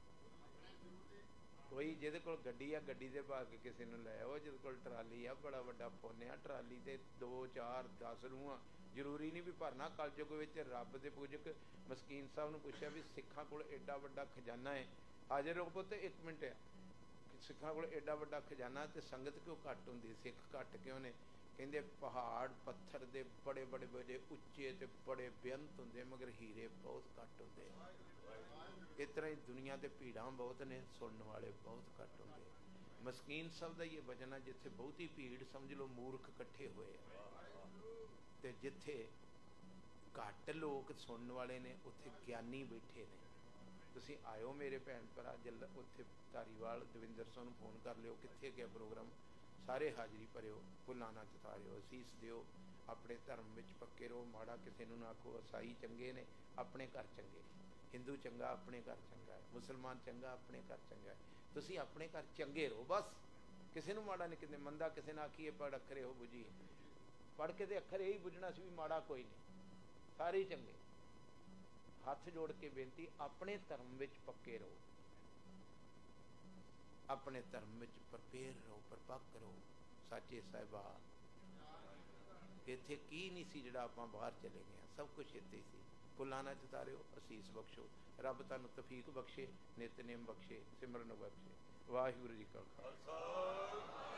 ਕੋਈ ਜਿਹਦੇ ਕੋਲ ਗੱਡੀ ਆ, ਗੱਡੀ ਦੇ ਭਾਅ ਕੇ ਕਿਸੇ ਨੂੰ ਲੈ ਆਓ। ਜਿਹਦੇ ਕੋਲ ਟਰਾਲੀ ਆ, ਬੜਾ ਵੱਡਾ ਪੁੰਨ ਆ। ਟਰਾਲੀ ਤੇ ਦੋ ਚਾਰ ਦਸ ਰੂਹਾਂ, ਜ਼ਰੂਰੀ ਨਹੀਂ ਵੀ ਭਰਨਾ। ਕਲਯੁਗ ਵਿੱਚ ਰੱਬ ਦੇ ਪੂਜਕ ਮਸਕੀਨ ਸਾਹਿਬ ਨੂੰ ਪੁੱਛਿਆ ਵੀ ਸਿੱਖਾਂ ਕੋਲ ਐਡਾ ਵੱਡਾ ਖਜ਼ਾਨਾ ਹੈ, ਹਾਜ਼ਰ ਹੋ ਪੁੱਤ ਇੱਕ ਮਿੰਟ ਆ, ਸਿੱਖਾਂ ਕੋਲ ਐਡਾ ਵੱਡਾ ਖਜ਼ਾਨਾ ਤੇ ਸੰਗਤ ਕਿਉਂ ਘੱਟ ਹੁੰਦੀ, ਸਿੱਖ ਘੱਟ ਕਿਉਂ ਨੇ? ਕਹਿੰਦੇ ਪਹਾੜ ਪੱਥਰ ਦੇ ਬੜੇ ਬੜੇ ਬੜੇ ਉੱਚੇ ਤੇ ਬੜੇ ਬੇਅੰਤ ਹੁੰਦੇ, ਮਗਰ ਹੀਰੇ ਬਹੁਤ ਘੱਟ ਹੁੰਦੇ। ਇਸ ਤਰ੍ਹਾਂ ਹੀ ਦੁਨੀਆ ਦੇ ਭੀੜਾਂ ਬਹੁਤ ਨੇ, ਸੁਣਨ ਵਾਲੇ ਬਹੁਤ ਘੱਟ ਹੁੰਦੇ। ਮਸਕੀਨ ਸਾਹਿਬ ਦਾ ਇਹ ਵਚਨ ਹੈ, ਜਿੱਥੇ ਬਹੁਤੀ ਭੀੜ ਸਮਝ ਲਓ ਮੂਰਖ ਇਕੱਠੇ ਹੋਏ ਆ, ਤੇ ਜਿੱਥੇ ਘੱਟ ਲੋਕ ਸੁਣਨ ਵਾਲੇ ਨੇ ਉੱਥੇ ਗਿਆਨੀ ਬੈਠੇ ਨੇ। ਤੁਸੀਂ ਆਇਓ ਮੇਰੇ ਭੈਣ ਭਰਾ, ਜਲ ਉੱਥੇ ਧਾਰੀਵਾਲ ਦਵਿੰਦਰ ਸਿੰਘ ਨੂੰ ਫੋਨ ਕਰ ਲਿਓ ਕਿੱਥੇ ਗਿਆ ਪ੍ਰੋਗਰਾਮ, ਸਾਰੇ ਹਾਜ਼ਰੀ ਭਰਿਓ, ਫੁੱਲਾਂ ਨਾ ਚਤਾਰਿਓ, ਅਸੀਸ ਦਿਓ, ਆਪਣੇ ਧਰਮ ਵਿੱਚ ਪੱਕੇ ਰਹੋ। ਮਾੜਾ ਕਿਸੇ ਨੂੰ ਨਾ ਆਖੋ। ਈਸਾਈ ਚੰਗੇ ਨੇ, ਆਪਣੇ ਘਰ ਚੰਗੇ। ਹਿੰਦੂ ਚੰਗਾ, ਆਪਣੇ ਘਰ ਚੰਗਾ ਹੈ। ਮੁਸਲਮਾਨ ਚੰਗਾ, ਆਪਣੇ ਘਰ ਚੰਗਾ ਹੈ। ਤੁਸੀਂ ਆਪਣੇ ਘਰ ਚੰਗੇ ਰਹੋ ਬਸ। ਕਿਸੇ ਨੂੰ ਮਾੜਾ ਨਹੀਂ ਕਹਿੰਦੇ। ਮੰਦਾ ਕਿਸੇ ਨਾਲ ਆਖੀਏ ਪੜ੍ਹ ਅੱਖਰੇ ਹੋ ਬੁਝੀ, ਪੜ੍ਹ ਕੇ ਤੇ ਅੱਖਰ ਇਹੀ ਬੁੱਝਣਾ ਸੀ ਵੀ ਮਾੜਾ ਕੋਈ ਨਹੀਂ, ਸਾਰੇ ਹੀ ਚੰਗੇ। ਹੱਥ ਜੋੜ ਕੇ ਬੇਨਤੀ, ਆਪਣੇ ਧਰਮ ਵਿੱਚ ਪੱਕੇ ਰਹੋ, ਆਪਣੇ ਧਰਮ ਵਿੱਚ ਪਰਪੇਰ ਰਹੋ, ਪਰਪੱਕ ਰਹੋ। ਸਾਚੇ ਸਾਹਿਬਾ, ਇੱਥੇ ਕੀ ਨਹੀਂ ਸੀ ਜਿਹੜਾ ਆਪਾਂ ਬਾਹਰ ਚਲੇ ਗਏ, ਸਭ ਕੁਛ ਇੱਥੇ ਹੀ ਸੀ। ਫੁੱਲਾਂ ਨਾ ਚਤਾਰਿਓ, ਅਸੀਸ ਬਖਸ਼ੋ। ਰੱਬ ਤੁਹਾਨੂੰ ਤੌਫੀਕ ਬਖਸ਼ੇ, ਨਿਤਨੇਮ ਬਖਸ਼ੇ, ਸਿਮਰਨ ਬਖਸ਼ੇ। ਵਾਹਿਗੁਰੂ ਜੀ ਕਾ ਖਾਲਸਾ।